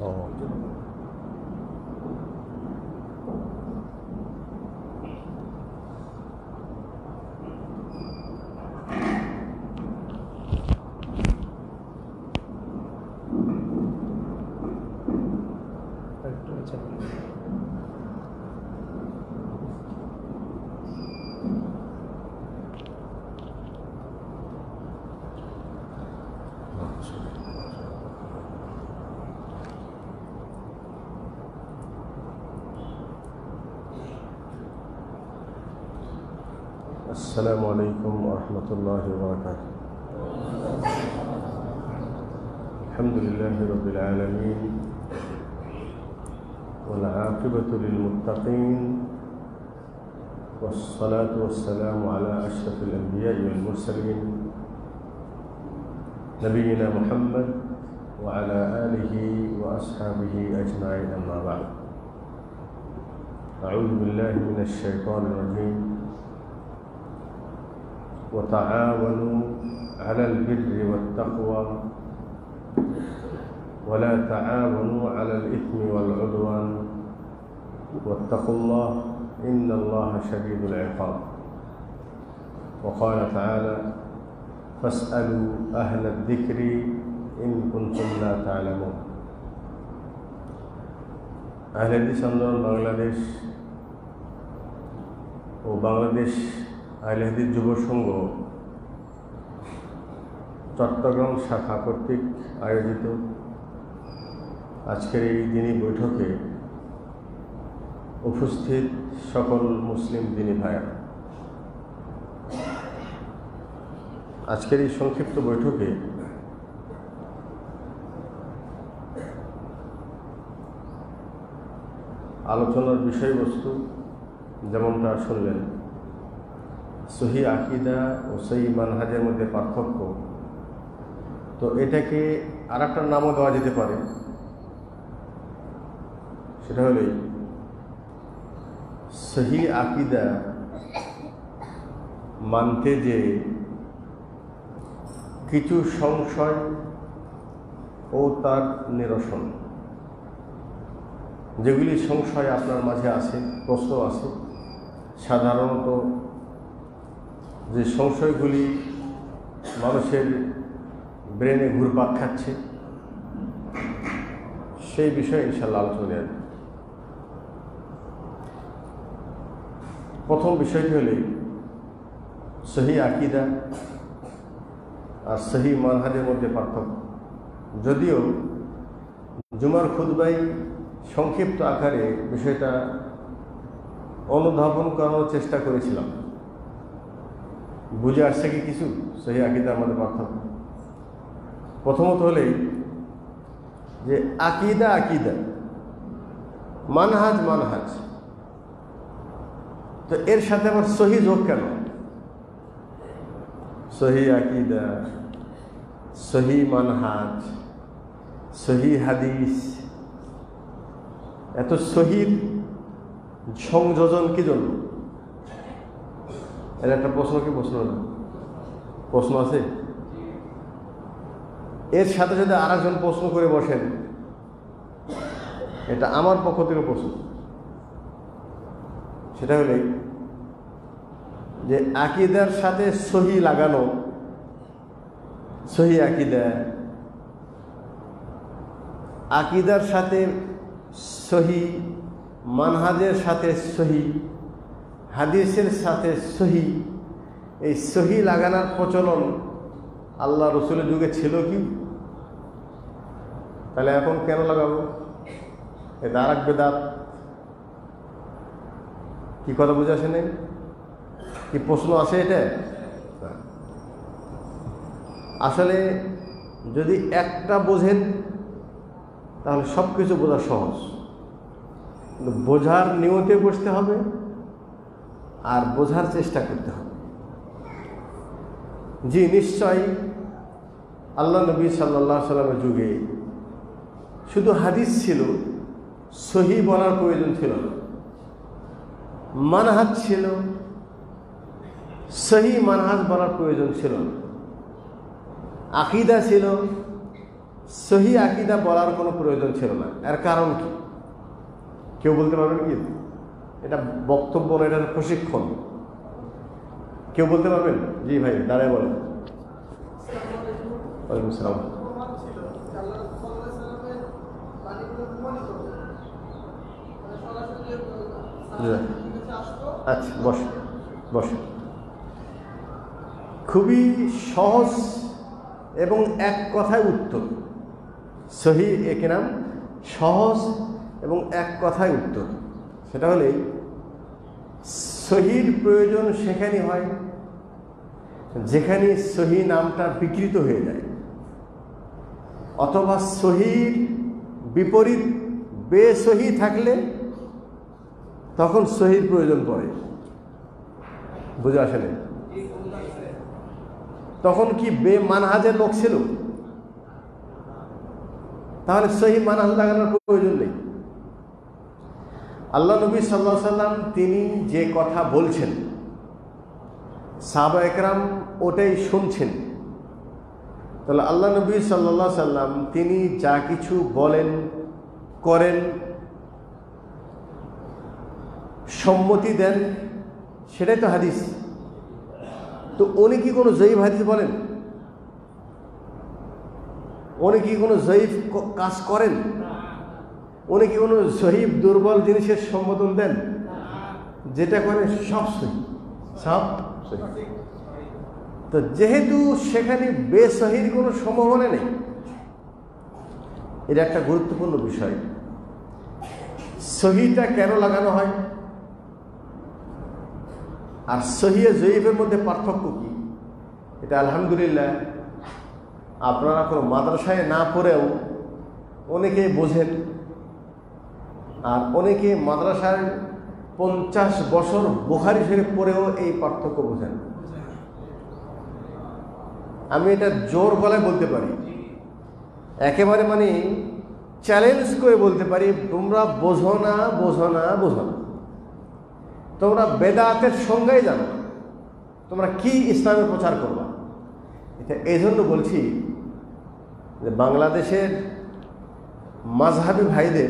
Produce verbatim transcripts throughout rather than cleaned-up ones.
السلام عليكم ورحمة الله وبركاته. الحمد لله رب العالمين والعاقبة للمتقين والصلاة والسلام على أشرف الأنبياء والمرسلين نبينا محمد وعلى آله وأصحابه أجمعين، أما بعد. أعوذ بالله من الشيطان الرجيم. وتعاونوا على البر والتقوى ولا تعاونوا على الإثم والعدوان واتقوا الله إن الله شديد العقاب. وقال تعالى: فاسألوا أهل الذكر إن كنتم لا تعلمون. أهل الحديث আন্দোলন বাংলাদেশ ও বাংলাদেশ আহলে হাদিস যুব সংঘ চট্টগ্রাম শাখা কর্তৃক আয়োজিত আজকের এই দিনী বৈঠকে উপস্থিত সকল মুসলিম দিনী ভাইরা, আজকের এই সংক্ষিপ্ত বৈঠকে আলোচনার বিষয়বস্তু যেমনটা শুনলেন, সহি আকিদা ও সহি মানহাজের মধ্যে পার্থক্য। তো এটাকে আর একটা নামও দেওয়া যেতে পারে, সেটা হলেই সহি আকিদা মানতে যে কিছু সংশয় ও তার নিরসন, যেগুলি সংশয় আপনার মাঝে আছে, প্রশ্ন আছে, সাধারণত যে সংশয়গুলি মানুষের ব্রেনে ঘুরপাক খাচ্ছে, সেই বিষয়ে ইনশাআল্লাহ আলোচনা দেব। প্রথম বিষয়টি হলে সহি আকিদা আর সহি মানহাজের মধ্যে পার্থক্য। যদিও জুমার খুতবায় সংক্ষিপ্ত আকারে বিষয়টা অনুধাবন করানোর চেষ্টা করেছিলাম, বুঝে আসছে কি কিছু সহি আকিদা আমাদের পার্থক্য? প্রথমত হলেই যে আকিদা আকিদা, মানহাজ মানহাজ, তো এর সাথে আবার সহি যোগ কেন? সহি আকিদা, সহি মানহাজ, সহি হাদিস, এত সহির সংযোজন কি জন্য? এর একটা প্রশ্ন কি প্রশ্ন না প্রশ্ন আছে? এর সাথে সাথে আর একজন প্রশ্ন করে বসেন, এটা আমার পক্ষ থেকে প্রশ্ন, সেটা হলে যে আকিদার সাথে সহি লাগানো, সহি আকিদা, আকিদার সাথে সহি, মানহাজের সাথে সহি, হাদিসের সাথে সহি, এই সহি লাগানোর প্রচলন আল্লাহ রসুলের যুগে ছিল কি? তাহলে এখন কেন লাগাবো? এটা আর এক বেদাত। কি কথা বুঝে আসে নেই? কি প্রশ্ন আছে এটা? আসলে যদি একটা বোঝেন তাহলে সব কিছু বোঝা সহজ, কিন্তু বোঝার নিয়তে বসতে হবে আর বোঝার চেষ্টা করতে হবে। জি নিশ্চয় আল্লাহ নবী সাল্লাল্লাহু আলাইহি সাল্লামের যুগে শুধু হাদিস ছিল, সহি বলার প্রয়োজন ছিল না। মানহাজ ছিল, সহি মানহাজ বলার প্রয়োজন ছিল না। আকিদা ছিল, সহি আকীদা বলার কোনো প্রয়োজন ছিল না। এর কারণ কি কেউ বলতে পারবেন কি? এটা বক্তব্য না, এটার প্রশিক্ষণ। কেউ বলতে পারবেন? জি ভাই, দাঁড়ায় বলেন। ওয়ালাইকুম আসসালাম। আচ্ছা, বস বস। খুবই সহজ এবং এক কথায় উত্তর। সহি একে নাম সহজ এবং এক কথায় উত্তর। সেটা হলে সহির প্রয়োজন সেখানে হয় যেখানে সহি নামটা বিকৃত হয়ে যায়, অথবা সহির বিপরীত বেসহি থাকলে তখন সহির প্রয়োজন পড়ে। বুঝে আসেনি? তখন কি বেমানহাজের লোক ছিল, তাহলে সহি মানহাজ লাগানোর প্রয়োজন নেই। আল্লাহ নবী সাল্লাল্লাহু আলাইহি সাল্লাম তিনি যে কথা বলছেন সাহাবা একরাম ওটাই শুনছেন। তাহলে আল্লাহ নবী সাল্লাল্লাহু আলাইহি সাল্লাম তিনি যা কিছু বলেন করেন সম্মতি দেন সেটাই তো হাদিস। তো উনি কি কোনো জয়ীফ হাদিস বলেন? উনি কি কোনো জয়ীফ কাজ করেন? উনি কি কোনো জয়ীফ দুর্বল জিনিসের সম্বোধন দেন? যেটা করেন সব সহি, সব সহি। তো যেহেতু সেখানে বেসহির কোনো সম্ভাবনা নেই, এটা একটা গুরুত্বপূর্ণ বিষয়। সহিটা কেন লাগানো হয় আর সহি জয়ীফের মধ্যে পার্থক্য কি, এটা আলহামদুলিল্লাহ আপনারা কোনো মাদ্রাসায় না পড়েও অনেকে বোঝেন, আর অনেকে মাদ্রাসায় পঞ্চাশ বছর বুখারী শরীফ পড়েও এই পার্থক্য বোঝেন। আমি এটা জোর গলায় বলতে পারি, একেবারে মানে চ্যালেঞ্জ করে বলতে পারি, তোমরা বোঝো না বোঝো না বোঝো না, তোমরা বেদাতের সংজ্ঞাই জানো না, তোমরা কি ইসলামের প্রচার করবা। এটা এই জন্য বলছি যে বাংলাদেশের মাযহাবী ভাইদের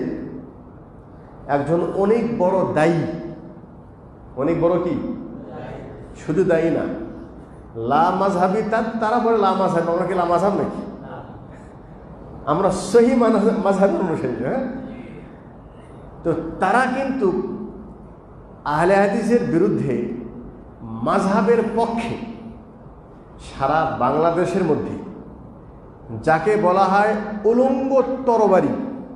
একজন অনেক বড় দায়ী, অনেক বড় কি, শুধু দায়ী না, লা মাযহাবী, তার তারা বলে লা মাযহাব, আমরা কি লা মাযহাব নাকি? আমরা সহি মাযহাবের অনুসারী। হ্যাঁ, তো তারা কিন্তু আহলে হাদিসের বিরুদ্ধে মাযহাবের পক্ষে সারা বাংলাদেশের মধ্যে যাকে বলা হয় উলঙ্গ তরবারি,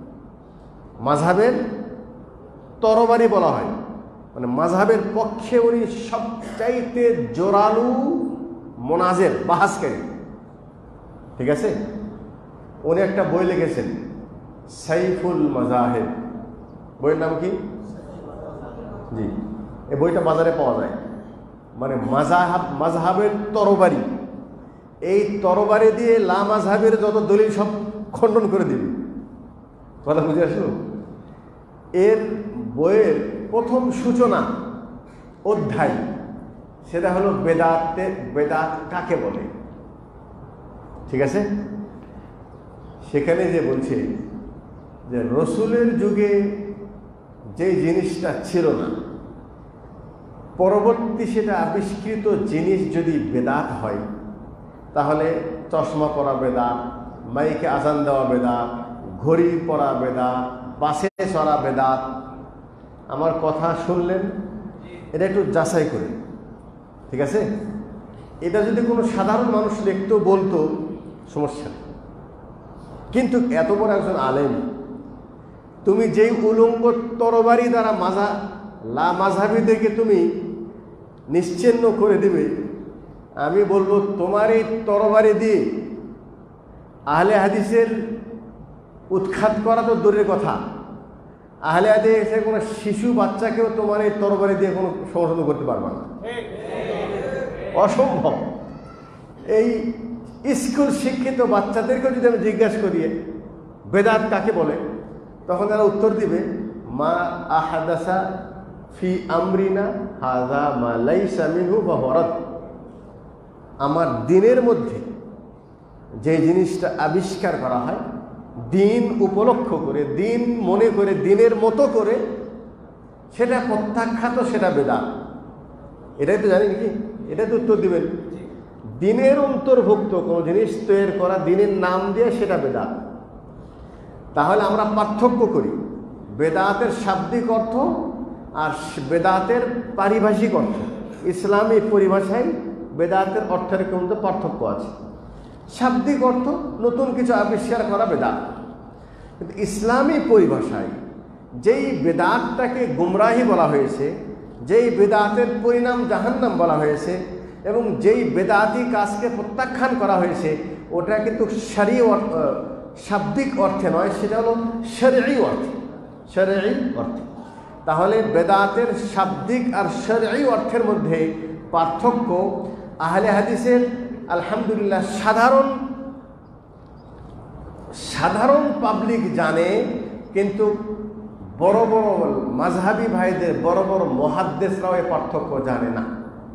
মাযহাবের তরবারি বলা হয়, মানে মাযহাবের পক্ষে উনি সবচাইতে জোরালু মোনাজের বাহাসকারী। ঠিক আছে, উনি একটা বই লিখেছেন সাইফুল মাযাহিব, বইয়ের নাম কি? জি, এই বইটা বাজারে পাওয়া যায়। মানে মাযহাব, মাযহাবের তরবারি, এই তরবারি দিয়ে লা মাযহাবের যত দলিল সব খণ্ডন করে দিবে। কথা বুঝে আসলো? এর বইয়ের প্রথম সূচনা অধ্যায় সেটা হলো বেদাতে, বেদাত কাকে বলে। ঠিক আছে, সেখানে যে বলছে যে রসুলের যুগে যে জিনিসটা ছিল না, পরবর্তী সেটা আবিষ্কৃত জিনিস যদি বেদাত হয়, তাহলে চশমা পরা বেদাত, মাইকে আজান দেওয়া বেদাত, ঘড়ি পরা বেদাত, বাসে চড়া বেদাত। আমার কথা শুনলেন, এটা একটু যাচাই করে। ঠিক আছে, এটা যদি কোনো সাধারণ মানুষ দেখতো বলতো সমস্যা, কিন্তু এত বড় একজন আলেম, তুমি যেই উলঙ্গ তরবারি দ্বারা মাজা লা মাযহাবীদেরকে তুমি নিশ্চিহ্ন করে দিবে, আমি বলবো তোমার এই তরবারি দিয়ে আহলে হাদিসের উৎখাত করা তো দূরের কথা, আহলে হাদিসের কোনো শিশু বাচ্চাকেও তোমার এই তরবারি দিয়ে কোনো সংশোধন করতে পারবে না, অসম্ভব। এই স্কুল শিক্ষিত বাচ্চাদেরকেও যদি আমি জিজ্ঞাসা করি বেদাত কাকে বলে, তখন তারা উত্তর দিবে মা আহাদাসা ফি আমরিনা হাযা মা লাইসা মিনহু ফাহুয়া রাদ। আমার দিনের মধ্যে যে জিনিসটা আবিষ্কার করা হয় দিন উপলক্ষ করে, দিন মনে করে, দিনের মতো করে, সেটা প্রত্যাখ্যাত, সেটা বেদাত। এটাই তো জানি নাকি? এটাই তো উত্তর দিবেন। দিনের অন্তর্ভুক্ত কোনো জিনিস তৈরি করা দিনের নাম দিয়ে, সেটা বেদাত। তাহলে আমরা পার্থক্য করি বেদাতের শাব্দিক অর্থ আর বেদাতের পারিভাষিক অর্থ। ইসলামী পরিভাষায় বেদাতের অর্থের কিন্তু পার্থক্য আছে। শাব্দিক অর্থ নতুন কিছু আবিষ্কার করা বেদাত, কিন্তু ইসলামী পরিভাষায় যেই বেদাতটাকে গুমরাহি বলা হয়েছে, যেই বেদাতের পরিণাম জাহান্নাম বলা হয়েছে, এবং যেই বেদাতি কাজকে প্রত্যাখ্যান করা হয়েছে, ওটা কিন্তু শরীয় শাব্দিক অর্থে নয়, সেটা হলো শরঈ অর্থে, শরঈ অর্থে। তাহলে বেদাতের শাব্দিক আর শরঈ অর্থের মধ্যে পার্থক্য আহলে হাদিসের আলহামদুলিল্লাহ সাধারণ সাধারণ পাবলিক জানে, কিন্তু বড় বড় মাযহাবী ভাইদের, বড় বড় মুহাদ্দিসরাও এই পার্থক্য জানে না।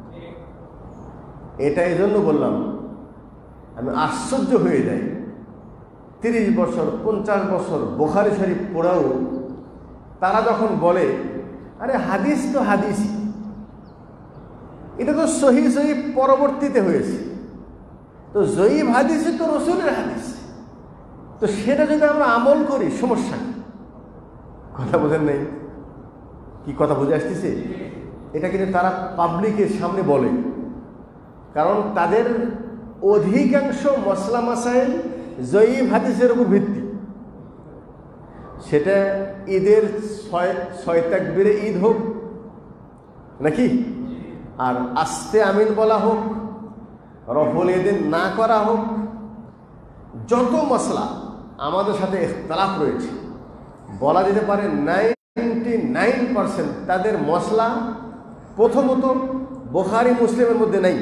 এটা এই জন্য বললাম, আমি আশ্চর্য হয়ে যাই, তিরিশ বছর পঞ্চাশ বছর বুখারী শরীফ পড়াও তারা যখন বলে, আরে হাদিস তো হাদিসই, এটা তো সহিহ সহিহ পরবর্তীতে হয়েছে, তো জয়ীফ হাদিসই তো রসুলের হাদিস, তো সেটা যদি আমরা আমল করি সমস্যা কি? কথা বোঝেন নাই? কি কথা বুঝে আসতেছে? এটা কিন্তু তারা পাবলিকের সামনে বলে, কারণ তাদের অধিকাংশ মসলা মাসাইল জয়ীফ হাদিসের উপর ভিত্তি। সেটা ঈদের ছয় ছয় তাকবীরে ঈদ হোক নাকি, আর আস্তে আমিন বলা হোক, রফল ঈদের না করা হোক, যত মসলা আমাদের সাথে ইখতিলাফ রয়েছে, বলা যেতে পারে নাইনটি নাইন পার্সেন্ট তাদের মসলা প্রথমত বুখারী মুসলিমের মধ্যে নাই।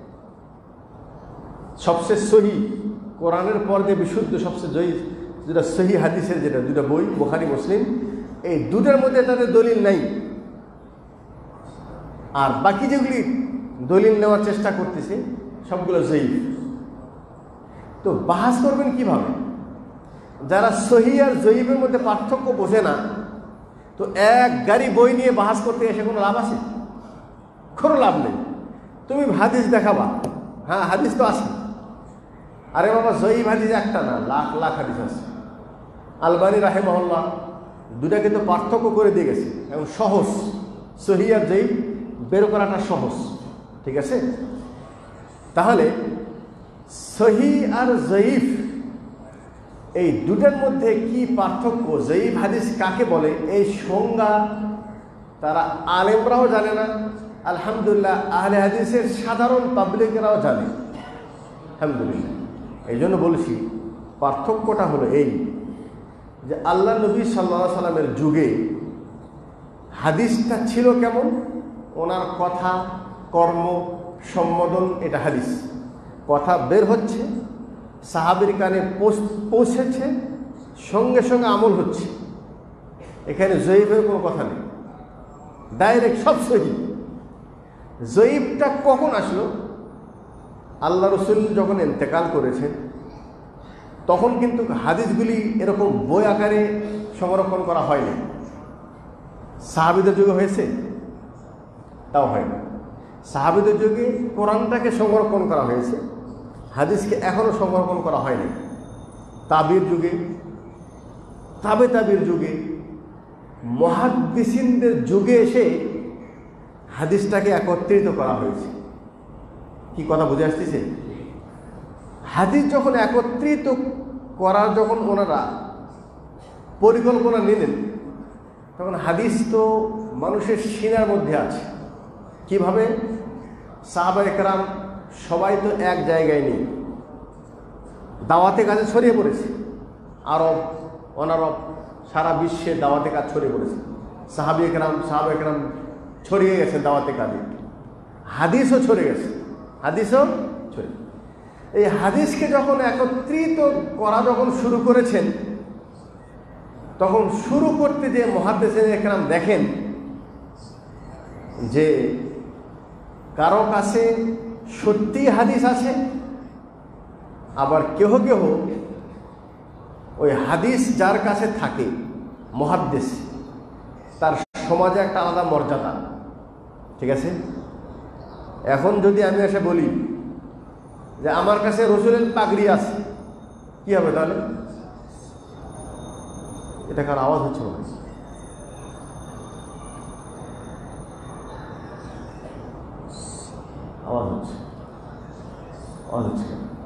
সবচেয়ে সহি কোরআনের পর যে বিশুদ্ধ সবচেয়ে জয়ী যেটা সহি হাদিসের যেটা দুটা বই বুখারী মুসলিম, এই দুটার মধ্যে তাদের দলিল নাই। আর বাকি যেগুলি দলিল নেওয়ার চেষ্টা করতেছে সবগুলো জয়ীফ। তো বাহাস করবেন কিভাবে? যারা সহি আর জয়ীফের মধ্যে পার্থক্য বোঝে না, তো এক গাড়ি বই নিয়ে বাহাস করতে এসে কোনো লাভ আছে? কোনো লাভ নেই। তুমি হাদিস দেখাবা, হ্যাঁ হাদিস তো আছে, আরে বাবা জয়ীফ হাদিস একটা না, লাখ লাখ হাদিস আছে। আলবানী রাহিমাহুল্লাহ দুটা কিন্তু পার্থক্য করে দিয়ে গেছে, এবং সহজ, সহি আর জয়ীফ বের করাটা সহজ, ঠিক আছে? তাহলে সহি আর জয়ীফ এই দুটার মধ্যে কি পার্থক্য, জয়ীফ হাদিস কাকে বলে, এই সংজ্ঞা তারা আলেমরাও জানে না, আলহামদুলিল্লাহ আহলে হাদিসের সাধারণ পাবলিকেরাও জানে, আলহামদুলিল্লাহ। এই জন্য বলছি পার্থক্যটা হলো এই যে আল্লাহ নবী সাল্লাল্লাহু আলাইহি সাল্লামের যুগে হাদিসটা ছিল কেমন, ওনার কথা কর্ম সম্বোধন, এটা হাদিস। কথা বের হচ্ছে, সাহাবীর কানে পৌঁছেছে, সঙ্গে সঙ্গে আমল হচ্ছে, এখানে জয়ীফের কোনো কথা নেই, ডাইরেক্ট সব সহি। জয়ীফটা কখন আসলো? আল্লাহ রসুল যখন ইন্তেকাল করেছেন তখন কিন্তু হাদিসগুলি এরকম বই আকারে সংরক্ষণ করা হয়নি। সাহাবীদের যুগে হয়েছে, তাও হয়নি। সাহাবীদের যুগে কোরআনটাকে সংরক্ষণ করা হয়েছে, হাদিসকে এখনও সংরক্ষণ করা হয়নি। তাবির যুগে, তাবে তাবির যুগে, মুহাদ্দিসিনদের যুগে এসে হাদিসটাকে একত্রিত করা হয়েছে। কি কথা বুঝে আসতেছে? হাদিস যখন একত্রিত করার যখন ওনারা পরিকল্পনা নিলেন, তখন হাদিস তো মানুষের সিনার মধ্যে আছে। কিভাবে? সাহাবায়ে কেরাম সবাই তো এক জায়গায় নেই, দাওয়াতে কাজে ছড়িয়ে পড়েছে, আরব অনারব সারা বিশ্বে দাওয়াতে কাজ ছড়িয়ে পড়েছে। সাহাবী কেরাম সাহাবায়ে কেরাম ছড়িয়ে গেছে দাওয়াতে কাজে, হাদিসও ছড়িয়ে গেছে, হাদিসও ছড়িয়ে। এই হাদিসকে যখন একত্রিত করা যখন শুরু করেছেন, তখন শুরু করতে যে মুহাদ্দিসিনে কেরাম দেখেন যে কারো কাছে সত্যি হাদিস আছে, আবার কেহ কেহ ওই হাদিস যার কাছে থাকে মুহাদ্দিস, তার সমাজে একটা আলাদা মর্যাদা, ঠিক আছে? এখন যদি আমি এসে বলি যে আমার কাছে রসুলের পাগড়ি আছে, কি হবে তাহলে? এটা কার আওয়াজ হচ্ছে? আওয়াজ হচ্ছে, আওয়াজ হচ্ছে।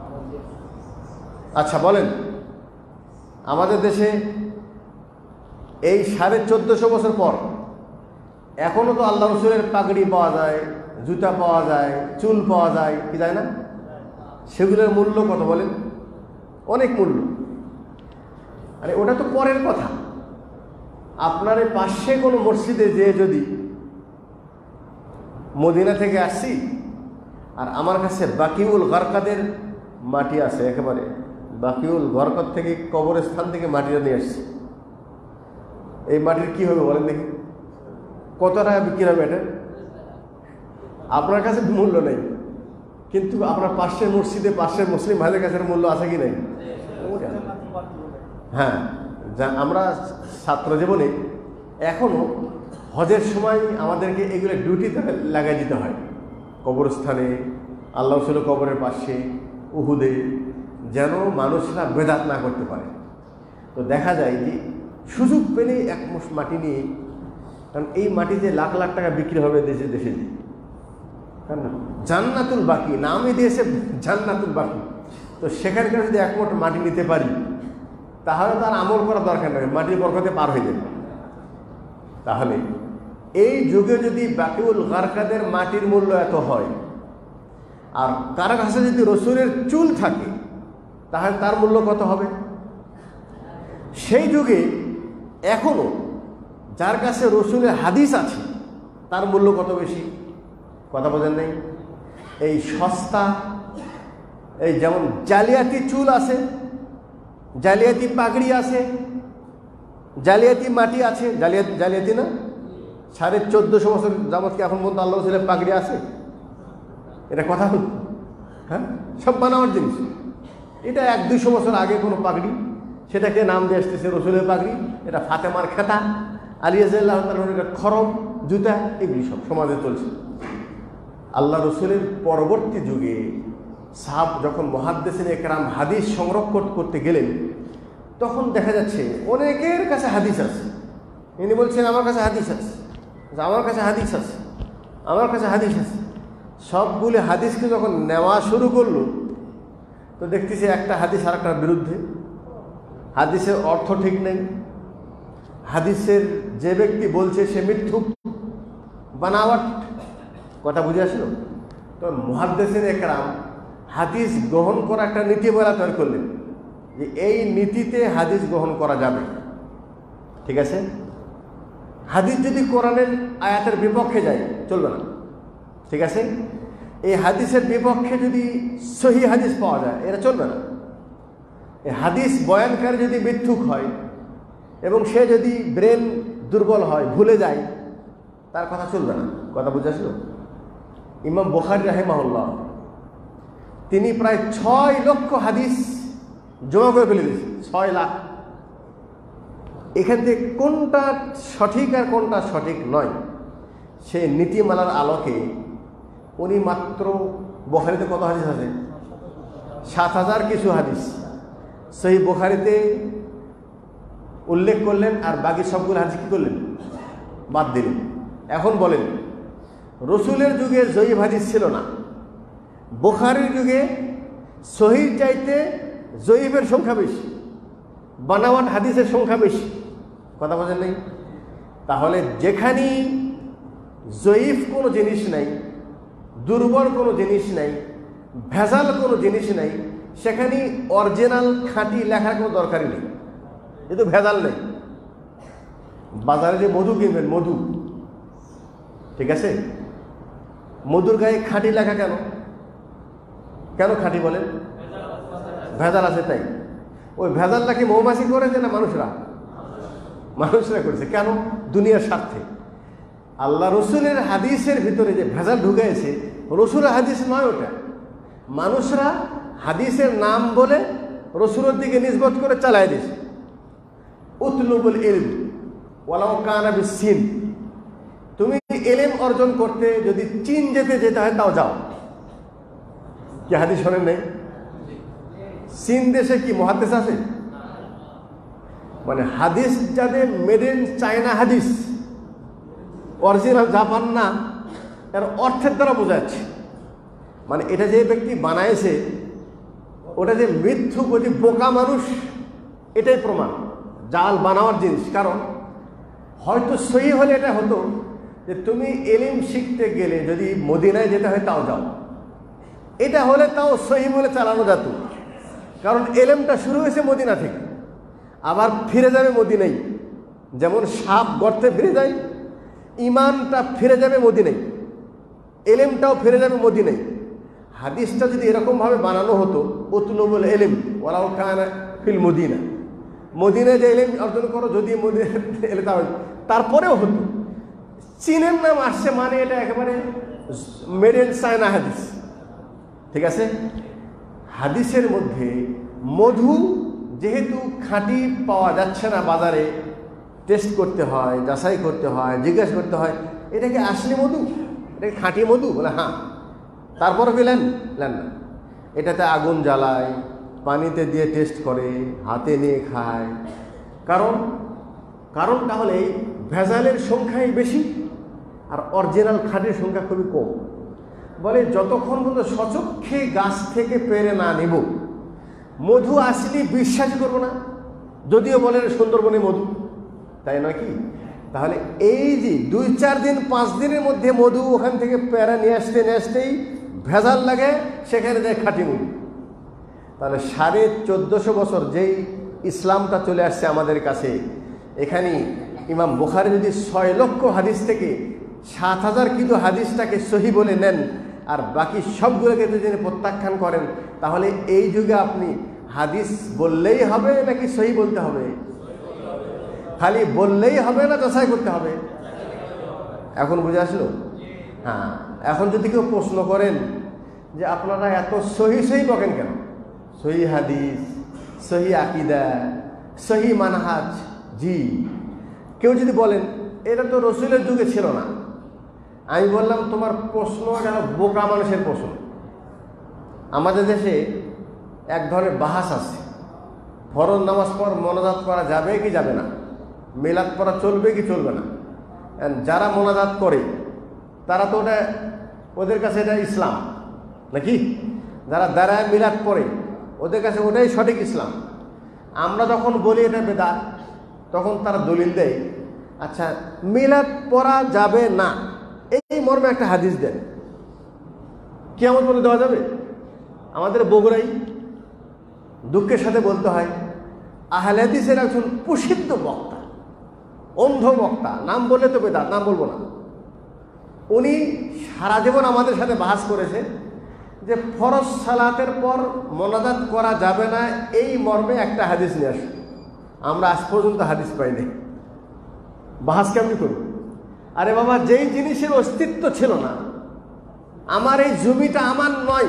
আচ্ছা বলেন, আমাদের দেশে এই সাড়ে চোদ্দশো বছর পর এখনো তো আল্লাহ রসুলের পাগড়ি পাওয়া যায়, জুতা পাওয়া যায়, চুল পাওয়া যায়, কি যায় না? সেগুলোর মূল্য কত বলেন? অনেক মূল্য। আরে ওটা তো পরের কথা। আপনার পাশে কোনো মসজিদে যে যদি মদিনা থেকে আসছি আর আমার কাছে বাকিউল গরকাদের মাটি আছে, একেবারে বাকিউল গরকত থেকে কবরস্থান থেকে মাটিটা নিয়ে আসছি, এই মাটির কি হবে বলেন দেখি? কত টাকা বিক্রি হবে এটা? আপনার কাছে মূল্য নেই, কিন্তু আপনার পাশের মসজিদে পাশের মুসলিম ভাইদের কাছে মূল্য আছে কি নেই? হ্যাঁ, যা আমরা ছাত্র জীবনে এখনো হজের সময় আমাদেরকে এগুলো ডিউটিতে লাগাই দিতে হয়, কবরস্থানে, আল্লাহ রসুল কবরের পাশে, উহুদে, যেন মানুষরা বেদাত না করতে পারে। তো দেখা যায় যে সুযোগ পেলেই এক মুঠ মাটি নিয়ে, কারণ এই মাটিতে লাখ লাখ টাকা বিক্রি হবে দেশে দেশে, জান্নাতুল বাকি নামই দিয়েছে জান্নাতুল বাকি। তো সেখানকার যদি এক মুঠ মাটি নিতে পারি তাহলে তার আমল করার দরকার নেই, মাটির বরকতে পার হয়ে যাবে। তাহলে এই যুগে যদি বাকিউল গরকাদের মাটির মূল্য এত হয়, আর কারো কাছে যদি রসুলের চুল থাকে তাহলে তার মূল্য কত হবে? সেই যুগে এখনো যার কাছে রসুলের হাদিস আছে তার মূল্য কত বেশি? কথা বোঝেন নেই? এই সস্তা, এই যেমন জালিয়াতি চুল আছে, জালিয়াতি পাগড়ি আছে, জালিয়াতি মাটি আছে, জালিয়াতি জালিয়াতি না সাড়ে চোদ্দশো বছর যাবৎ কি এখন পর্যন্ত আল্লাহ রসুলের পাগড়ি আছে? এটা কথা হল, হ্যাঁ, সব বানাওয়ার জিনিস। এটা এক দুইশো বছর আগে কোনো পাগড়ি, সেটাকে নাম দিয়ে আসতেছে রসুলের পাগড়ি। এটা ফাতেমার খেতা, আলিয়াজাল্লাহ এটা খরম, জুতা, এগুলি সব সমাজে চলছে। আল্লাহ রসুলের পরবর্তী যুগে সাহাব যখন মুহাদ্দিসিন একরাম হাদিস সংরক্ষণ করতে গেলেন, তখন দেখা যাচ্ছে অনেকের কাছে হাদিস আছে। ইনি বলছেন আমার কাছে হাদিস আছে, আমার কাছে হাদিস আছে, আমার কাছে হাদিস আছে। সবগুলি হাদিসকে যখন নেওয়া শুরু করলো তো দেখতেছি একটা হাদিস আর একটার বিরুদ্ধে, হাদিসের অর্থ ঠিক নেই, হাদিসের যে ব্যক্তি বলছে সে মিথ্যুক, বানাওয়াট। কথা বুঝে আসলো? তো মুহাদ্দিসিন একরাম হাদিস গ্রহণ করা একটা নীতি বলা তৈরি করলেন যে এই নীতিতে হাদিস গ্রহণ করা যাবে, ঠিক আছে? হাদিস যদি কোরআনের আয়াতের বিপক্ষে যায় চলবে না, ঠিক আছে? এই হাদিসের বিপক্ষে যদি সহি হাদিস পাওয়া যায় এটা চলবে না। এই হাদিস বয়ানকারী যদি মিথ্যুক হয় এবং সে যদি ব্রেন দুর্বল হয়, ভুলে যায়, তার কথা চলবে না। কথা বুঝে আসলো? ইমাম বুখারী রাহিমাহুল্লাহ তিনি প্রায় ছয় লক্ষ হাদিস জমা করে ফেলে দিয়েছেন, ছয় লাখ। এখান থেকে কোনটা সঠিক আর কোনটা সঠিক নয় সে নীতিমালার আলোকে উনি মাত্র বুখারীতে কত হাদিস আছে? সাত হাজার কিছু হাদিস সহিহ বুখারীতে উল্লেখ করলেন, আর বাকি সবগুলো হাদিস কি করলেন? বাদ দিলেন। এখন বলেন, রসুলের যুগে জয়ীফ হাদিস ছিল না, বুখারীর যুগে সহিহ চাইতে জয়ীফের সংখ্যা বেশি, বানাওয়াট হাদিসের সংখ্যা বেশি। কথা বোঝেন নেই? তাহলে যেখানেই জয়ীফ কোনো জিনিস নাই, দুর্বল কোনো জিনিস নাই, ভেজাল কোনো জিনিস নাই, সেখানে অরিজিনাল খাঁটি লেখার কোনো দরকারই নেই। কিন্তু ভেজাল নেই। বাজারে যে মধু কিনবেন, মধু, ঠিক আছে, মধুর গায়ে খাঁটি লেখা কেন? কেন খাঁটি বলেন? ভেজাল আছে তাই। ওই ভেজালটা কি মৌমাছি করেছে না মানুষরা? মানুষরা করেছে। কেন? দুনিয়ার স্বার্থে। আল্লাহ রসুলের হাদিসের ভিতরে যে ভেজাল ঢুকেছে, রসুলের হাদিস নয় ওটা, মানুষরা হাদিসের নাম বলে রসুলের দিকে নিসবত করে চালায় দিস। উতলুবুল ইলম ওয়ালাউ কানা বিসিন, তুমি ইলম অর্জন করতে যদি চীন যেতে যেতে হয় তাও যাও। কি হাদিস শোনেন নাই? চীন দেশে কি মুহাদ্দিস আছে? মানে হাদিস যাদের মেড ইন চায়না হাদিস, অরিজিনাল জাপান না, এর অর্থের দ্বারা বোঝা যাচ্ছে। মানে এটা যে ব্যক্তি বানাইছে ওটা যে মিথ্যুক, ওই যে বোকা মানুষ, এটাই প্রমাণ জাল বানাওয়ার জিনিস। কারণ হয়তো সহি হলে এটা হতো যে তুমি ইলম শিখতে গেলে যদি মদিনায় যেতে হয় তাও যাও, এটা হলে তাও সহি বলে চালানো যেত। কারণ ইলমটা শুরু হয়েছে মদিনা থেকে, আবার ফিরে যাবে মদিনায়। যেমন সাপ গর্তে ফিরে যায়, ইমানটা ফিরে যাবে মদিনায়, ইলমটাও ফিরে যাবে মদিনায়। হাদিসটা যদি এরকমভাবে বানানো হতো, উতলুবুল ইলম ওয়ালাউ কানা ফিল মদিনা, মদিনায় যে ইলম অর্জন করো যদি মদিনা এলে তাও, তারপরেও হতো। চীনের নাম আসছে মানে এটা একেবারে মেড ইন চায়না হাদিস। ঠিক আছে? হাদিসের মধ্যে মধু যেহেতু খাঁটি পাওয়া যাচ্ছে না বাজারে, টেস্ট করতে হয়, যাচাই করতে হয়, জিজ্ঞাসা করতে হয় এটা কি আসলে মধু, এটা কি খাঁটি মধু? বলে হ্যাঁ। তারপরে পেলেন লেন না, এটাতে আগুন জ্বালায়, পানিতে দিয়ে টেস্ট করে, হাতে নিয়ে খায়। কারণ কারণটা হলে ভেজালের সংখ্যাই বেশি আর অরিজিনাল খাঁটির সংখ্যা খুবই কম। বলে যতক্ষণ পর্যন্ত সচক্ষে গাছ থেকে পেরে না নেব, মধু আসলে বিশ্বাসই করবো না, যদিও বলেন সুন্দরবনে মধু, তাই নয় কি? তাহলে এই যে দুই চার দিন পাঁচ দিনের মধ্যে মধু ওখান থেকে পেরে নিয়ে আসতে নিয়ে আসতেই ভেজাল লাগে, সেখানে দেয় খাঁটি মধু। তাহলে সাড়ে চোদ্দোশো বছর যেই ইসলামটা চলে আসছে আমাদের কাছে, এখানে ইমাম বুখারী যদি ছয় লক্ষ হাদিস থেকে সাত হাজার কিন্তু হাদিসটাকে সহি বলে নেন আর বাকি সবগুলোকে যদি প্রত্যাখ্যান করেন, তাহলে এই যুগে আপনি হাদিস বললেই হবে নাকি সহি বলতে হবে? খালি বললেই হবে না যাচাই করতে হবে? এখন বুঝে আসলো? হ্যাঁ। এখন যদি কেউ প্রশ্ন করেন যে আপনারা এত সহি সহি বকেন কেন, সহি হাদিস, সহি আকিদা, সহি মানহাজ, জি, কেউ যদি বলেন এটা তো রসুলের যুগে ছিল না, আমি বললাম তোমার প্রশ্ন যেন বোকা মানুষের প্রশ্ন। আমাদের দেশে এক ধরনের বাহাস আছে, ফরজ নামাজ পর মোনাজাত করা যাবে কি যাবে না, মিলাদ পড়া চলবে কি চলবে না। যারা মোনাজাত করে তারা তো ওটা, ওদের কাছে এটা ইসলাম নাকি? যারা দাঁড়ায় মিলাদ পড়ে ওদের কাছে ওটাই সঠিক ইসলাম। আমরা যখন বলি এটা বেদাত, তখন তারা দলিল দেয়, আচ্ছা মিলাদ পড়া যাবে না এই মর্মে একটা হাদিস দেন, কিয়ামত বলে দেওয়া যাবে? আমাদের বগুড়াই দুঃখের সাথে বলতে হয়, আহলে হাদিসের একজন প্রসিদ্ধ বক্তা, অন্ধ বক্তা, নাম বললে তো বেদাত, নাম বলবো না, উনি সারা জীবন আমাদের সাথে বাহাস করেছে যে ফরজ সালাতের পর মোনাজাত করা যাবে না এই মর্মে একটা হাদিস নিয়ে আসুন। আমরা আজ পর্যন্ত হাদিস পাইনি। বাহাস কেমনি করব? আরে বাবা, যেই জিনিসের অস্তিত্ব ছিল না, আমার এই জমিটা আমার নয়,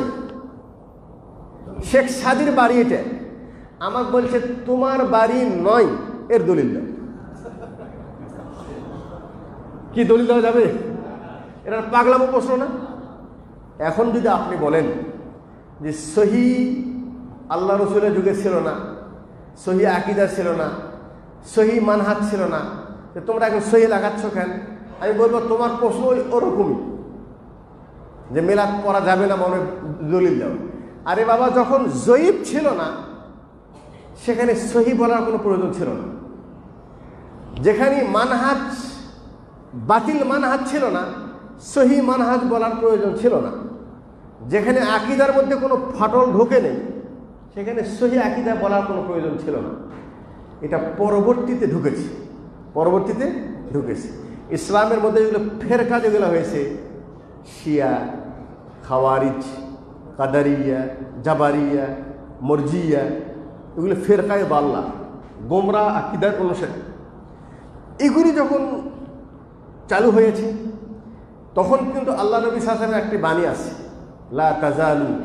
শেখ সাদির বাড়ি, এটা আমাকে বলছে তোমার বাড়ি নয়, এর দলিল দাও। কি দলিল দেওয়া যাবে? এটা পাগলামো প্রশ্ন না? এখন যদি আপনি বলেন যে সহি আল্লাহ রসুলের যুগে ছিল না, সহি আকিদা ছিল না, সহি মানহাজ ছিল না, তোমরা এখন সহি লাগাচ্ছ কেন? আমি বলবো তোমার প্রশ্ন ওরকমই, যে মিলাদ পড়া যাবে না মনে দলিল দাও। আরে বাবা, যখন জয়ীব ছিল না সেখানে সহি বলার কোনো প্রয়োজন ছিল না। যেখানে মানহাজ বাতিল মানহাজ ছিল না, সহি মানহাজ বলার প্রয়োজন ছিল না। যেখানে আকিদার মধ্যে কোনো ফাটল ঢোকে নেই, সেখানে সহি আকিদা বলার কোনো প্রয়োজন ছিল না। এটা পরবর্তীতে ঢুকেছে, পরবর্তীতে ঢুকেছে। ইসলামের মধ্যে যেগুলো ফেরকা যেগুলো হয়েছে, শিয়া, খাওয়ারিজ, কাদারিয়া, জাবারিয়া, মরজিয়া, এগুলো ফেরকায় বাল্লা, গোমরা আকিদার অনুসারী, এগুলি যখন চালু হয়েছে তখন কিন্তু আল্লাহ নবী সাল্লাল্লাহু আলাইহি ওয়াসাল্লামের একটি বাণী আছে, লা তাজালু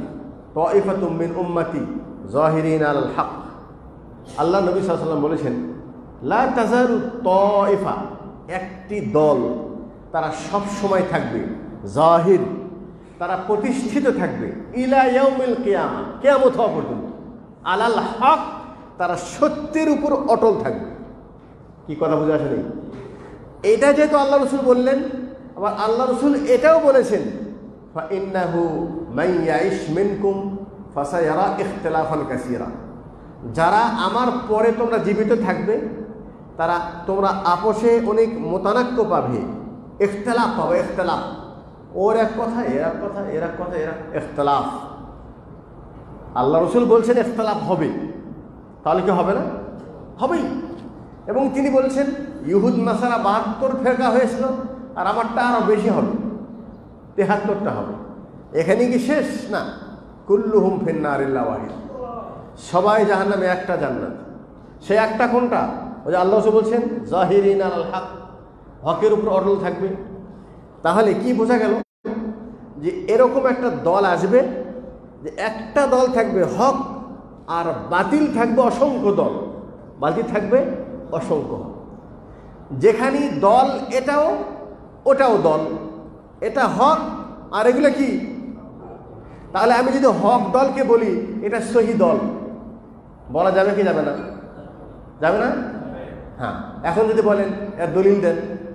তাইফাতুম মিন উম্মতি যাহিরিন আলাল হক। আল্লাহ নবী সাল্লাল্লাহু আলাইহি ওয়াসাল্লাম বলেছেন, লা তাজালু তাইফা, একটি দল, তারা সব সময় থাকবে, জাহির, তারা প্রতিষ্ঠিত থাকবে, ইলা ইয়াউমিল কিয়ামা, কিয়ামত হওয়া পর্যন্ত, আলাল হক, তারা সত্যের উপর অটল থাকবে। কি কথা বুঝে আসে নেই? এটা যেহেতু আল্লাহ রসুল বললেন, আবার আল্লাহ রসুল এটাও বলেছেন, ফাইন্নাহু মান ইয়াইশ মিনকুম ফাসায়ারা ইখতিলাফান কাসীরা, যারা আমার পরে তোমরা জীবিত থাকবে তারা তোমরা আপোষে অনেক মতানক্য পাবে, ইখতিলাফ পাবে, ইখতিলাফ, ওর এক কথা এর এক কথা, এর এক কথা, এর ইখতিলাফ। আল্লাহ রসুল বলছেন ইখতিলাফ হবে, তাহলে কি হবে না? হবেই। এবং তিনি বলছেন ইহুদ নাসারা বাহাত্তর ফেরকা হয়েছিল, আর আমারটা আরও বেশি হবে, তেহাত্তরটা হবে। এখানে কি শেষ? না, কুল্লুহুম ফিন্নার ইল্লা ওয়াহিদ, সবাই জাহান্নামে, একটা জান্নাত। সে একটা কোনটা? ওই যে আল্লাহ রসুল বলছেন জাহিরিন আলাল হক, হকের উপর অটল থাকবে। তাহলে কি বোঝা গেল? যে এরকম একটা দল আসবে, যে একটা দল থাকবে হক, আর বাতিল থাকবে অসংখ্য দল, বাতিল থাকবে অসংখ্য। যেখানে দল এটাও ওটাও দল, এটা হক আর এগুলো কি? তাহলে আমি যদি হক দলকে বলি এটা সহি দল, বলা যাবে কি যাবে না? যাবে না? হ্যাঁ। এখন যদি বলেন এর দলিল দেন,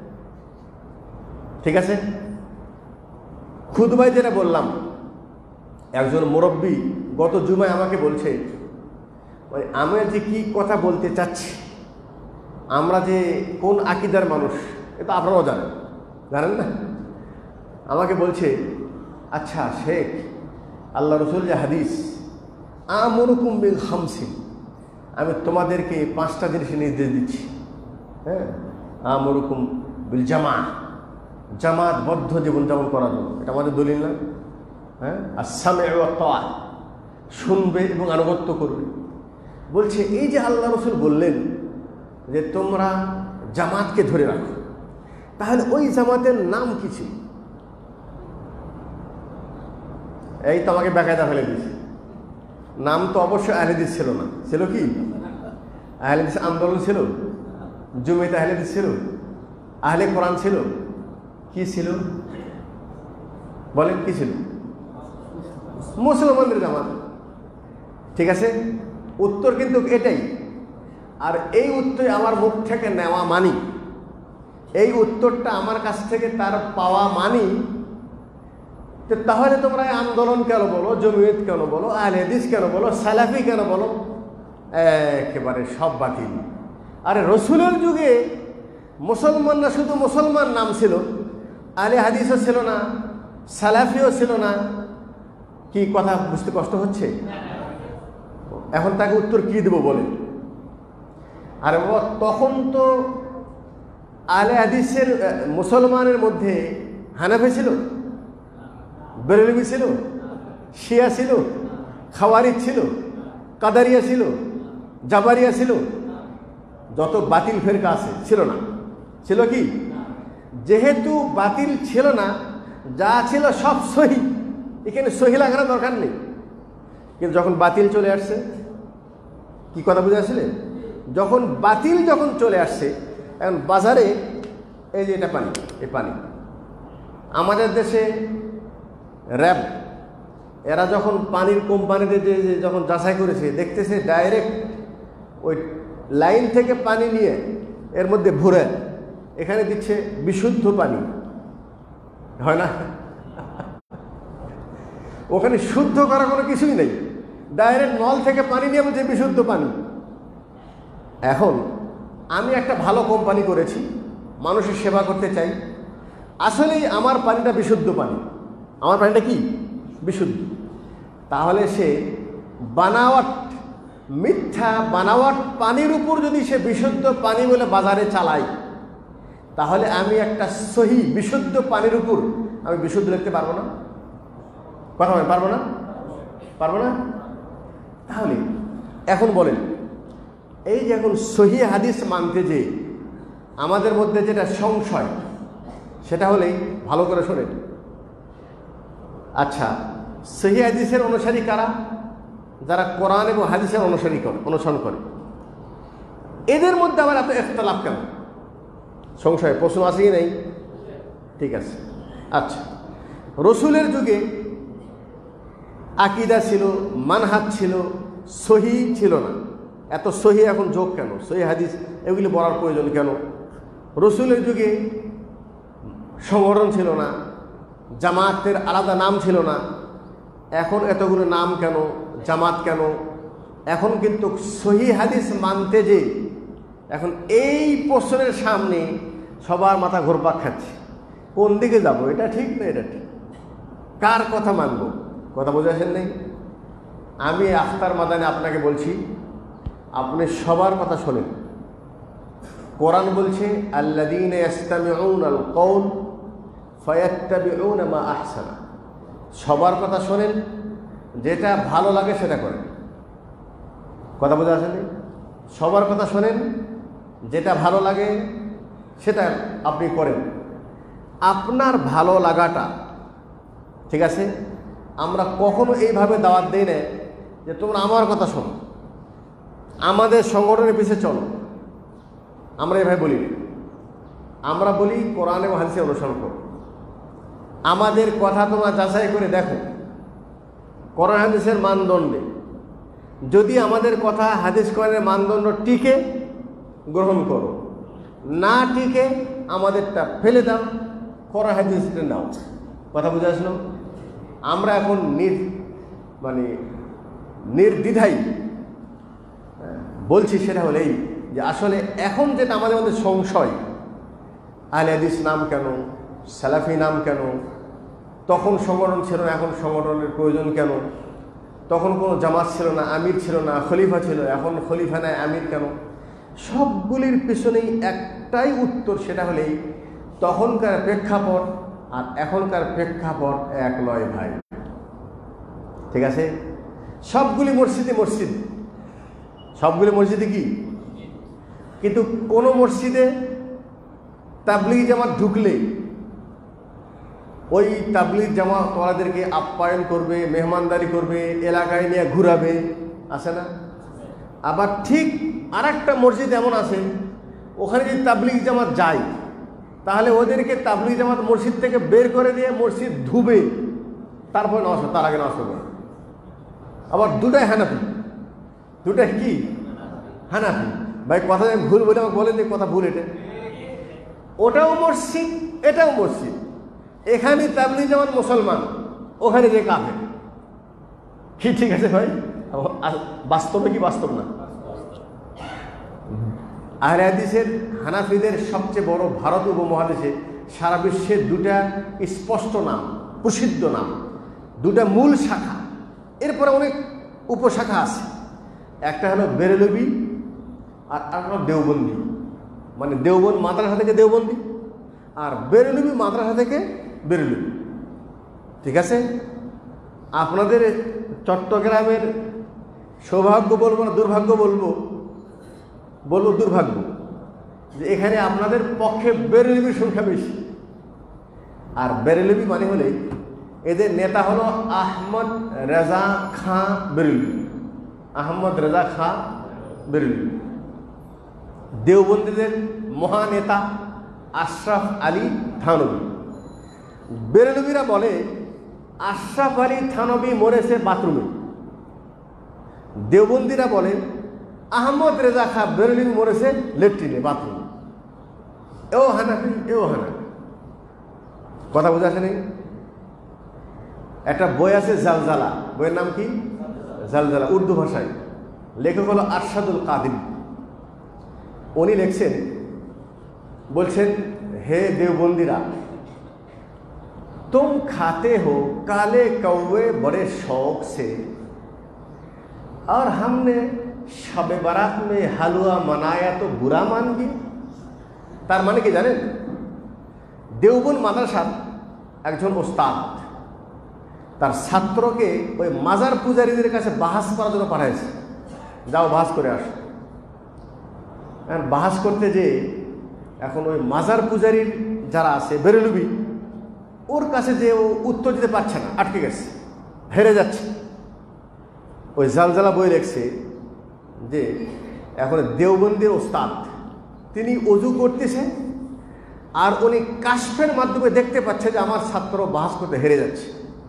ঠিক আছে। খুতবায় যেটা বললাম, একজন মুরব্বী গত জুমায় আমাকে বলছে, ওই আমি যে কি কথা বলতে চাচ্ছি, আমরা যে কোন আকীদার মানুষ, এটা আপনারাও জানেন, জানেন না? আমাকে বলছে, আচ্ছা শেখ, আল্লাহ রসুল যে হাদিস আমরুকুম বিল খামসিন, আমি তোমাদেরকে পাঁচটা জিনিসের নির্দেশ দিচ্ছি। হ্যাঁ, আমরুকুম বিল জামা, জামাতবদ্ধ জীবনযাপন করার জন্য, এটা আমাদের দলিল না? হ্যাঁ, আর সামে ওয়া তাআ, শুনবে এবং আনুগত্য করবে। বলছে এই যে আল্লাহ রসুল বললেন যে তোমরা জামাতকে ধরে রাখো, তাহলে ওই জামাতের নাম কি ছিল? এই তো আমাকে বেকায়দা ফেলে দিয়েছে। নাম তো অবশ্যই আহলে হাদিস ছিল না, ছিল কি? আহলে হাদিস আন্দোলন ছিল, জমিয়ত আহলে হাদিস ছিল, আহলে কোরআন ছিল, কি ছিল বলেন? কি ছিল? মুসলমানদের জামাত। ঠিক আছে, উত্তর কিন্তু এটাই। আর এই উত্তর আমার মুখ থেকে নেওয়া মানি, এই উত্তরটা আমার কাছ থেকে তার পাওয়া মানি, তাহলে তোমরা আন্দোলন কেন বলো, জমিয়ত কেন বলো, আহলে হাদিস কেন বলো, সালাফি কেন বলো, একেবারে সব বাতিল। আরে রসুলের যুগে মুসলমানরা শুধু মুসলমান নাম ছিল, আহলে হাদিসও ছিল না, সালাফিও ছিল না। কি কথা বুঝতে কষ্ট হচ্ছে? এখন তাকে উত্তর কি দেবো বলে? আরে বাবা, তখন তো আহলে হাদিসের মুসলমানের মধ্যে হানাফি ছিল, বেরেলভি ছিল, শিয়া ছিল, খাওয়ারিজ ছিল, কাদারিয়া ছিল, জাবারিয়া ছিল, যত বাতিল ফেরকা আছে ছিল না? ছিল কি? যেহেতু বাতিল ছিল না, যা ছিল সব সহি, এখানে সহি লাগানোর দরকার নেই। কিন্তু যখন বাতিল চলে আসছে, কি কথা বুঝে আসলে? যখন বাতিল যখন চলে আসছে, এখন বাজারে এই যে এটা পানি, এই পানি আমাদের দেশে র্যাব এরা যখন পানির কোম্পানিতে যে যখন যাচাই করেছে, দেখতেছে ডাইরেক্ট ওই লাইন থেকে পানি নিয়ে এর মধ্যে ভরে এখানে দিচ্ছে বিশুদ্ধ পানি, হয় না? ওখানে শুদ্ধ করা কোনো কিছুই নেই, ডাইরেক্ট নল থেকে পানি নিয়ে বলছে বিশুদ্ধ পানি। এখন আমি একটা ভালো কোম্পানি করেছি, মানুষের সেবা করতে চাই, আসলেই আমার পানিটা বিশুদ্ধ পানি, আমার পানিটা কি বিশুদ্ধ। তাহলে সে বানাওয়াট, মিথ্যা বানাওয়াট পানির উপর যদি সে বিশুদ্ধ পানি বলে বাজারে চালায়, তাহলে আমি একটা সহি বিশুদ্ধ পানির উপর আমি বিশুদ্ধ লিখতে পারবো না? কথা বলেন, পারবো না? পারবো না? তাহলে এখন বলেন, এই যে এখন সহি হাদিস মানতে যে আমাদের মধ্যে যেটা সংশয়, সেটা হলেই ভালো করে শোনেন। আচ্ছা, সহিহ হাদিসের অনুসারী কারা? যারা কোরআন এবং হাদিসের অনুসারী করে, অনুসরণ করে। এদের মধ্যে আবার এত ইখতিলাফ কেন? সংশয় প্রশ্ন আছে কি নেই? ঠিক আছে। আচ্ছা, রসুলের যুগে আকীদা ছিল, মানহাজ ছিল, সহিহ ছিল না। এত সহিহ এখন যোগ কেন? সহিহ হাদিস এগুলি বলার প্রয়োজন কেন? রসুলের যুগে সংগঠন ছিল না, জামাতের আলাদা নাম ছিল না, এখন এতগুলো নাম কেন, জামাত কেন? এখন কিন্তু সহিহ হাদিস মানতে যে এখন এই প্রশ্নের সামনে সবার মাথা ঘুরপাক খাচ্ছে, কোন দিকে যাব? এটা ঠিক না এটা ঠিক, কার কথা মানব? কথা বুঝে আসেন নেই? আমি আখতার মাদানে আপনাকে বলছি, আপনি সবার কথা শোনেন। কোরআন বলছে আল্লাযীনা ইসতামিউনাল কওল ফায়াত্তাবিউনা মা আহসানা। সবার কথা শোনেন, যেটা ভালো লাগে সেটা করেন। কথা বুঝে আসেন? সবার কথা শোনেন, যেটা ভালো লাগে সেটা আপনি করেন। আপনার ভালো লাগাটা, ঠিক আছে, আমরা কখনো এইভাবে দাওয়াত দিই না যে তোমরা আমার কথা শোনো, আমাদের সংগঠনের পিছিয়ে চলো, আমরা এভাবে বলি না। আমরা বলি কোরআন এবং হাদিসের অনুসরণ করো। আমাদের কথা তোমরা যাচাই করে দেখো কোরআন হাদিসের মানদণ্ডে, যদি আমাদের কথা হাদিস কোরআনের মানদণ্ড টিকে গ্রহণ করো, না টিকে আমাদেরটা ফেলে দাও, কোরআন হাদিসটা নাও। কথা বুঝে আসলো? আমরা এখন নির মানে নির্দ্বিধাই বলছি, সেটা হলো এই যে আসলে এখন যেটা আমাদের মধ্যে সংশয়, আহলে হাদিস নাম কেন, সালাফি নাম কেন, তখন সংগঠন ছিল না, এখন সংগঠনের প্রয়োজন কেন, তখন কোনো জামাত ছিল না, আমির ছিল না, খলিফা ছিল, এখন খলিফা নাই, আমির কেন? সবগুলির পেছনেই একটাই উত্তর, সেটা হলেই তখনকার প্রেক্ষাপট আর এখনকার প্রেক্ষাপট এক নয় ভাই। ঠিক আছে? সবগুলি মসজিদে মসজিদ, সবগুলি মসজিদে কি, কিন্তু কোনো মসজিদে তাবলীগ জামাত ঢুকলে ওই তাবলীগ জামাত ওনাদেরকে আপ্যায়ন করবে, মেহমানদারি করবে, এলাকায় নিয়ে ঘুরাবে, আছে না? আবার ঠিক আর একটা মসজিদ এমন আছে, ওখানে যদি তাবলীগ জামাত যায় তাহলে ওদেরকে তাবলীগ জামাত মসজিদ থেকে বের করে দিয়ে মসজিদ ধুবে, তারপরে নামাজ, তার আগে নামাজ পড়বে। আবার দুটাই হানাফি, দুটাই কি হানাফি। ভাই কথা আমি ভুল বলে আমাকে বলেন যে কথা ভুল, এটা ওটাও মসজিদ এটাও মসজিদ, এখানে তাবলীগ জামাত মুসলমান, ওখানে যে কাফের। কি ঠিক আছে ভাই? বাস্তবে কি বাস্তব না? আহলে হাদিসের হানাফিদের সবচেয়ে বড় ভারত উপমহাদেশে সারা বিশ্বের দুটা স্পষ্ট নাম, প্রসিদ্ধ নাম, দুটা মূল শাখা, এরপরে অনেক উপশাখা আছে। একটা হলো বেরেলভি আর একটা হলো দেওবন্দি, মানে দেওবন্দ মাদ্রাসা থেকে দেওবন্দি আর বেরেলভি মাদ্রাসা থেকে বেরেলভি। ঠিক আছে? আপনাদের চট্টগ্রামের সৌভাগ্য বলবো না দুর্ভাগ্য বলবো, বলবো দুর্ভাগ্য, যে এখানে আপনাদের পক্ষে বেরেলভির সংখ্যা বেশি। আর বেরেলভি মানে হলে এদের নেতা হলো আহমদ রেজা খাঁ বেরেলভি, আহমদ রেজা খাঁ বেরেলভি। দেওবন্দীদের মহানেতা আশরাফ আলী থানভী। বেরেলভিরা বলে আশরাফ আলী থানভী মরেছে বাথরুমে। দেওবন্দীরা বলে আহমদ রেজা খাঁ বেরেলভি মরেছে লেট্রিনে, বাথরুমে। এও হানাফি এও হানাফি। কথা বোঝা আসে নেই? একটা বই আছে জালজালা, বইয়ের নাম কি? জালজালা, উর্দু ভাষায়। লেখক হলো আরশাদুল কাদির। উনি লিখছেন, বলছেন, হে দেওবন্দীরা, तुम खाते हो काले कौवे बड़े शौक से और हमने शबे बारात में हलवा मनाया तो बुरा मान गए। तार माने कि जानें, देवबंद माद्रासार একজন ওস্তাদ তার ছাত্রকে ওই মাজার পূজারীদের কাছে বাহাস করার জন্য পাঠাইছে, যাও বাহাস করে আসো। বাহাস করতে যে এখন ওই মাজার পূজারীর যারা আছে বেরেলভি, ওর কাছে যে ও উত্তর দিতে পারছে না, আটকে গেছে। হেরে যাচ্ছে। ওই জালজালা বই লেখছে যে এখন দেওবন্দির ওস্তাদ তিনি অজু করতেছেন আর উনি কাশফের মাধ্যমে দেখতে পাচ্ছে যে আমার ছাত্র বাহাস করতে হেরে যাচ্ছে।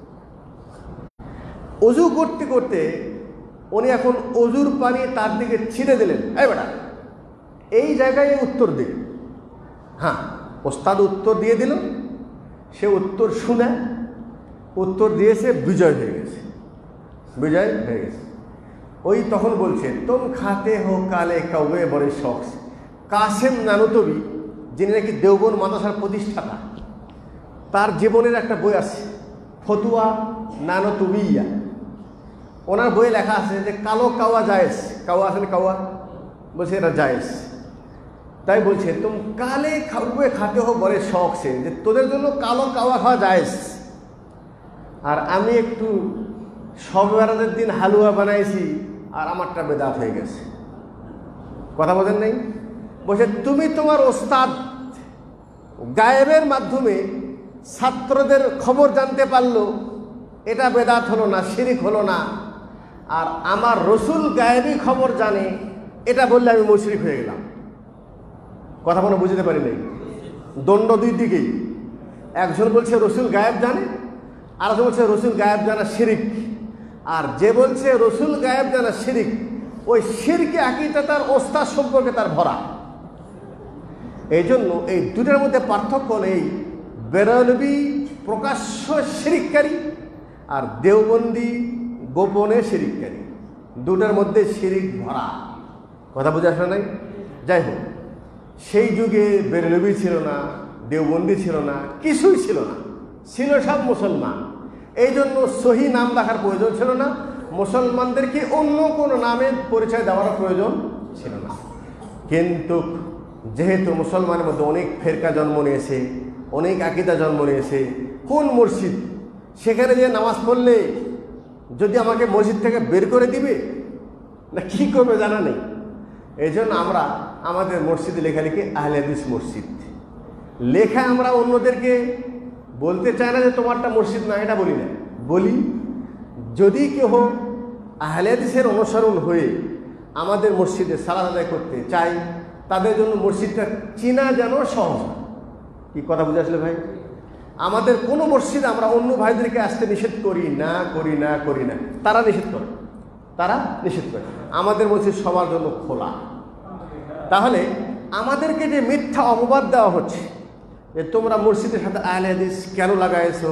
অজু করতে করতে উনি এখন অজুর পানি তার দিকে ছিঁড়ে দিলেন, এই বেটা এই জায়গায় উত্তর দিন। হ্যাঁ, ওস্তাদ উত্তর দিয়ে দিল, সে উত্তর শুনে উত্তর দিয়েছে, বিজয় হয়ে গেছে, বিজয় হয়ে গেছে। ওই তখন বলছে তুম খাতে হো কালে কৌয়ে বড়ে শখ। কাসেম নানুতবি, যিনি নাকি দেওবন্দ মাদ্রাসার প্রতিষ্ঠাতা, তার জীবনের একটা বই আছে ফতুয়া নানুতবিয়া। ওনার বইয়ে লেখা আছে যে কালো কাওয়া জায়েজ, কাওয়া আসলে কাওয়া বলছে এটা জায়েজ। তাই বলছে তুম কালে কৌয়ে খাতে হো বড়ে শখ সে, যে তোদের জন্য কালো কাওয়া খাওয়া জায়েজ। আর আমি একটু সব বেড়াদের দিন হালুয়া বানাইছি আর আমারটা বেদাত হয়ে গেছে। কথা বোঝেন নাই? বলছে তুমি তোমার ওস্তাদ গায়েবের মাধ্যমে ছাত্রদের খবর জানতে পারলো, এটা বেদাত হলো না, শিরিক হলো না। আর আমার রসুল গায়েবী খবর জানে, এটা বললে আমি মুশরিক হয়ে গেলাম। কথা কোনো বুঝতে পারি নাই। দণ্ড দুই দিকেই, একজন বলছে রসুল গায়েব জানে, আর একজন বলছে রসুল গায়েব জানা শিরিক। আর যে বলছে রসুল গায়েব জানা শিরিক, ওই শিরকে আকীদা তার ওস্তাদ সম্পর্কে তার ভরা। এই জন্য এই দুটার মধ্যে পার্থক্য নেই, বেরলবি প্রকাশ্য শিরিককারী আর দেওবন্দি গোপনে শিরিককারী, দুটার মধ্যে শিরিক ভরা। কথা বুঝে আসে নাই? যাই হোক, সেই যুগে বেরলবি ছিল না, দেওবন্দি ছিল না, কিছুই ছিল না, ছিল সব মুসলমান। এই জন্য সহি নাম রাখার প্রয়োজন ছিল না, মুসলমানদেরকে অন্য কোনো নামে পরিচয় দেওয়ার প্রয়োজন ছিল না। কিন্তু যেহেতু মুসলমানের মধ্যে অনেক ফেরকা জন্ম নিয়েছে, অনেক আকীদা জন্ম নিয়েছে, কোন মসজিদ সেখানে যে নামাজ পড়লে যদি আমাকে মসজিদ থেকে বের করে দিবে না কি করবে জানা নেই। এই জন্য আমরা আমাদের মসজিদে লেখা লিখি আহলে হাদিস মসজিদ লেখা। আমরা অন্যদেরকে বলতে চাই না যে তোমারটা মসজিদ না, এটা বলি না। বলি যদি কেউ আহলে হাদিসের অনুসরণ হয়ে আমাদের মসজিদে সালাত আদায় করতে চাই, তাদের জন্য মসজিদটা চেনা যেন সহজ। কি কথা বুঝে আসলে ভাই? আমাদের কোনো মসজিদে আমরা অন্য ভাইদেরকে আসতে নিষেধ করি না, করি না, করি না। তারা নিষেধ করে, তারা নিষেধ করে। আমাদের মসজিদ সবার জন্য খোলা। তাহলে আমাদেরকে যে মিথ্যা অপবাদ দেওয়া হচ্ছে যে তোমরা মসজিদের সাথে আহলে হাদিস কেন লাগাইছো,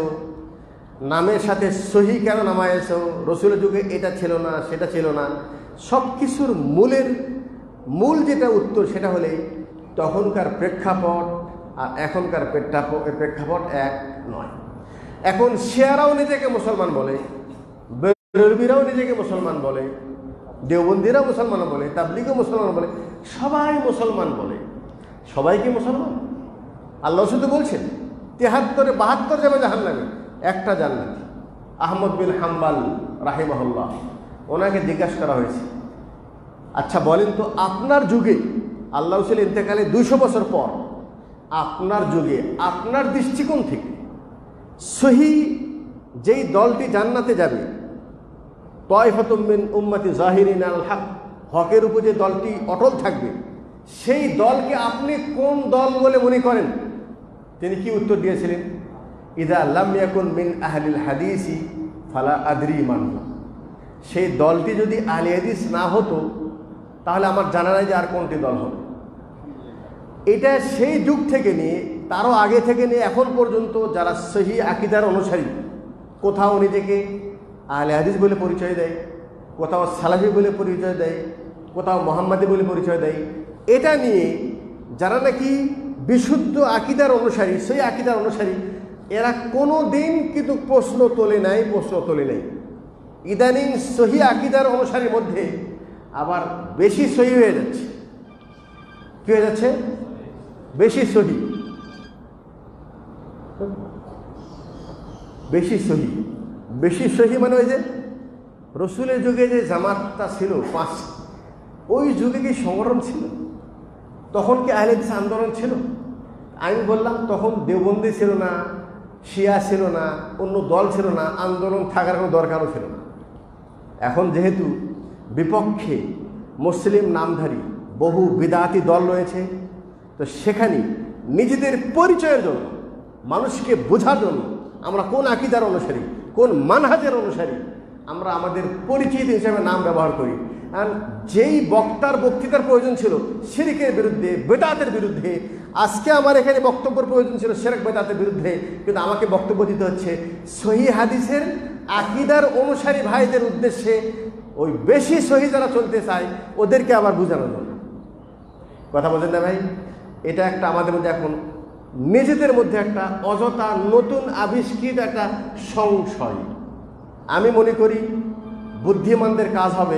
নামের সাথে সহি কেন নামাইছো, রসুলের যুগে এটা ছিল না, সেটা ছিল না, সব কিছুর মূলের মূল যেটা উত্তর সেটা হলে তখনকার প্রেক্ষাপট আর এখনকার প্রেক্ষাপট প্রেক্ষাপট এক নয়। এখন শিয়ারাও নিজেকে মুসলমান বলে, বেরলবিরাও নিজেকে মুসলমান বলে, দেওবন্দিরাও মুসলমান বলে, তাবলিগও মুসলমান বলে, সবাই মুসলমান বলে। সবাই কি মুসলমান? আল্লাহ শুধু বলছেন তেহাত্তরে বাহাত্তর যাবে জাহান্নামে, একটা জান্নাতি। আহমদ বিন হাম্বাল রাহিমাহুল্লাহ, ওনাকে জিজ্ঞাসা করা হয়েছে, আচ্ছা বলেন তো আপনার যুগে, আল্লাহ রসুল ইন্তেকালে দুইশো বছর পর, আপনার যুগে আপনার দৃষ্টিকোণ থেকে সহি যেই দলটি জান্নাতে যাবে, তায়ফাতুম মিন উম্মতি জাহিরিন আল হক, হকের উপর যে দলটি অটল থাকবে, সেই দলকে আপনি কোন দল বলে মনে করেন? তিনি কি উত্তর দিয়েছিলেন? ইদা লাম ইয়াকুন মিন আহলিল হাদিসি ফালা আদরি মান। সেই দলটি যদি আহলে হাদিস না হতো তাহলে আমার জানা নাই যে আর কোনটি দল হবে। এটা সেই যুগ থেকে নিয়ে তারও আগে থেকে নিয়ে এখন পর্যন্ত যারা সহি আকীদার অনুসারী, কোথাও নিজেকে আহলে হাদিস বলে পরিচয় দেয়, কোথাও সালাফি বলে পরিচয় দেয়, কোথাও মোহাম্মদী বলে পরিচয় দেয়, এটা নিয়ে যারা নাকি বিশুদ্ধ আকীদার অনুসারী, সেই আকীদার অনুসারী, এরা কোনো দিন কিন্তু প্রশ্ন তোলে নাই, প্রশ্ন তোলে নাই। ইদানিং সহি আকীদার অনুসারীর মধ্যে আবার বেশি সহি হয়ে যাচ্ছে। কি হয়ে যাচ্ছে? বেশি সহি, বেশি সহি, বেশি সহি মানে ওই যে রসুলের যুগে যে জামাতটা ছিল পাঁচ, ওই যুগে কি সংগঠন ছিল? তখন কি আহলে হাদিস আন্দোলন ছিল? আমি বললাম তখন দেওবন্দি ছিল না, শিয়া ছিল না, অন্য দল ছিল না, আন্দোলন থাকার কোনো দরকারও ছিল না। এখন যেহেতু বিপক্ষে মুসলিম নামধারী বহু বিদাতি দল রয়েছে, তো সেখানে নিজেদের পরিচয়ের জন্য, মানুষকে বোঝার জন্য আমরা কোন আকীদার অনুসারী, কোন মানহাজের অনুসারী, আমরা আমাদের পরিচিত হিসেবে নাম ব্যবহার করি। আর যেই বক্তার বক্তৃতার প্রয়োজন ছিল শিরকের বিরুদ্ধে, বেদাতের বিরুদ্ধে, আজকে আমার এখানে বক্তব্যের প্রয়োজন ছিল শিরক বেদাতের বিরুদ্ধে, কিন্তু আমাকে বক্তব্য দিতে হচ্ছে সহিহ হাদিসের আকীদার অনুসারী ভাইদের উদ্দেশ্যে, ওই বেশি সহি যারা চলতে চায় ওদেরকে আবার বোঝানোর জন্য। কথা বলেন না ভাই? এটা একটা আমাদের মধ্যে এখন নিজেদের মধ্যে একটা অযথা নতুন আবিষ্কৃত একটা সংশয়। আমি মনে করি বুদ্ধিমানদের কাজ হবে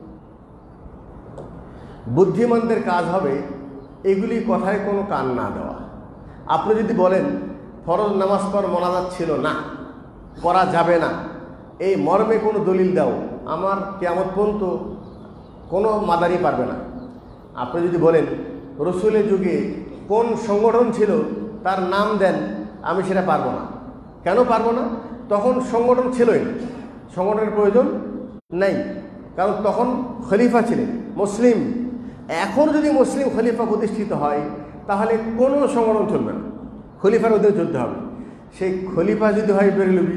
বুদ্ধিমানদের কাজ হবে এগুলি কথায় কোনো কান না দেওয়া। আপনি যদি বলেন ফরজ নামাজ পর মোনাজাত ছিল না, করা যাবে না, এই মর্মে কোনো দলিল দাও, আমার কিয়ামত পর্যন্ত কোনো মাদারি পারবে না। আপনি যদি বলেন রসুলের যুগে কোন সংগঠন ছিল তার নাম দেন, আমি সেটা পারবো না। কেন পারবো না? তখন সংগঠন ছিলই না, সংগঠনের প্রয়োজন নেই, কারণ তখন খলিফা ছিলেন মুসলিম। এখন যদি মুসলিম খলিফা প্রতিষ্ঠিত হয় তাহলে কোনো সংগঠন চলবে না, খলিফার অধীনে চলতে হবে। সেই খলিফা যদি হয় বেরেলভি,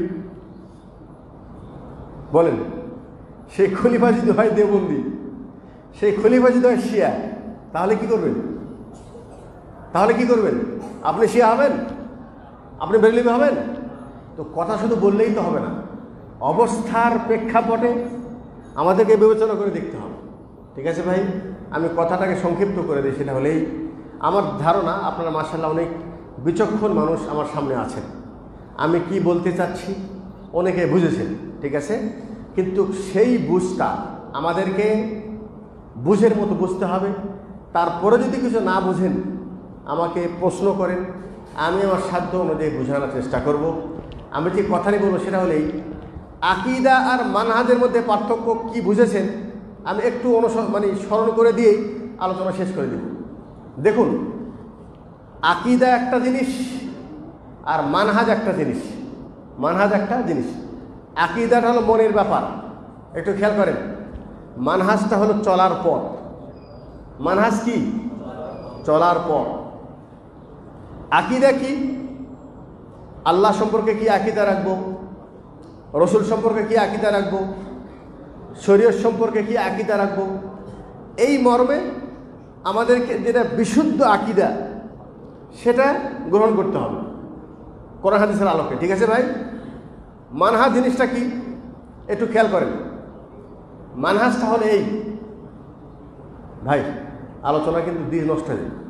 বলেন, সেই খলিফা যদি হয় দেওবন্দি, সেই খলিফা যদি হয় শিয়া, তাহলে কি করবেন? তাহলে কি করবেন? আপনি শিয়া হবেন? আপনি বেরেলভি হবেন? তো কথা শুধু বললেই তো হবে না, অবস্থার প্রেক্ষাপটে আমাদেরকে বিবেচনা করে দেখতে হবে। ঠিক আছে ভাই, আমি কথাটাকে সংক্ষিপ্ত করে দিই। সেটা হলেই আমার ধারণা আপনারা মাশাআল্লাহ অনেক বিচক্ষণ মানুষ আমার সামনে আছেন, আমি কি বলতে চাচ্ছি অনেকে বুঝেছেন। ঠিক আছে, কিন্তু সেই বুঝটা আমাদেরকে বুঝের মতো বুঝতে হবে। তারপরে যদি কিছু না বুঝেন আমাকে প্রশ্ন করেন, আমি আমার সাধ্য অনুযায়ী বোঝানোর চেষ্টা করব। আমি যে কথাটি বলবো সেটা হলেই আকীদা আর মানহাজের মধ্যে পার্থক্য কি বুঝেছেন আমি একটু অনুস মানে স্মরণ করে দিয়েই আলোচনা শেষ করে দেব। দেখুন, আকীদা একটা জিনিস আর মানহাজ একটা জিনিস। মানহাজ একটা জিনিস, আকীদাটা হলো মনের ব্যাপার, একটু খেয়াল করেন। মানহাজটা হলো চলার পথ। মানহাজ কি? চলার পথ। আকীদা কি? আল্লাহ সম্পর্কে কি আকীদা রাখবো, রসুল সম্পর্কে কি আকীদা রাখবো, শরীয়ত সম্পর্কে কি আকীদা রাখবো, এই মর্মে আমাদেরকে যেটা বিশুদ্ধ আকীদা সেটা গ্রহণ করতে হবে কোরআন হাদিসের আলোকে। ঠিক আছে ভাই? মানহাজ জিনিসটা কি একটু খেয়াল করেন। মানহাজটা হলো এই, ভাই আলোচনা কিন্তু দিন নষ্ট হয়ে যায়।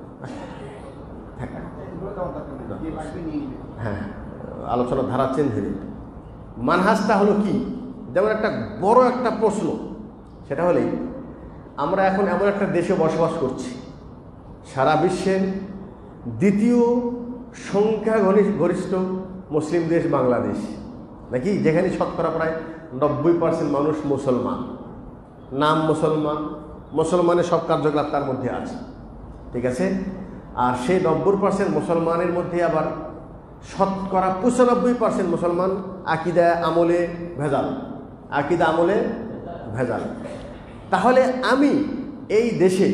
হ্যাঁ, আলোচনার ধারা চেঞ্জ হয়ে যায়। মানহাজটা হলো কি? যেমন একটা বড় একটা প্রশ্ন, সেটা হলেই আমরা এখন এমন একটা দেশে বসবাস করছি, সারা বিশ্বের দ্বিতীয় সংখ্যা গরিষ্ঠ মুসলিম দেশ বাংলাদেশ, নাকি? যেখানে শতকরা প্রায় নব্বই পার্সেন্ট মানুষ মুসলমান, নাম মুসলমান, মুসলমানের সব কার্যকলাপ তার মধ্যে আছে। ঠিক আছে, আর সেই নব্বই পার্সেন্ট মুসলমানের মধ্যে আবার শতকরা পঁচানব্বই পার্সেন্ট মুসলমান আকীদা আমলে ভেজাল, আকীদা আমলে ভেজাল। তাহলে আমি এই দেশে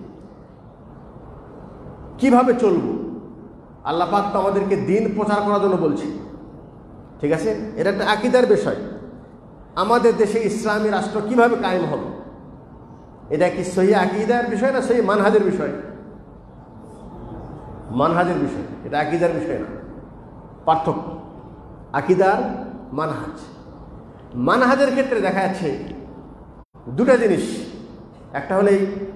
কিভাবে চলব? আল্লাহ পাক তো আমাদেরকে দিন প্রচার করার জন্য বলছি। ঠিক আছে, এটা একটা আকীদার বিষয়। আমাদের দেশে ইসলামী রাষ্ট্র কিভাবে কায়েম হবে, এটা কি সহি আকীদার বিষয় না সহি মানহাজের বিষয়? মানহাজের বিষয়, এটা আকীদার বিষয় না। পার্থক্য আকীদার মানহাজ। মানহাজের ক্ষেত্রে দেখা যাচ্ছে দুটা জিনিস। একটা হলেই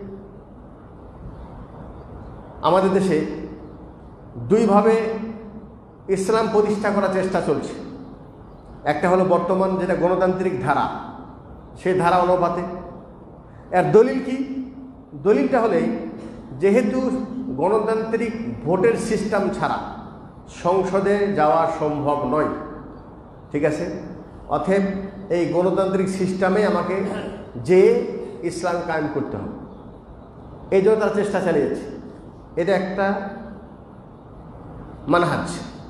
আমাদের দেশে দুইভাবে ইসলাম প্রতিষ্ঠা করার চেষ্টা চলছে। একটা হলো বর্তমান যেটা গণতান্ত্রিক ধারা, সেই ধারা অনুপাতে। এর দলিল কি? দলিলটা হলেই যেহেতু গণতান্ত্রিক ভোটের সিস্টেম ছাড়া সংসদে যাওয়া সম্ভব নয়, ঠিক আছে, অতএব এই গণতান্ত্রিক সিস্টেমে আমাকে যে ইসলাম কায়েম করতে হবে, এই জন্য তারা চেষ্টা চালিয়েছে। এটা একটা মানহাজ।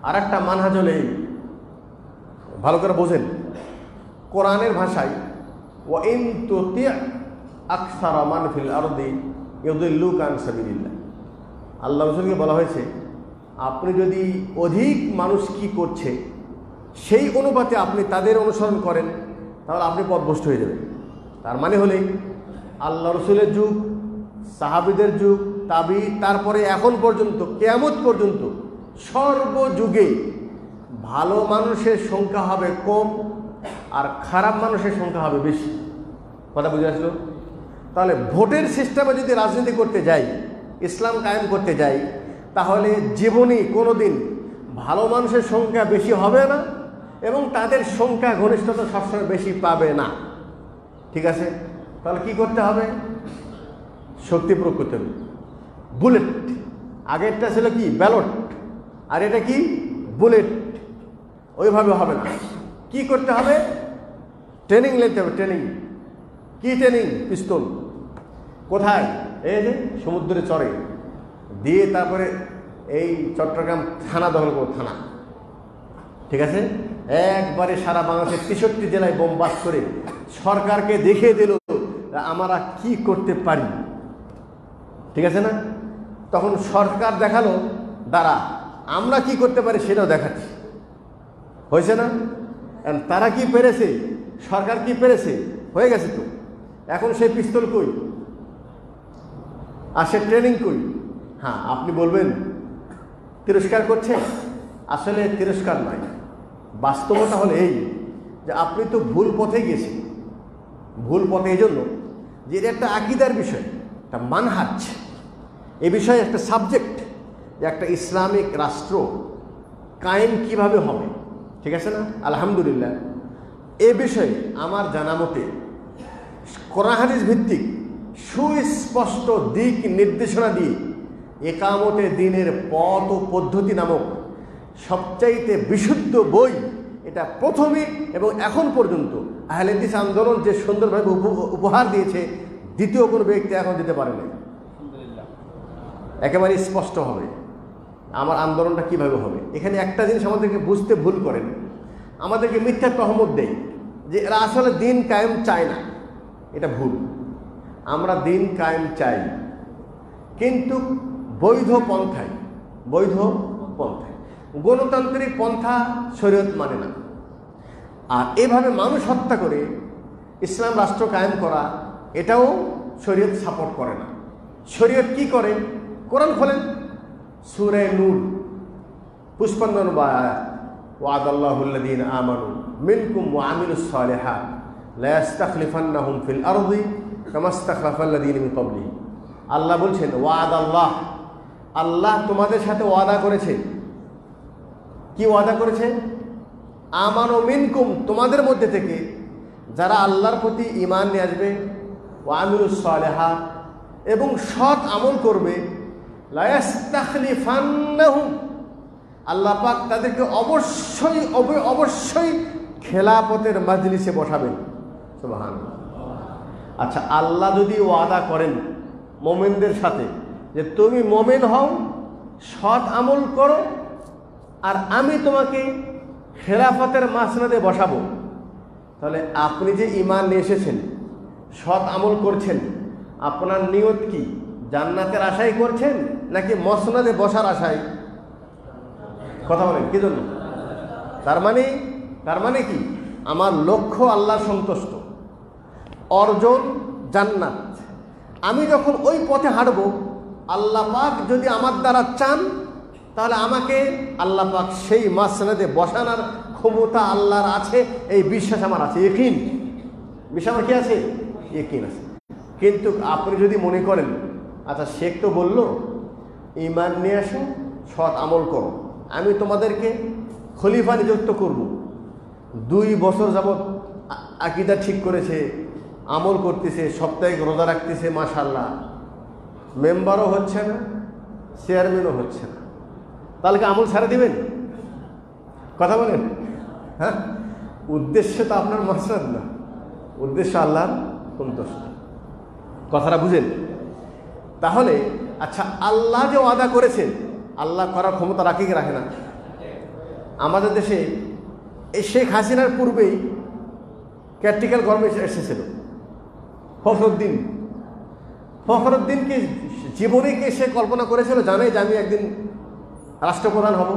আর একটা মানহাজ হলে ভালো করে বোঝেন, কোরআনের ভাষায় ওয়া ইন তুতি আকসারা মান ফিল আরদি ইউদিল্লুকা আন সাবিলিল্লাহ, আল্লাহ রাসূলকে বলা হয়েছে আপনি যদি অধিক মানুষ কি করছে সেই অনুপাতে আপনি তাদের অনুসরণ করেন তাহলে আপনি পথভ্রষ্ট হয়ে যাবেন। তার মানে হলেই আল্লাহ রসুলের যুগ, সাহাবীদের যুগ, তাবি, তারপরে এখন পর্যন্ত কিয়ামত পর্যন্ত সর্বযুগে ভালো মানুষের সংখ্যা হবে কম আর খারাপ মানুষের সংখ্যা হবে বেশি। কথা বুঝে আসলো? তাহলে ভোটের সিস্টেমে যদি রাজনীতি করতে যাই, ইসলাম কায়েম করতে যাই, তাহলে জীবনে কোনো দিন ভালো মানুষের সংখ্যা বেশি হবে না এবং তাদের সংখ্যা ঘনিষ্ঠতা সবসময় বেশি পাবে না। ঠিক আছে? তাহলে কি করতে হবে? শক্তি প্রয়োগ করতে হবে। বুলেট, আগেরটা ছিল কি ব্যালট, আর এটা কি বুলেট। ওইভাবে হবে না, কি করতে হবে? ট্রেনিং নিতে হবে। ট্রেনিং কি ট্রেনিং? পিস্তল। কোথায়? এই যে সমুদ্রে চরে দিয়ে তারপরে এই চট্টগ্রাম থানা দখল করবো, থানা। ঠিক আছে? একবারে সারা বাংলাদেশের তেষট্টি জেলায় বোমবাস করে সরকারকে দেখিয়ে দিল আমরা কি করতে পারি। ঠিক আছে না? তখন সরকার দেখালো দ্বারা আমরা কি করতে পারি সেটাও দেখাচ্ছি। হয়েছে না? তারা কি পেরেছে, সরকার কি পেরেছে, হয়ে গেছে তো। এখন সেই পিস্তল কই আর সে ট্রেনিং কই? হ্যাঁ, আপনি বলবেন তিরস্কার করছে, আসলে তিরস্কার নয়, বাস্তবতা হলো এই যে আপনি তো ভুল পথে গেছেন। ভুল পথে এই জন্য যে এটা একটা আকীদার বিষয়, একটা মানহাজ, এ বিষয়ে একটা সাবজেক্ট যে একটা ইসলামিক রাষ্ট্র কায়েম কিভাবে হবে। ঠিক আছে না? আলহামদুলিল্লাহ এ বিষয়ে আমার জানা মতে কোরআন হাদিস ভিত্তিক সুস্পষ্ট দিক নির্দেশনা দিয়ে একামতে দিনের পথ ও পদ্ধতি নামক সবচাইতে বিশুদ্ধ বই এটা প্রথমে এবং এখন পর্যন্ত আহলে হাদিস আন্দোলন যে সুন্দরভাবে উপহার দিয়েছে দ্বিতীয় কোনো ব্যক্তি এখন দিতে পারে না। একেবারে স্পষ্ট হবে আমার আন্দোলনটা কিভাবে হবে। এখানে একটা জিনিস আমাদেরকে বুঝতে ভুল করেন, আমাদেরকে মিথ্যা তহমত দেয় যে এরা আসলে দিন কায়েম চায় না। এটা ভুল। আমরা দিন কায়েম চাই, কিন্তু বৈধ পন্থায়, বৈধ পন্থায়। গণতান্ত্রিক পন্থা শরীয়ত মানে না। আর এভাবে মানুষ হত্যা করে ইসলাম রাষ্ট্র কায়েম করা, এটাও শরীয়ত সাপোর্ট করে না। শরীয়ত কি করে? কোরআন খোলেন, সূরা নূর পঞ্চান্ন নম্বর আয়াত, ওয়াদাল্লাহুল্লাযীনা আমানু মিনকুম ওয়া আমিলুস সালিহাত লা ইস্তাখলিফান্নাহুম ফিল আরদি কামা ইস্তাখলাফাল্লাযীনা মিন ক্বাবলিহিম। আল্লাহ বলছেন ওয়াদাল্লাহ, আল্লাহ তোমাদের সাথে ওয়াদা করেছে। কি ওয়াদা করেছে? আমানু মিনকুম, তোমাদের মধ্যে থেকে যারা আল্লাহর প্রতি ঈমান নিয়ে আসবে, ওয়া আমিলুস সালিহাত, এবং সৎ আমল করবে, লা ইস্তাখলিফান্নাহুম, আল্লাহ পাক তাদেরকে অবশ্যই অবশ্যই খেলাফতের মাজলিসে বসাবেন। সুবহানাল্লাহ। আচ্ছা, আল্লাহ যদি ওয়াদা করেন মোমেনদের সাথে যে তুমি মোমেন হও, সৎ আমল করো, আর আমি তোমাকে খেলাফতের মাসনাদে বসাবো, তাহলে আপনি যে ঈমান নিয়ে এসেছেন, সৎ আমল করছেন, আপনার নিয়ত কি? জান্নাতের আশাই করছেন নাকি মসনাদে বসার আশায়? কথা বলেন, কি জন্য? তার মানে তার মানে কি? আমার লক্ষ্য আল্লাহ সন্তুষ্ট, অর্জন জান্নাত। আমি যখন ওই পথে হাঁটব, আল্লাহ পাক যদি আমার দ্বারা চান, তাহলে আমাকে আল্লাহ পাক সেই মাসনাদে বসানোর ক্ষমতা আল্লাহর আছে, এই বিশ্বাস আমার আছে, ইয়াকিন। বিশ্বাস আমার কি আছে? ইয়াকিন আছে। কিন্তু আপনি যদি মনে করেন আচ্ছা শেখ তো বললো ঈমান নিয়ে আসো, সৎ আমল করো, আমি তোমাদেরকে খলিফা নিযুক্ত করব, দুই বছর যাবৎ আকীদা ঠিক করেছে, আমল করতেছে, সাপ্তাহিক রোজা রাখতেছে, মাশাআল্লাহ, মেম্বারও হচ্ছে না, চেয়ারম্যানও হচ্ছে না, তাহলে কি আমল ছাড়া দিবেন? কথা বলেন। হ্যাঁ, উদ্দেশ্য তো আপনার মাসনাদ না, উদ্দেশ্য আল্লাহর সন্তুষ্ট। কথাটা বুঝেন? তাহলে আচ্ছা, আল্লাহ যে ওয়াদা করেছেন, আল্লাহ করার ক্ষমতা রাখে কি রাখে না? আমাদের দেশে এই শেখ হাসিনার পূর্বেই ক্যাট্রিক্যাল গভর্নমেন্ট এসেছিল। ফখরুদ্দিন ফখরুদ্দিনকে জীবনে কে সে কল্পনা করেছিল জানে যে আমি একদিন রাষ্ট্রপ্রধান হব?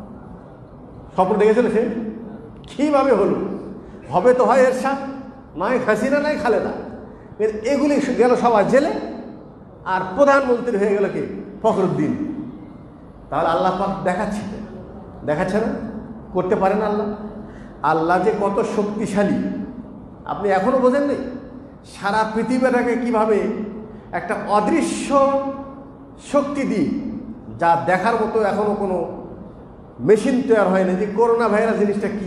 স্বপ্ন দেখেছিল সে? কীভাবে হলো? হবে তো হয় এরশাদ, নয় হাসিনা, নয় খালেদা। এগুলি গেল সবার জেলে, আর প্রধানমন্ত্রী হয়ে গেল কি? ফখরুদ্দিন। তাহলে আল্লাহ পাক দেখাচ্ছে দেখাচ্ছে না? করতে পারেন আল্লাহ? আল্লাহ যে কত শক্তিশালী আপনি এখনো বোঝেন নি? সারা পৃথিবীটাকে কিভাবে একটা অদৃশ্য শক্তি দিই, যা দেখার মতো এখনো কোনো মেশিন তৈরি হয়নি যে করোনা ভাইরাস জিনিসটা কি।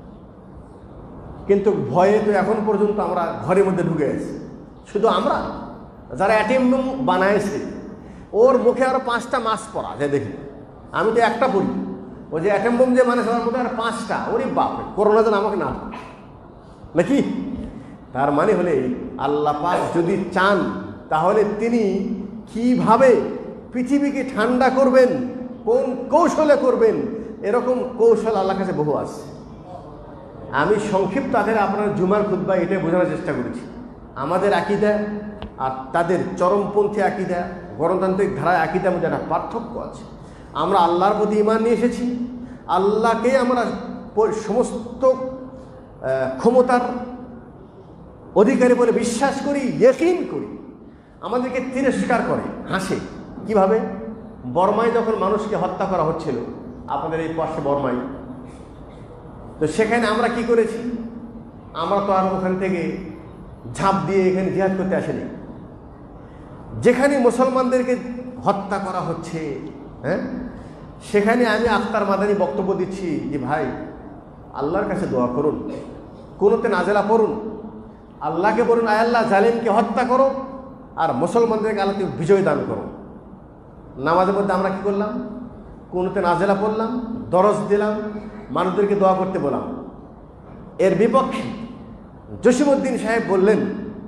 কিন্তু ভয়ে তো এখন পর্যন্ত আমরা ঘরের মধ্যে ঢুকে আছি। শুধু আমরা, যারা অ্যাটেম বোম বানাইছে ওর মুখে আরো পাঁচটা মাস্ক পরা যে দেখি, আমি তো একটা পড়ি, ও যে অ্যাটেম বোম যে মানে সবার মধ্যে আর পাঁচটা। ওরে বাপরে, করোনা যেন আমাকে না নাকি? তার মানে হলে আল্লাহ পাক যদি চান তাহলে তিনি কিভাবে পৃথিবীকে ঠান্ডা করবেন, কোন কৌশলে করবেন, এরকম কৌশল আল্লাহর কাছে বহু আছে। আমি সংক্ষিপ্ত আকারে আপনার জুমার খুতবায় এটাই বোঝানোর চেষ্টা করেছি। আমাদের আকীদা আর তাদের চরমপন্থী আকীদা, গণতান্ত্রিক ধারায় আকীদার মধ্যে একটা পার্থক্য আছে। আমরা আল্লাহর প্রতি ঈমান নিয়ে এসেছি, আল্লাহকে আমরা সমস্ত ক্ষমতার অধিকারী বলে বিশ্বাস করি, ইয়াকিন করি। আমাদেরকে তিরস্কার করে, হাসে। কিভাবে? বর্মায় যখন মানুষকে হত্যা করা হচ্ছিল, আপনাদের এই পাশে বর্মায়, তো সেখানে আমরা কি করেছি? আমরা তো আর ওখান থেকে ঝাঁপ দিয়ে এখানে জিহাদ করতে আসেনি। যেখানে মুসলমানদেরকে হত্যা করা হচ্ছে, হ্যাঁ, সেখানে আমি আখতার মাদানী বক্তব্য দিচ্ছি যে ভাই আল্লাহর কাছে দোয়া করুন, কোনোতে নাজেলা পড়ুন, আল্লাহকে বলুন আয় আল্লাহ জালিমকে হত্যা করো আর মুসলমানদেরকে আল্লাহকে বিজয় দান করো। নামাজের মধ্যে আমরা কি করলাম? কোনোতে নাজেলা পড়লাম, দরজ দিলাম, মানুষদেরকে দোয়া করতে বললাম। এর বিপক্ষে জসিমউদ্দিন সাহেব বললেন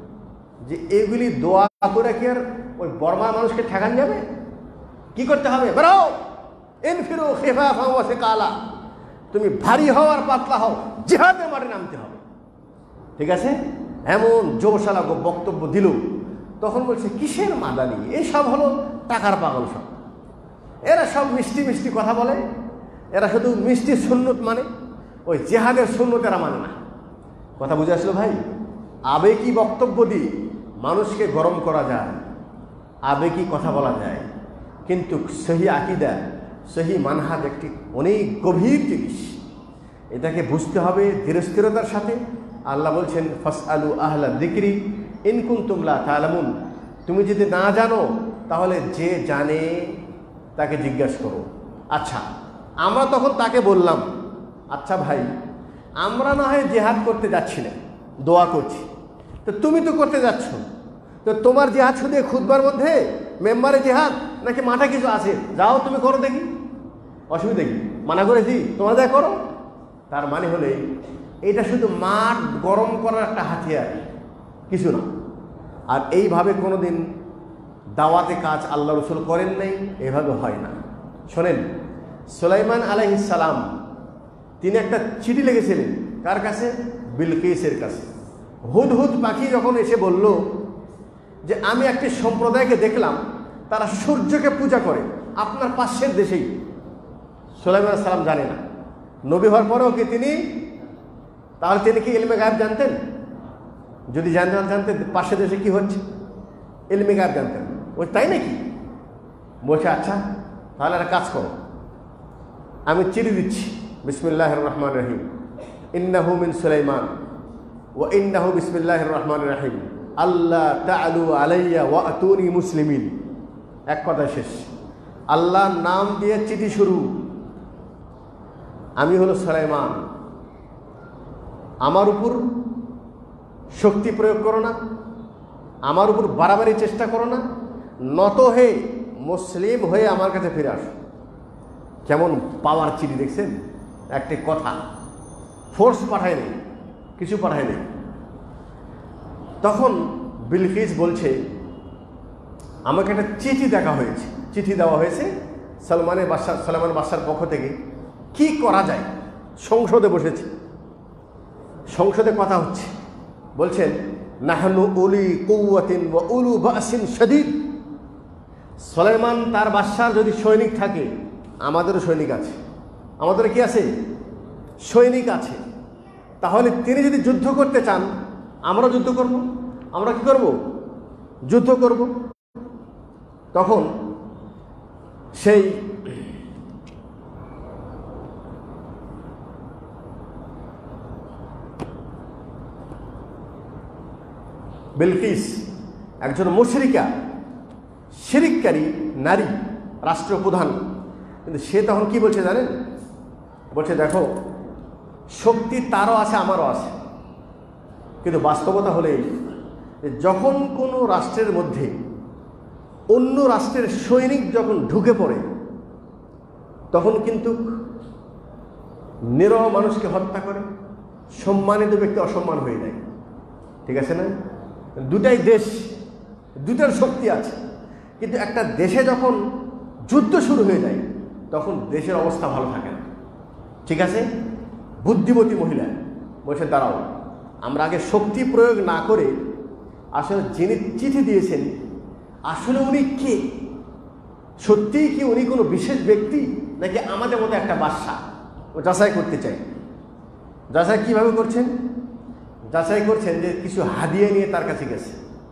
যে এগুলি দোয়া করে কি আর ওই বর্মার মানুষকে ঠেকান যাবে? কি করতে হবে? বেরো, ইনফিরু খিফাফা ওয়া সিকালা, তুমি ভারী হও আর পাতলা হও, জিহাদের মাঠে নামতে হবে। ঠিক আছে? এমন জোশালা বক্তব্য দিল। তখন বলছে কিসের মাদানি, এইসব হলো টাকার পাগল সব, এরা সব মিষ্টি মিষ্টি কথা বলে, এরা শুধু মিষ্টি সুন্নত মানে, ওই জেহাদের সুন্নত এরা মানে না। কথা বুঝে আসলো ভাই? আবেগী বক্তব্য দিয়ে মানুষকে গরম করা যায়, আবেগী কথা বলা যায়, কিন্তু সহি আকীদা, সহি মানহাজ একটি অনেক গভীর জিনিস। এটাকে বুঝতে হবে ধীরস্থিরতার সাথে। আল্লাহ বলছেন ফাসআলু আহলা যিকরি ইন কুনতুম লা তা'লামুন, তুমি যদি না জানো তাহলে যে জানে তাকে জিজ্ঞাসা করো। আচ্ছা, আমরা তখন তাকে বললাম আচ্ছা ভাই আমরা না হয় জিহাদ করতে যাচ্ছি না, দোয়া করছি, তো তুমি তো করতে যাচ্ছ, তো তোমার জিহাদ শুধু খুতবার মধ্যে মেম্বারে জিহাদ নাকি মাঠে কিছু আছে? যাও তুমি করো দেখি, অসুবিধা কি? মানা করেছি, তোমরা যা করো। তার মানে হলে এটা শুধু মাঠ গরম করার একটা হাতিয়ার, কিছু না। আর এইভাবে কোনোদিন দাওয়াতে কাজ আল্লাহ রসুল করেন নাই, এভাবে হয় না। শোনেন, সুলাইমান আলাইহিস সালাম তিনি একটা চিঠি লিখেছিলেন কার কাছে? বিলকিসের কাছে। হুদহুদ পাখি যখন এসে বলল যে আমি একটি সম্প্রদায়কে দেখলাম তারা সূর্যকে পূজা করে আপনার পাশের দেশেই। সুলাইমান আলাইহিস সালাম জানে না, নবী হওয়ার পরেও কি তিনি, তাহলে তিনি কি ইলমে গায়েব জানতেন? যদি জানতেন জানতেন পাশের দেশে কি হচ্ছে, ইলমে গায়েব জানতেন। ওই তাই নাকি? বলছে আচ্ছা তাহলে একটা কাজ করো, আমি চিঠি দিচ্ছি, বিসমিল্লাহির রহমানির রহিম, ইন্নাহু মিন সুলাইমান ওয়া ইন্নাহু বিসমিল্লাহির রহমানির রহিম, আল্লাহ তা'আলু আলাইয়া ওয়া আতুনি মুসলিমিন। এক কথা শেষ। আল্লাহর নাম দিয়ে চিঠি শুরু। আমি হলো সুলাইমান, আমার উপর শক্তি প্রয়োগ করো না, আমার উপর বাড়াবাড়ি চেষ্টা করো না, নত হয়ে মুসলিম হয়ে আমার কাছে ফিরে আসো। কেমন পাওয়ার চিঠি দেখছেন? একটি কথা, ফোর্স পাঠায়নি, কিছু পাঠায়নি। তখন বিলকিস বলছে আমাকে একটা চিঠি দেখা হয়েছে, চিঠি দেওয়া হয়েছে সালমানের বাদশাহ, সালমান বাদশার পক্ষ থেকে, কি করা যায়? সংসদে বসেছে, সংসদে কথা হচ্ছে, বলছেন নাহনু উলি কুওয়াতিন ওয়া উলু বাসিন শাদীদ। সুলাইমান তার বাদশার যদি সৈনিক থাকে, আমাদেরও সৈনিক আছে, আমাদের কি আছে? সৈনিক আছে। তাহলে তিনি যদি যুদ্ধ করতে চান, আমরা যুদ্ধ করব। আমরা কি করব? যুদ্ধ করব। তখন সেই বিলকিস একজন মুশরিকা, শিরিককারী নারী, রাষ্ট্রপ্রধান। কিন্তু সে তখন কি বলছে জানেন? বলছে দেখো, শক্তি তারও আছে, আমারও আছে, কিন্তু বাস্তবতা হলে যখন কোনো রাষ্ট্রের মধ্যে অন্য রাষ্ট্রের সৈনিক যখন ঢুকে পড়ে, তখন কিন্তু নিরহ মানুষকে হত্যা করে, সম্মানিত ব্যক্তি অসম্মান হয়ে যায়। ঠিক আছে না? দুটাই দেশ, দুটার শক্তি আছে, কিন্তু একটা দেশে যখন যুদ্ধ শুরু হয়ে যায়, তখন দেশের অবস্থা ভালো থাকে না। ঠিক আছে? বুদ্ধিমতী মহিলা বলছে দাঁড়াও, আমরা আগে শক্তি প্রয়োগ না করে আসলে যিনি চিঠি দিয়েছেন আসলে উনি কে? সত্যিই কি উনি কোনো বিশেষ ব্যক্তি, নাকি আমাদের মতো একটা বাদশা? ও যাচাই করতে চাই। যাচাই কিভাবে করছেন? যাচাই করছেন যে কিছু হাদিয়া নিয়ে তার কাছে গেছে,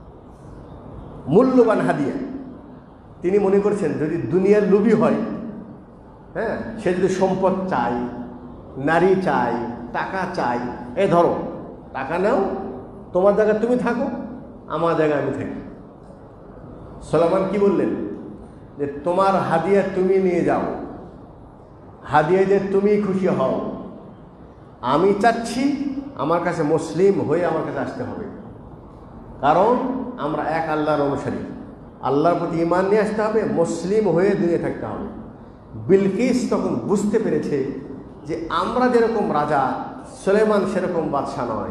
মূল্যবান হাদিয়া। তিনি মনে করছেন যদি দুনিয়ার লোভী হয়, হ্যাঁ, সে যদি সম্পদ চাই, নারী চাই, টাকা চাই, এ ধরো টাকা নাও, তোমার জায়গায় তুমি থাকো, আমার জায়গায় আমি থাকি। সুলাইমান কি বললেন? যে তোমার হাদিয়া তুমি নিয়ে যাও, হাদিয়া দিয়ে তুমি খুশি হও। আমি চাচ্ছি আমার কাছে মুসলিম হয়ে আমার কাছে আসতে হবে, কারণ আমরা এক আল্লাহর অনুসারী। আল্লাহর প্রতি ঈমান নিয়ে আসতে হবে, মুসলিম হয়ে দুনিয়া থাকতে হবে। বিলকিস তখন বুঝতে পেরেছে যে আমরা যেরকম রাজা, সুলাইমান সেরকম বাদশা নয়।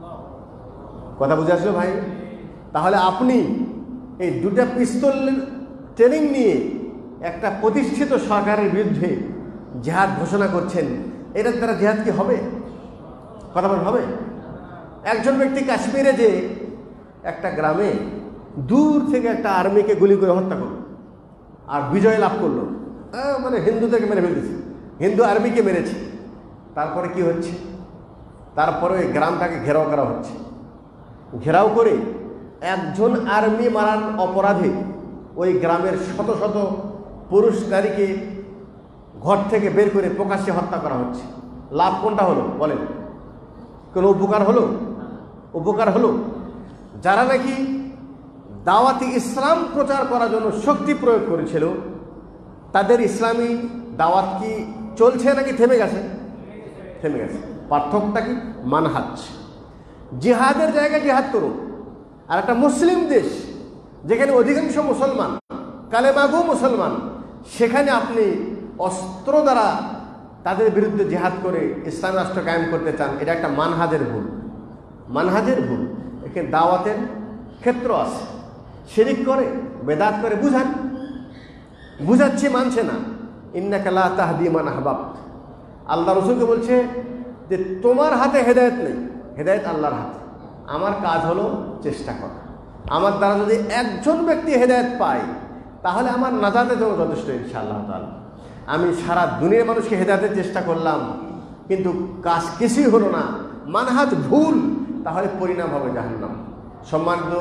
কথা বুঝে আসলো ভাই? তাহলে আপনি এই দুটা পিস্তল ট্রেনিং নিয়ে একটা প্রতিষ্ঠিত সরকারের বিরুদ্ধে জিহাদ ঘোষণা করছেন, এটার দ্বারা জিহাদ কি হবে? কথা বল হবে? একজন ব্যক্তি কাশ্মীরে যে একটা গ্রামে দূর থেকে একটা আর্মিকে গুলি করে হত্যা করলো আর বিজয় লাভ করলো, মানে হিন্দুদেরকে মেরে ফেলেছে, হিন্দু আর্মিকে মেরেছে। তারপরে কি হচ্ছে? তারপরে ওই গ্রামটাকে ঘেরাও করা হচ্ছে। ঘেরাও করে একজন আর্মি মারার অপরাধে ওই গ্রামের শত শত পুরুষ নারীকে ঘর থেকে বের করে প্রকাশ্যে হত্যা করা হচ্ছে। লাভ কোনটা হলো বলেন? কোনো উপকার হলো? উপকার হলো? যারা নাকি দাওয়াতি ইসলাম প্রচার করার জন্য শক্তি প্রয়োগ করেছিল, তাদের ইসলামী দাওয়াত কি চলছে নাকি থেমে গেছে? থেমে গেছে। পার্থক্যটা কি? মানহাজ। জিহাদের জায়গায় জিহাদ করুন। আর একটা মুসলিম দেশ যেখানে অধিকাংশ মুসলমান, কালেমাগো মুসলমান, সেখানে আপনি অস্ত্র দ্বারা তাদের বিরুদ্ধে জিহাদ করে ইসলাম রাষ্ট্র কায়েম করতে চান, এটা একটা মানহাজের ভুল। মানহাজের ভুল। এখানে দাওয়াতের ক্ষেত্র আছে। শিরিক করে, বেদাত করে, বুঝান, বুঝাচ্ছে, মানছে না। ইন্নাকা লা তাহদি মান আহবাবত। আল্লাহ রসুলকে বলছে যে তোমার হাতে হেদায়েত নেই, হেদায়েত আল্লাহর হাতে। আমার কাজ হলো চেষ্টা করা। আমার দ্বারা যদি একজন ব্যক্তি হেদায়েত পায়, তাহলে আমার নাজাতের জন্য যথেষ্ট ইনশাআল্লাহ তাআলা। আমি সারা দুনিয়ার মানুষকে হেদায়েতের চেষ্টা করলাম, কিন্তু কাজ কিছুই হলো না, মানহাজ ভুল, তাহলে পরিণাম হবে জাহান্নাম। সম্মানিত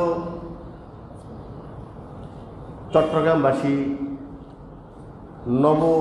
চট্টগ্রামবাসী, নব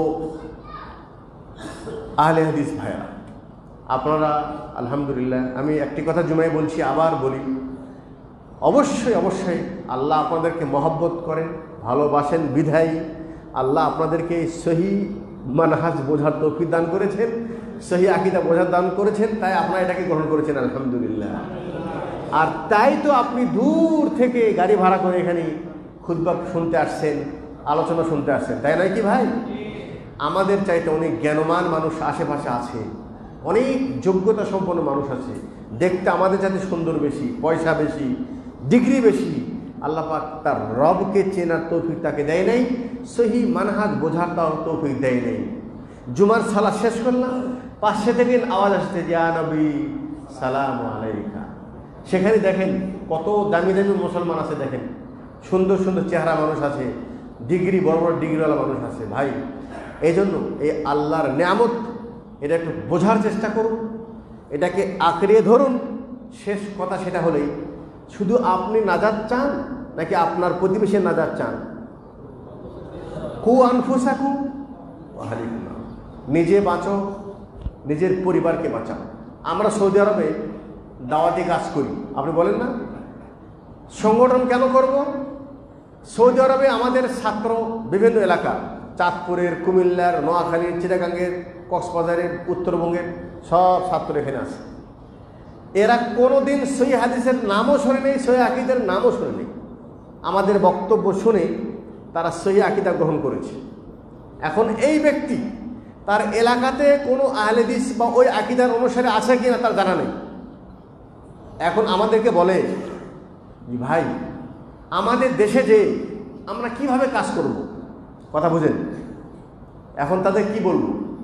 আহলে হাদিস ভাইয়া, আপনারা আলহামদুলিল্লাহ, আমি একটি কথা জুমায় বলছি, আবার বলি, অবশ্যই অবশ্যই আল্লাহ আপনাদেরকে মহব্বত করেন, ভালোবাসেন, বিধায়ী আল্লাহ আপনাদেরকে সহি মানহাজ বোঝার তৌফিক দান করেছেন, সহি আকীদা বোঝার দান করেছেন, তাই আপনারা এটাকে গ্রহণ করেছেন আলহামদুলিল্লাহ। আর তাই তো আপনি দূর থেকে গাড়ি ভাড়া করে এখানে খুতবা শুনতে আসছেন, আলোচনা শুনতে আসছেন, তাই নয় কি ভাই? আমাদের চাইতে অনেক জ্ঞানমান মানুষ আশেপাশে আছে, অনেক যোগ্যতা সম্পন্ন মানুষ আছে, দেখতে আমাদের চাইতে সুন্দর বেশি, পয়সা বেশি, ডিগ্রি বেশি। আল্লাহ পাক তার রবকে চেনার তৌফিক তাকে দেয় নাই, সহি মানহাজ বোঝার তার তৌফিক দেয় নাই। জুমার সালাত শেষ করলাম, পাশে থেকে আওয়াজ আসছে ইয়া নবী সালাম আলাইকা। সেখানে দেখেন কত দামি দামি মুসলমান আছে, দেখেন সুন্দর সুন্দর চেহারা মানুষ আছে, ডিগ্রি বড় বড় ডিগ্রিওয়ালা মানুষ আছে। ভাই এই জন্য এই আল্লাহর নেয়ামত এটা একটু বোঝার চেষ্টা করুন, এটাকে আঁকড়িয়ে ধরুন। শেষ কথা সেটা হলেই, শুধু আপনি নাজাত চান নাকি আপনার প্রতিবেশীর নাজাত চান? কু আনফুসাকুম ওয়া আহলিকুম, নিজে বাঁচো, নিজের পরিবারকে বাঁচাও। আমরা সৌদি আরবে দাওয়াতি কাজ করি, আপনি বলেন না সংগঠন কেন করব? সৌদি আরবে আমাদের ছাত্র বিভিন্ন এলাকা, চাঁদপুরের, কুমিল্লার, নোয়াখালীর, চিটাগাঙ্গের, কক্সবাজারের, উত্তরবঙ্গের সব ছাত্র এখানে আছে। এরা কোনোদিন সহিহ হাদিসের নামও শোনে নেই, সহিহ আকীদার নামও শোনে নেই। আমাদের বক্তব্য শুনে তারা সহিহ আকীদা গ্রহণ করেছে। এখন এই ব্যক্তি তার এলাকাতে কোনো আহলে হাদিস বা ওই আকীদার অনুসারে আছে কিনা তার জানা নেই। এখন আমাদেরকে বলে ভাই আমাদের দেশে যে আমরা কিভাবে কাজ করব, কথা বুঝেন। এখন তাদের কি বলবো?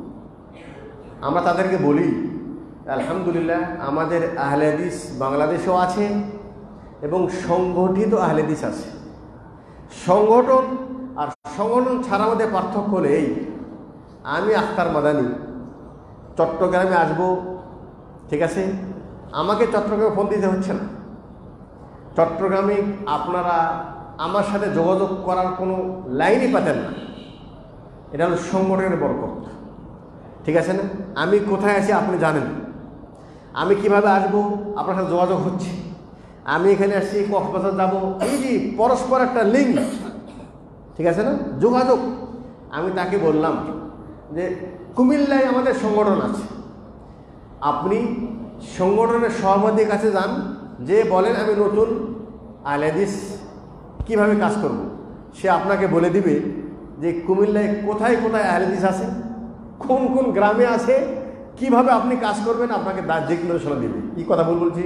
আমরা তাদেরকে বলি আলহামদুলিল্লাহ আমাদের আহলে হাদিস বাংলাদেশেও আছে এবং সংগঠিত আহলে হাদিস আছে। সংগঠন আর সংগঠন ছাড়া মধ্যে পার্থক্য হলে এই, আমি আখতার মাদানী চট্টগ্রামে আসব, ঠিক আছে, আমাকে চট্টগ্রামে ফোন দিতে হচ্ছে না। চট্টগ্রামে আপনারা আমার সাথে যোগাযোগ করার কোনো লাইনই পাতেন না। এটা হলো সংগঠনের বরকত, ঠিক আছে না? আমি কোথায় আছি আপনি জানেন, আমি কিভাবে আসব আপনার সাথে যোগাযোগ হচ্ছে। আমি এখানে আসছি কক্সবাজার যাব, এই যে পরস্পর একটা লিঙ্ক, ঠিক আছে না, যোগাযোগ। আমি তাকে বললাম যে কুমিল্লায় আমাদের সংগঠন আছে, আপনি সংগঠনের সভাপতির কাছে যান, যে বলেন আমি নতুন আহলে হাদিস কীভাবে কাজ করব। সে আপনাকে বলে দিবে যে কুমিল্লায় কোথায় কোথায় আহলে হাদিস আছে, কোন কোন গ্রামে আছে, কিভাবে আপনি কাজ করবেন, আপনাকে দিক নির্দেশনা দিবে। কি কথা বল বলছি?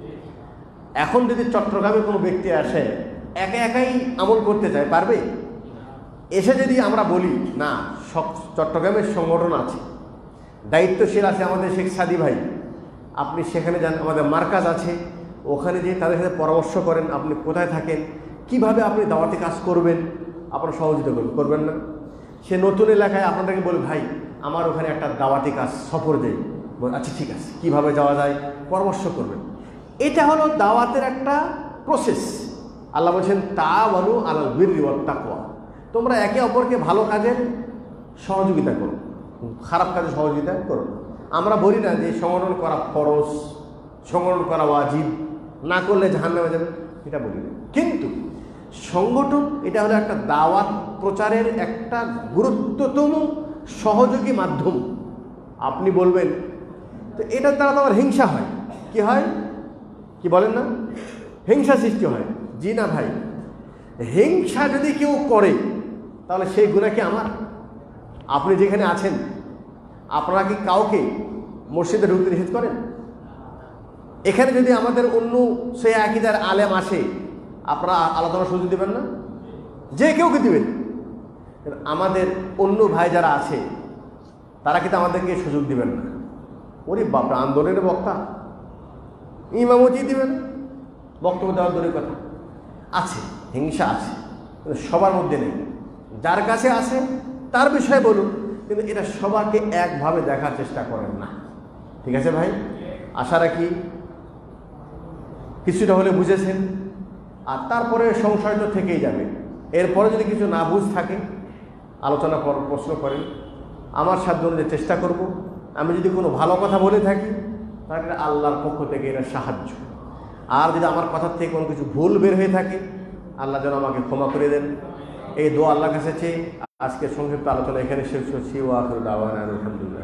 এখন যদি চট্টগ্রামে কোনো ব্যক্তি আসে একা একাই আমল করতে চায়, পারবে? এসে যদি আমরা বলি না সব চট্টগ্রামের সংগঠন আছে, দায়িত্বশীল আছে আমাদের শেখ সাদি ভাই, আপনি সেখানে যান, আমাদের মার্কাজ আছে, ওখানে যেয়ে তাদের সাথে পরামর্শ করেন, আপনি কোথায় থাকেন, কিভাবে আপনি দাওয়াতি কাজ করবেন, আপনারা সহযোগিতা করবেন, করবেন না? সে নতুন এলাকায় আপনাদেরকে বলে ভাই আমার ওখানে একটা দাওয়াতি কাজ সফর দেয়, আচ্ছা ঠিক আছে, কিভাবে যাওয়া যায় পরামর্শ করবেন। এটা হলো দাওয়াতের একটা প্রসেস। আল্লাহ বলছেন তাআওয়ানু আলাল বিররি ওয়াত তাকওয়া, তোমরা একে অপরকে ভালো কাজের সহযোগিতা করো, খারাপ কাজে সহযোগিতা করো। আমরা বলি না যে সংগঠন করা ফরজ, সংগঠন করা ওয়াজিব, না করলে জাহান্নামে যাবে, এটা বলি না। কিন্তু সংগঠন এটা হলো একটা দাওয়াত প্রচারের একটা গুরুত্বতম সহযোগী মাধ্যম। আপনি বলবেন তো এটার দ্বারা তো আমার হিংসা হয়, কি হয়, কি বলেন না, হিংসা সৃষ্টি হয়। জি না ভাই, হিংসা যদি কেউ করে তাহলে সেই গুনাহ কি আমার? আপনি যেখানে আছেন আপনারা কি কাউকে মসজিদে ঢুকতে নিষেধ করেন? এখানে যদি আমাদের অন্য সে আকীদার আলেম আসে আপনারা আলোচনা সুযোগ দেবেন না? যে কেউ কি দিবেন? আমাদের অন্য ভাই যারা আছে তারা কিন্তু আমাদেরকে সুযোগ দিবেন না। ওরে বাপরা, আন্দোলনের বক্তা ইমামতি দিবেন, বক্তব্য দেওয়ার দূরের কথা। আছে হিংসা আছে, কিন্তু সবার মধ্যে নেই। যার কাছে আছে তার বিষয়ে বলুন, কিন্তু এটা সবাইকে একভাবে দেখার চেষ্টা করেন না। ঠিক আছে ভাই, আশা রাখি কিছুটা হলে বুঝেছেন। আর তারপরে সংশয় তো থেকেই যাবে। এরপরে যদি কিছু না বুঝ থাকে আলোচনা প্রশ্ন করেন, আমার সাধ্য অনুযায়ী চেষ্টা করব। আমি যদি কোনো ভালো কথা বলে থাকি তাহলে আল্লাহর পক্ষ থেকে এটা সাহায্য। আর যদি আমার কথার থেকে কোনো কিছু ভুল বের হয়ে থাকে আল্লাহ যেন আমাকে ক্ষমা করে দেন, এই দোয়া আল্লাহর কাছে চেয়ে আজকে সংক্ষিপ্ত আলোচনা এখানে শেষ করছি। ওয়া আখিরু দাওয়ানা আলহামদুলিল্লাহ।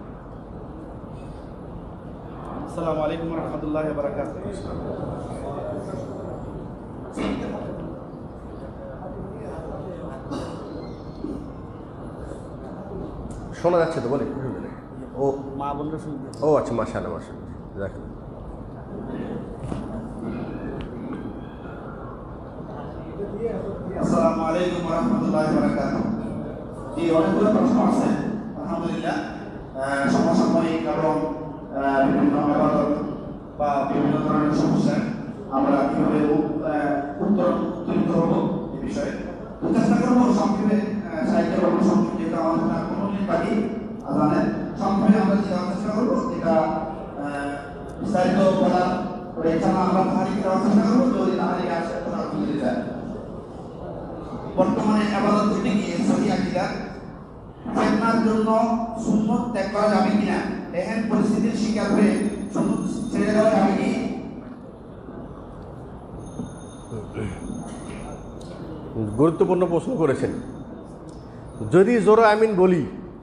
আসসালামু আলাইকুম ওয়া রাহমাতুল্লাহি ওয়া বারাকাতুহু। শোনা যাচ্ছে তো? বলে ও মা বোনরা শুনতে। ও আচ্ছা, মাশাআল্লাহ মাশাআল্লাহ, জাযাকাল্লাহ। আসসালামু আলাইকুম ওয়া রাহমাতুল্লাহি ওয়া বারাকাতুহু। এই অনেকগুলো প্রশ্ন আছে, আলহামদুলিল্লাহ আহ, সমসাময়িক এবং আহ, বিভিন্ন আবাদত বা বিভিন্ন ধরনের সমস্যায় আমরা কিভাবে উ- আহ, উত্তর উত্তরিত হব এই বিষয়ে তো চেষ্টা করবো সংক্ষেপে আহ, সাহিত্য এবং সংক্ষেপে যেটা আমাদের আর কোনো দিন বাকি আজানের সংক্ষেপে আমরা যে দেওয়ার চেষ্টা করবো এটা আহ, বিস্তারিত বলার পরে এছাড়া আমরা তাহারিকে দেওয়ার চেষ্টা করবো যদি তাহারিকে আসে তারা বুঝতে যায়। বর্তমানে আবাদত করতে গিয়ে সহি আকীদা ফিতনার জন্য সুন্নত ত্যাগ করা যাবে কিনা, এহেন পরিস্থিতির শিকার হয়ে সুন্নত ছেড়ে দেওয়া যাবে কি? গুরুত্বপূর্ণ প্রশ্ন করেছেন। যদি জোরে আমিন বলি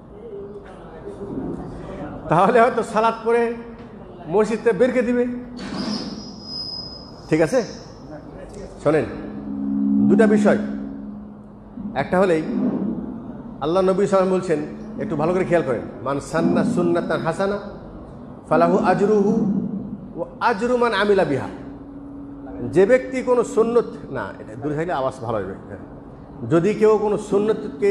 তাহলে হয়তো সালাত পরে মসজিদে বেরকে দিবে। ঠিক আছে, শোনেন, দুটা বিষয়। একটা হলেই আল্লাহ নবী সাল্লাম বলছেন, একটু ভালো করে খেয়াল করেন, মান সান্না সুন্নাতান হাসানা ফালাহু আজরুহু ও আজরু মান আমিলা বিহা। যে ব্যক্তি কোনো সুন্নত, না এটা দূরে থাকলে আওয়াজ ভালো হবে, যদি কেউ কোনো সুন্নতকে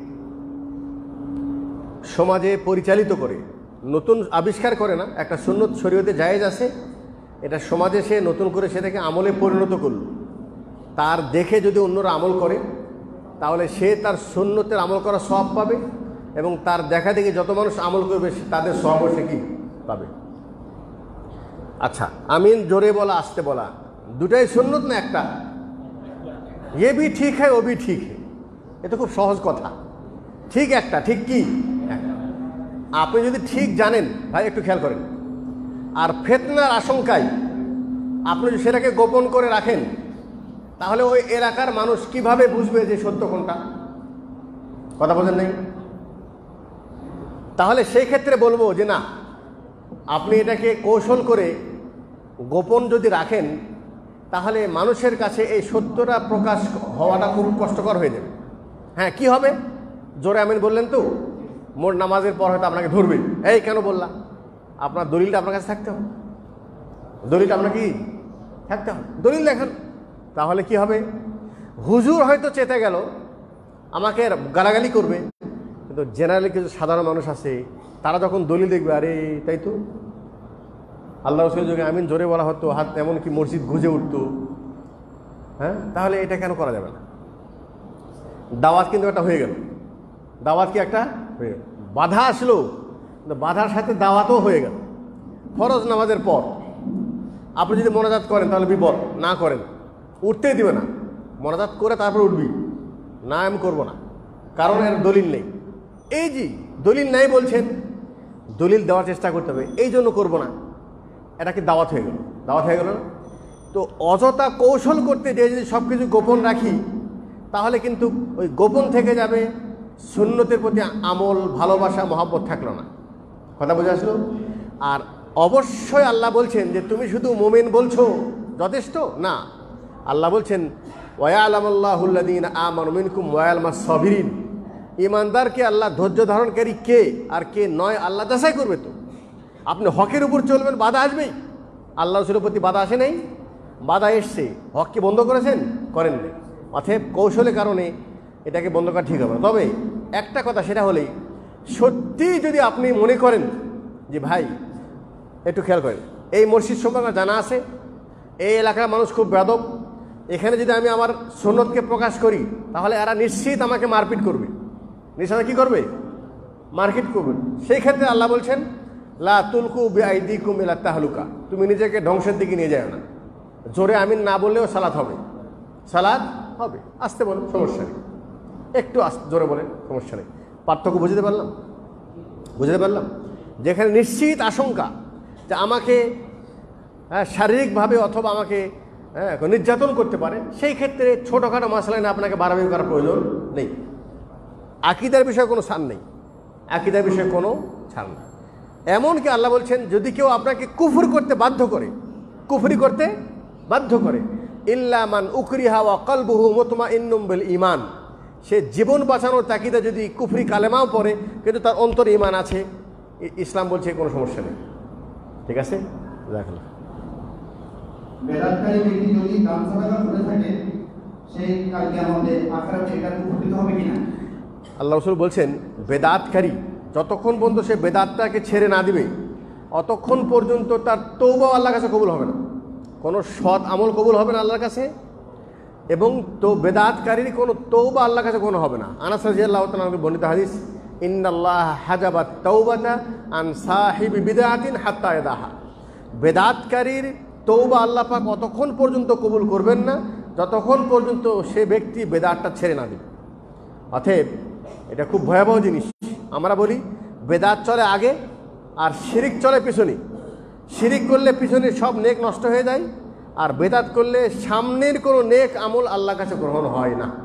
সমাজে পরিচালিত করে, নতুন আবিষ্কার করে না, একটা সুন্নত শরীয়তে জায়েজ আছে, এটা সমাজে সে নতুন করে সেটাকে আমলে পরিণত করল, তার দেখে যদি অন্যরা আমল করে তাহলে সে তার সুন্নতের আমল করার সওয়াব পাবে, এবং তার দেখা দেখে যত মানুষ আমল করবে তাদের সওয়াবও সে কি পাবে। আচ্ছা, আমিন জোরে বলা আসতে বলা দুটাই সুন্নত না একটা? ये भी ठीक है वो भी ठीक है, এ তো খুব সহজ কথা। ঠিক একটা, ঠিক কি একটা। আপনি যদি ঠিক জানেন, ভাই একটু খেয়াল করেন, আর ফিতনার আশঙ্কায় আপনি যদি সেটাকে গোপন করে রাখেন তাহলে ওই এলাকার মানুষ কিভাবে বুঝবে যে সত্য কোনটা? কথা বোঝেন নাই? তাহলে সেই ক্ষেত্রে বলবো যে না, আপনি এটাকে কৌশল করে গোপন যদি রাখেন তাহলে মানুষের কাছে এই সত্যটা প্রকাশ হওয়াটা খুব কষ্টকর হয়ে যাবে। হ্যাঁ, কি হবে? জোরে আমিন বললেন তো, মোর নামাজের পর হয়তো আপনাকে ধরবে, এই কেন বললাম? আপনার দলিলটা আপনার কাছে থাকতে হবে, দলিলটা আপনার কি থাকতে হবে, দলিল দেখান। তাহলে কি হবে? হুজুর হয়তো চেতে গেল, আমাকে গালাগালি করবে, কিন্তু জেনারেলি কিছু সাধারণ মানুষ আছে, তারা যখন দলিল দেখবে, আরে তাই তো আল্লাহ রসুলের যুগে আমিন জোরে বলা হতো, হাত এমনকি মসজিদ গুঁজে উঠতো, হ্যাঁ, তাহলে এটা কেন করা যাবে না? দাওয়াত কিন্তু একটা হয়ে গেল, দাওয়াত কি একটা হয়ে গেল, বাধা আসলো, বাধার সাথে দাওয়াতও হয়ে গেল। ফরজ নামাজের পর আপনি যদি মোনাজাত করেন তাহলে বিপদ, না করেন উঠতেই দিবে না, মোনাজাত করে তারপর উঠবি, না আমি করবো না, কারণ এর দলিল নেই। এই যে দলিল নাই বলছেন, দলিল দেওয়ার চেষ্টা করতে হবে, এই জন্য করবো না, এটা কি দাওয়াত হয়ে গেল? দাওয়াত হয়ে গেল না? তো অযথা কৌশল করতে গিয়ে যদি সব কিছু গোপন রাখি তাহলে কিন্তু ওই গোপন থেকে যাবে, সুন্নতের প্রতি আমল, ভালোবাসা, মহব্বত থাকলো না। কথা বোঝা আসলো? আর অবশ্যই আল্লাহ বলছেন যে তুমি শুধু মুমিন বলছো যথেষ্ট না, আল্লাহ বলছেন ওয়ায়ালামুল্লাহুল্লাযীনা আমানু মিনকুম ওয়ায়ালামাস সাবিরিন, ইমানদারকে আল্লাহ ধৈর্য ধারণকারী কে আর কে নয় আল্লাহ যাচাই করবে। তো আপনি হকের উপর চলবেন, বাধা আসবেই। আল্লাহ রসুলের প্রতি বাধা আসে নাই? বাধা এসছে, হক কি বন্ধ করেছেন? করেন নাই। অতএব কৌশলের কারণে এটাকে বন্ধ করা ঠিক হবে না। তবে একটা কথা, সেটা হলেই সত্যি যদি আপনি মনে করেন যে ভাই একটু খেয়াল করেন, এই মসজিদ সম্পর্কে জানা আছে, এই এলাকার মানুষ খুব বেয়াদব, এখানে যদি আমি আমার সুন্নতকে প্রকাশ করি তাহলে এরা নিশ্চিত আমাকে মারপিট করবে, নিশ্চিত কি করবে? মারপিট করবে। সেই ক্ষেত্রে আল্লাহ বলছেন লা তুলকু বিআইদিকুম ইলা তাহলুকা, তুমি নিজেকে ধ্বংসের দিকে নিয়ে যাও না। জোরে আমিন না বললেও সালাত হবে, সালাত হবে। আসতে বলেন, সমস্যা নেই, একটু আস্তে জোরে বলেন, সমস্যা নেই। পার্থক্য বুঝতে পারলাম? বুঝতে পারলাম? যেখানে নিশ্চিত আশঙ্কা যে আমাকে হ্যাঁ শারীরিকভাবে অথবা আমাকে হ্যাঁ নির্যাতন করতে পারে, সেই ক্ষেত্রে ছোটোখাটো মশলা নিয়ে আপনাকে বাড়াবাড়ি করার প্রয়োজন নেই। আকীদার বিষয়ে কোনো ছাড় নেই, আকীদার বিষয়ে কোনো ছাড় নেই। এমনকি আল্লাহ বলছেন যদি কেউ আপনাকে কুফর করতে বাধ্য করে, কুফরি করতে বাধ্য করে, ইল্লা মান উকরিহা ওয়া কলবুহু মুতমাইন্নুম বিল ঈমান, সে জীবন বাঁচানোর তাগিদে যদি কুফরি কালেমাও পড়ে কিন্তু তার অন্তরে ঈমান আছে, ইসলাম বলছে কোনো সমস্যা নেই। ঠিক আছে, রাখলাম। বেদাতকারী ব্যক্তি যদি দান সাদাকা করে থাকে সেই কাল কিয়ামতে আখিরাতে এটা উপকৃত হবে কিনা? আল্লাহ রাসূল বলছেন বেদাতকারী যতক্ষণ পর্যন্ত সে বেদাতটাকে ছেড়ে না দিবে অতক্ষণ পর্যন্ত তার তৌবা আল্লাহর কাছে কবুল হবে না, কোনো সৎ আমল কবুল হবে না আল্লাহর কাছে, এবং তো বেদাতকারীর কোনো তৌবা আল্লাহর কাছে কোনো হবে না। আনাস রাদিয়াল্লাহু তাআলা থেকে বর্ণিত হাদিস, ইন্নাল্লাহ হাজাবাত তাওবাতা আন সাহিবি বিদআতিন হাত্তা ইয়াদাহা, বেদাতকারীর তৌবা আল্লাহ পাক অতক্ষণ পর্যন্ত কবুল করবেন না যতক্ষণ পর্যন্ত সে ব্যক্তি বেদাতটা ছেড়ে না দেবে। অতএব এটা খুব ভয়াবহ জিনিস। আমরা বলি বেদাত চলে আগে আর শিরিক চলে পিছনে। শিরিক করলে পিছনে সব নেক নষ্ট হয়ে যায়, আর বেদাত করলে সামনের কোনো নেক আমল আল্লাহর কাছে গ্রহণ হয় না।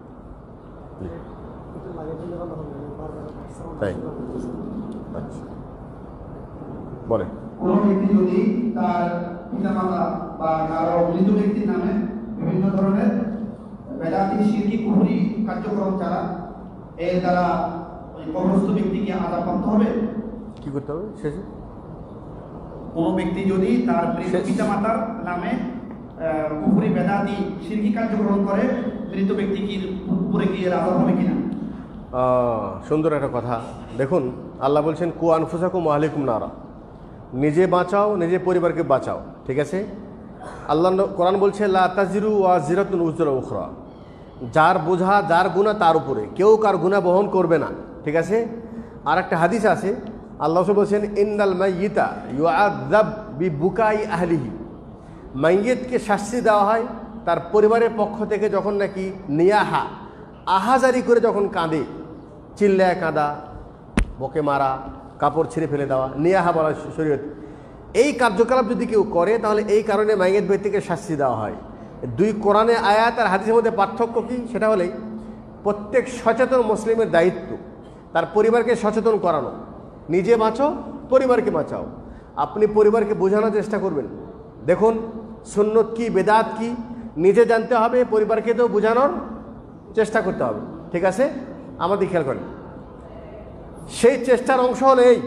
তাই আচ্ছা বলে কোন ব্যক্তি যদি তার পিতামাতা বা কারো মৃত ব্যক্তির নামে বিভিন্ন ধরনের বেদাতি শিরকি কুফরি কার্যক্রম চালায়, এর দ্বারা ওই কবরস্থ ব্যক্তিকে আযাব প্রাপ্ত হবে। কি করতে হবে শেষে? কোন ব্যক্তি যদি তার পিতামাতার নামে কুফরি বেদাতি শিরকি কার্যক্রম করে, মৃত ব্যক্তি কি উপরে গিয়ে আযাব হবে কিনা? সুন্দর একটা কথা। দেখুন, আল্লাহ বলছেন কু আনফুসাকুম ওয়া আহলিকুম নারা, নিজে বাঁচাও, নিজে পরিবারকে বাঁচাও। ঠিক আছে? আল্লাহ কোরআন বলছে লা তাজিরু ওয়াজিরাতুন উজরা উখরা, যার বোঝা যার গুনাহ তার উপরে, কেউ কার গুনাহ বহন করবে না। ঠিক আছে? আর একটা হাদিস আছে, আল্লাহ বলছেন ইন্নাল মাইয়িতা ইউআযাব বিবুকাই আহলিহি, মাইয়িতকে শাস্তি দেওয়া হয় তার পরিবারের পক্ষ থেকে যখন নাকি নিয়াহা আহাজারি করে যখন কাঁদে, চিল্লায় কাঁদা, বকে মারা, কাপড় ছিঁড়ে ফেলে দেওয়া, নিয়াহা বলা শরীয়ত। এই কার্যকলাপ যদি কেউ করে তাহলে এই কারণে মাইয়িত ব্যক্তিকে শাস্তি দেওয়া হয়। দুই কোরআনে আয়াত আর হাদিসের মধ্যে পার্থক্য কী? সেটা হলেই প্রত্যেক সচেতন মুসলিমের দায়িত্ব তার পরিবারকে সচেতন করানো। নিজে বাঁচো, পরিবারকে বাঁচাও। আপনি পরিবারকে বোঝানোর চেষ্টা করবেন, দেখুন সুন্নত কি, বেদাত কি, নিজে জানতে হবে, পরিবারকে তো বোঝানোর চেষ্টা করতে হবে। ঠিক আছে? আমাদের খেয়াল করেন, সেই চেষ্টার অংশ হল এই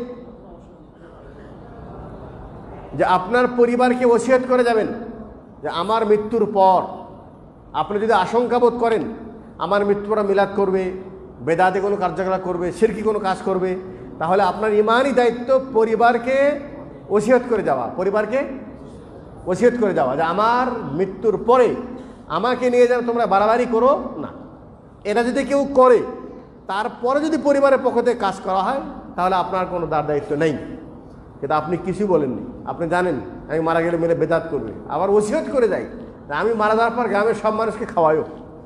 যে আপনার পরিবারকে ওসিয়ত করে যাবেন যে আমার মৃত্যুর পর আপনি যদি আশঙ্কা বোধ করেন আমার মৃত্যুর পর মিলাদ করবে, বেদাতে কোনো কার্যকলাপ করবে, শিরকি কোনো কাজ করবে, তাহলে আপনার ইমানই দায়িত্ব পরিবারকে ওসিয়ত করে যাওয়া, পরিবারকে ওসিয়ত করে যাওয়া যে আমার মৃত্যুর পরে আমাকে নিয়ে যেন তোমরা বাড়াবাড়ি করো না। এটা যদি কেউ করে তারপরে যদি পরিবারের পক্ষ থেকে কাজ করা হয় তাহলে আপনার কোনো দার দায়িত্ব নেই। কিন্তু আপনি কিছু বলেননি, আপনি জানেন আমি মারা গেলে মেরে বেদাত করবে, আবার ওসিয়ত করে যাই আমি মারা যাওয়ার পর গ্রামের সব মানুষকে খাওয়াইও।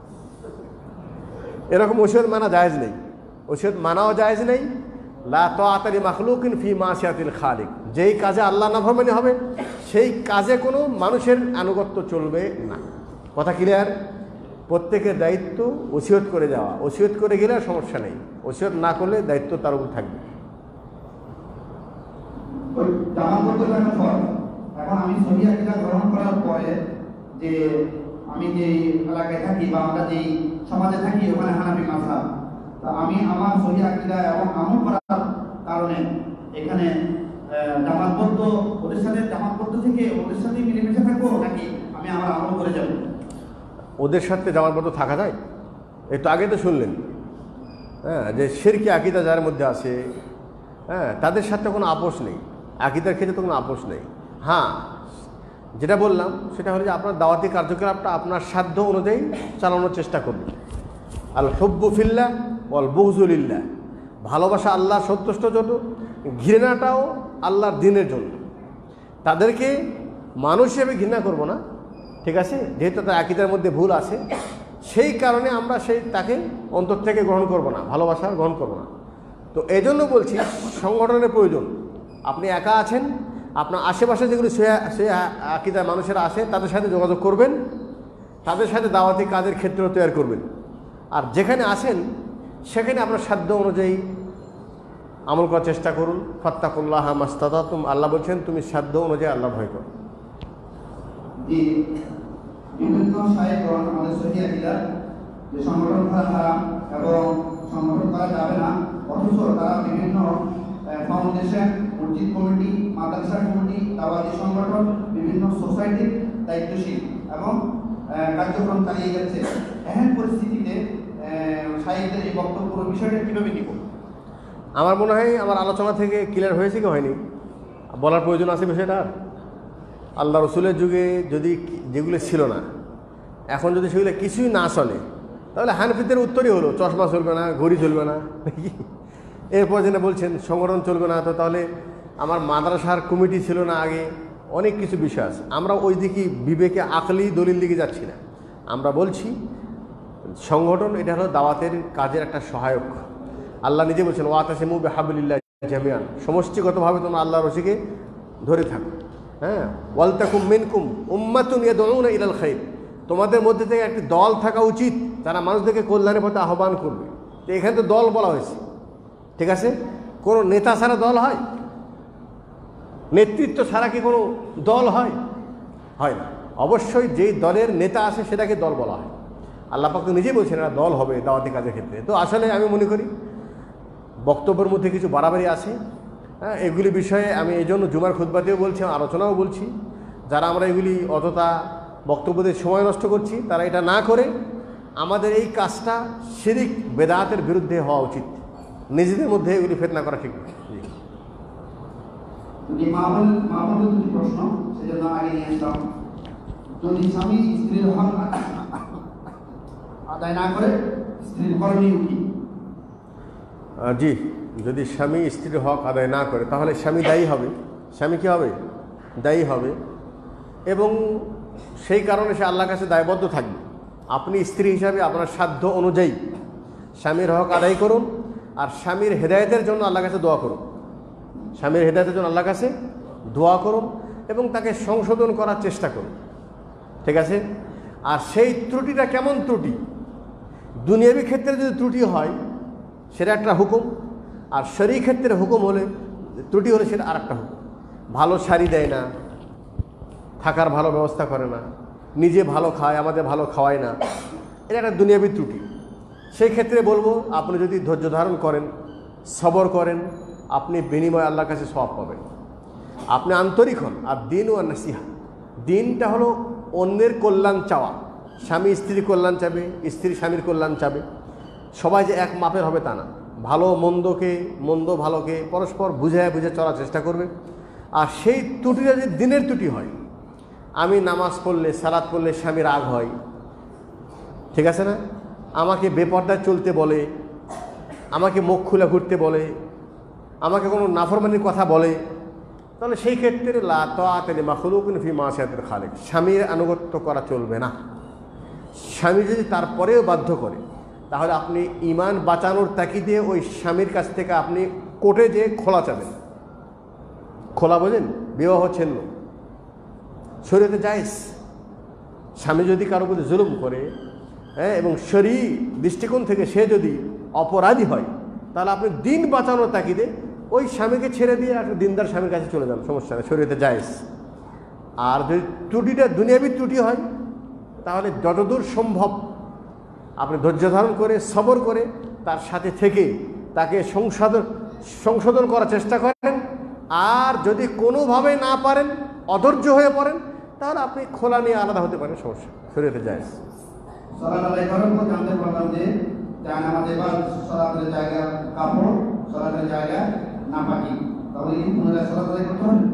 এরকম ওসিয়ত মানা জায়েজ নেই, ওসিয়ত মানাও জায়েজ নেই। লা তাআতা লিমাখলুকিন ফি মাসিয়াতিল খালিক, যেই কাজে আল্লাহ নাফরমানি হবে সেই কাজে কোনো মানুষের আনুগত্য চলবে না। কথা ক্লিয়ার? প্রত্যেকের দায়িত্ব ওসিয়ত করে যাওয়া, ওসিয়ত করে গেলে সমস্যা নেই, ওসিয়ত না করলে দায়িত্ব তার উপর থাকবে। এখন আমি সহি আকীদা গ্রহণ করার পরে যে আমি যে এলাকায় থাকি বা আমরা যেই সমাজে থাকি ওখানে হানাফি মাযহাব, তা আমি আমার সহি আকীদা এবং আমল করার কারণে এখানে জামাতবদ্ধ ওদের সাথে জামাতবদ্ধ থেকে ওদের সাথে মিলেমিশে থাকবো নাকি আমি আমার আমল করে যাব? ওদের সাথে জামাতবদ্ধ থাকা যায়? একটু আগে তো শুনলেন হ্যাঁ যে শিরকি আকীদা যার মধ্যে আছে, হ্যাঁ তাদের সাথে কোনো আপোষ নেই, আকীদার ক্ষেত্রে তো কোনো আপোষ নেই। হ্যাঁ যেটা বললাম সেটা হলো যে আপনার দাওয়াতি কার্যকলাপটা আপনার সাধ্য অনুযায়ী চালানোর চেষ্টা করবেন। আল হুব্বু ফিল্লাহ ওয়াল বুগযু লিল্লাহ, ভালোবাসা আল্লাহর সন্তুষ্ট জন্য, ঘৃণাটাও আল্লাহর দ্বীনের জন্য। তাদেরকে মানুষ হিসেবে ঘৃণা করব না, ঠিক আছে, যেহেতু তার আকীদার মধ্যে ভুল আছে সেই কারণে আমরা সেই তাকে অন্তর থেকে গ্রহণ করব না, ভালোবাসা গ্রহণ করব না। তো এই জন্য বলছি সংগঠনের প্রয়োজন। আপনি একা আছেন, আপনার আশেপাশে যেগুলি সে আকীদার মানুষেরা আছে তাদের সাথে যোগাযোগ করবেন, তাদের সাথে দাওয়াতি কাজের ক্ষেত্র তৈরি করবেন। আর যেখানে আসেন সেখানে আপনার সাধ্য অনুযায়ী আমল করার চেষ্টা করুন। ফাত্তাকুল্লাহ মাস্তাতাতুম, আল্লাহ বলছেন তুমি সাধ্য অনুযায়ী আল্লাহ ভয় করো। বিভিন্ন শায়েখগণ আমাদের সহি আকীদা যে সংগঠন করা হারাম এবং সংগঠন করা যাবে না, অথচ তারা বিভিন্ন ফাউন্ডেশন, মসজিদ কমিটি, মাদ্রাসা কমিটি, দাওয়াতি সংগঠন, বিভিন্ন সোসাইটির দায়িত্বশীল এবং কার্যক্রম চালিয়ে যাচ্ছে। এমন পরিস্থিতিতে শায়েখদের এই বক্তব্য বিষয়টা কীভাবে নিব? আমার মনে হয় আমার আলোচনা থেকে ক্লিয়ার হয়েছে কি হয়নি, বলার প্রয়োজন আছে বিষয়টা? আর আল্লাহ রসুলের যুগে যদি যেগুলো ছিল না, এখন যদি সেগুলো কিছুই না চলে, তাহলে হানফিদের উত্তরই হলো চশমা চলবে না, ঘড়ি চলবে না। এরপর যেটা বলছেন সংগঠন চলবে না, তো তাহলে আমার মাদ্রাসার কমিটি ছিল না আগে, অনেক কিছু বিষয় আছে। আমরা ওই দিকে বিবেকে আকলি দলিল দিকে যাচ্ছি না, আমরা বলছি সংগঠন এটা হলো দাওয়াতের কাজের একটা সহায়ক। আল্লাহ নিজে বলছেন ওয়াতাসিমু বিহাবলিল্লাহি জামিআন, সমষ্টিগতভাবে তোমরা আল্লাহর রশিকে ধরে থাকো। হ্যাঁ, ওয়ালতাকুম মিনকুম উম্মাতুন ইয়াদউনা ইলাল খায়র, তোমাদের মধ্যে থেকে একটি দল থাকা উচিত যারা মানুষদেরকে কল্যাণের পথে আহ্বান করবে। তো এখানে তো দল বলা হয়েছে, ঠিক আছে? কোনো নেতা ছাড়া দল হয়? নেতৃত্ব ছাড়া কি কোনো দল হয়? হয় না। অবশ্যই যেই দলের নেতা আছে সেটাকে দল বলা হয়। আল্লাহ পাক তো নিজেই বলছেন এরা দল হবে দাওয়াতি কাজের ক্ষেত্রে। তো আসলে আমি মনে করি বক্তব্যের মধ্যে কিছু বাড়াবাড়ি আছে। হ্যাঁ, এগুলি বিষয়ে আমি এই জন্য জুমার খুতবাতেও বলছি, আলোচনাও বলছি, যারা আমরা এগুলি অতটা বক্তব্যদের সময় নষ্ট করছি তারা এটা না করে আমাদের এই কাজটা শিরিক বেদাতের বিরুদ্ধে হওয়া উচিত। নিজেদের মধ্যে এগুলি ফেতনা করা ঠিক নয়। দুটি প্রশ্ন সেজন্য আগে নিয়ে আসলাম। যদি স্বামী স্ত্রীর হক আদায় না করে স্ত্রীর করণীয় কি? জি, যদি স্বামী স্ত্রীর হক আদায় না করে তাহলে স্বামী দায়ী হবে। স্বামী কী হবে? দায়ী হবে, এবং সেই কারণে সে আল্লাহর কাছে দায়বদ্ধ থাকবে। আপনি স্ত্রী হিসাবে আপনার সাধ্য অনুযায়ী স্বামীর হক আদায় করুন, আর স্বামীর হেদায়েতের জন্য আল্লাহর কাছে দোয়া করুন। স্বামীর হেদায়েতের জন্য আল্লাহর কাছে দোয়া করুন এবং তাকে সংশোধন করার চেষ্টা করুন, ঠিক আছে? আর সেই ত্রুটিটা কেমন ত্রুটি? দুনিয়াবী ক্ষেত্রে যদি ত্রুটি হয় সেটা একটা হুকুম, আর শরীর ক্ষেত্রে হুকুম হলে ত্রুটি হলে সেটা আর একটা হুকুম। ভালো শাড়ি দেয় না, থাকার ভালো ব্যবস্থা করে না, নিজে ভালো খায় আমাদের ভালো খাওয়ায় না, এটা একটা দুনিয়াবী ত্রুটি। সেই ক্ষেত্রে বলবো আপনি যদি ধৈর্য ধারণ করেন, সবর করেন, আপনি বিনিময় আল্লাহর কাছে সওয়াব পাবেন। আপনি আন্তরিক হন। আর দিন ও নাসিহা, দিনটা হলো অন্যের কল্যাণ চাওয়া। স্বামী স্ত্রীর কল্যাণ চাবে, স্ত্রী স্বামীর কল্যাণ চাবে। সবাই যে এক মাপের হবে তা না। ভালো মন্দকে, মন্দ ভালোকে পরস্পর বুঝায় বুঝে চলার চেষ্টা করবে। আর সেই ত্রুটিটা যদি দিনের ত্রুটি হয়, আমি নামাজ পড়লে সালাত পড়লে স্বামীর রাগ হয়, ঠিক আছে না? আমাকে বেপর্দায় চলতে বলে, আমাকে মুখ খুলে ঘুরতে বলে, আমাকে কোনো নাফরমানির কথা বলে, তাহলে সেই ক্ষেত্রে লা তাআতা লিমাখলুকিন ফি মাসিয়াতিল খালিক, স্বামীর আনুগত্য করা চলবে না। স্বামী যদি তারপরেও বাধ্য করে তাহলে আপনি ঈমান বাঁচানোর তাগিদে ওই স্বামীর কাছ থেকে আপনি কোর্টে যেয়ে খোলা চাবেন। খোলা বোঝেন? বিবাহ ছিন্ন শরীয়তে জায়েজ। স্বামী যদি কারো প্রতি জুলুম করে, হ্যাঁ, এবং শরী দৃষ্টিকোণ থেকে সে যদি অপরাধী হয়, তাহলে আপনি দিন বাঁচানোর তাগিদে ওই স্বামীকে ছেড়ে দিয়ে একটা দিনদার স্বামীর কাছে চলে যান, সমস্যা নেই, শরীয়তে জায়েজ। আর যদি ত্রুটিটা দুনিয়াবী ত্রুটি হয় তাহলে যতদূর সম্ভব আপনি ধৈর্য ধারণ করে সবর করে তার সাথে থেকে তাকে সংশোধন সংশোধন করার চেষ্টা করেন। আর যদি কোনোভাবে না পারেন, অধৈর্য হয়ে পড়েন, তাহলে আপনি খোলা নিয়ে আলাদা হতে পারেন, সমস্যা শরীয়তে জায়েজ। সালাত আদায় করার পর জানতে পারলাম যে জানামাজে বা সালাতের জায়গা কাপড়, সালাতের জায়গা নাপাকি, তাহলে কি পুনরায় সালাত আদায় করতে হবে?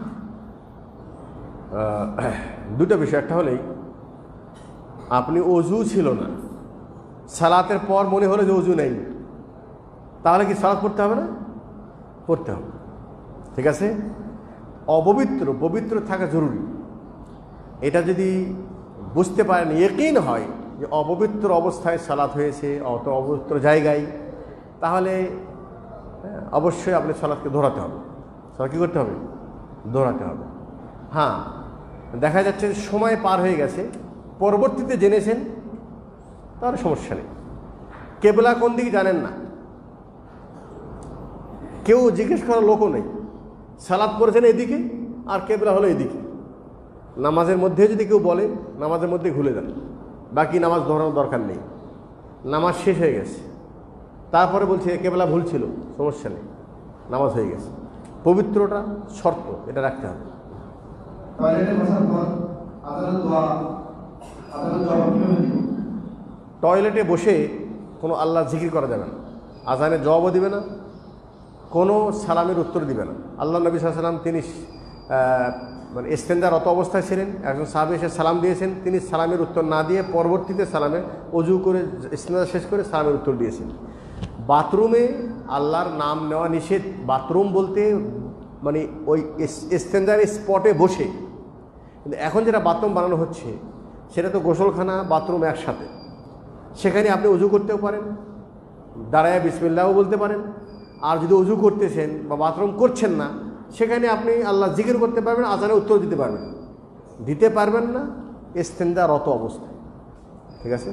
দুটো বিষয়। একটা হলেই আপনি অজু ছিল না, সালাতের পর মনে হলো যে অজু নেই, তাহলে কি সালাত পড়তে হবে না? পড়তে হবে, ঠিক আছে? অপবিত্র পবিত্র থাকা জরুরি। এটা যদি বুঝতে পারেন, ইয়াকিন হয় যে অপবিত্র অবস্থায় সালাত হয়েছে অত অপবিত্র জায়গায়, তাহলে অবশ্যই আপনি সালাতকে দৌড়াতে হবে। সালাত কী করতে হবে? দৌড়াতে হবে। হ্যাঁ, দেখা যাচ্ছে সময় পার হয়ে গেছে, পরবর্তীতে জেনেছেন, তার সমস্যা নেই। কেবলা কোন দিকে জানেন না, কেউ জিজ্ঞেস করার লোকও নেই, সালাত পড়েছেন এদিকে আর কেবলা হলো এদিকে। নামাজের মধ্যে যদি কেউ বলে, নামাজের মধ্যে ভুলে যান, বাকি নামাজ ধরানোর দরকার নেই, নামাজ শেষ হয়ে গেছে। তারপরে বলছে কেবলা ভুল ছিল, সমস্যা নেই, নামাজ হয়ে গেছে। পবিত্রটা শর্ত, এটা রাখতে হবে। টয়লেটে বসে কোনো আল্লাহ জিকির করা যাবে না, আজানের জবাবও দিবে না, কোনো সালামের উত্তর দিবে না। আল্লাহ নবী সাল্লাল্লাহু আলাইহি ওয়াসাল্লাম তিনি মানে ইস্তেঞ্জারত অবস্থায় ছিলেন, একজন সাহাবী এসে সালাম দিয়েছেন, তিনি সালামের উত্তর না দিয়ে পরবর্তীতে সালামে অজু করে ইস্তেঞ্জা শেষ করে সালামের উত্তর দিয়েছেন। বাথরুমে আল্লাহর নাম নেওয়া নিষেধ। বাথরুম বলতে মানে ওই ইস্তেঞ্জার স্পটে বসে, কিন্তু এখন যেটা বাথরুম বানানো হচ্ছে সেটা তো গোসলখানা বাথরুম একসাথে। সেখানে আপনি অজু করতেও পারেন, দাঁড়ায় বিসমিল্লাহও বলতে পারেন। আর যদি অজু করতেছেন বা বাথরুম করছেন না, সেখানে আপনি আল্লাহ জিকির করতে পারবেন, আজানে উত্তর দিতে পারবেন। দিতে পারবেন না ইস্তেঞ্জারত অবস্থায়। ঠিক আছে?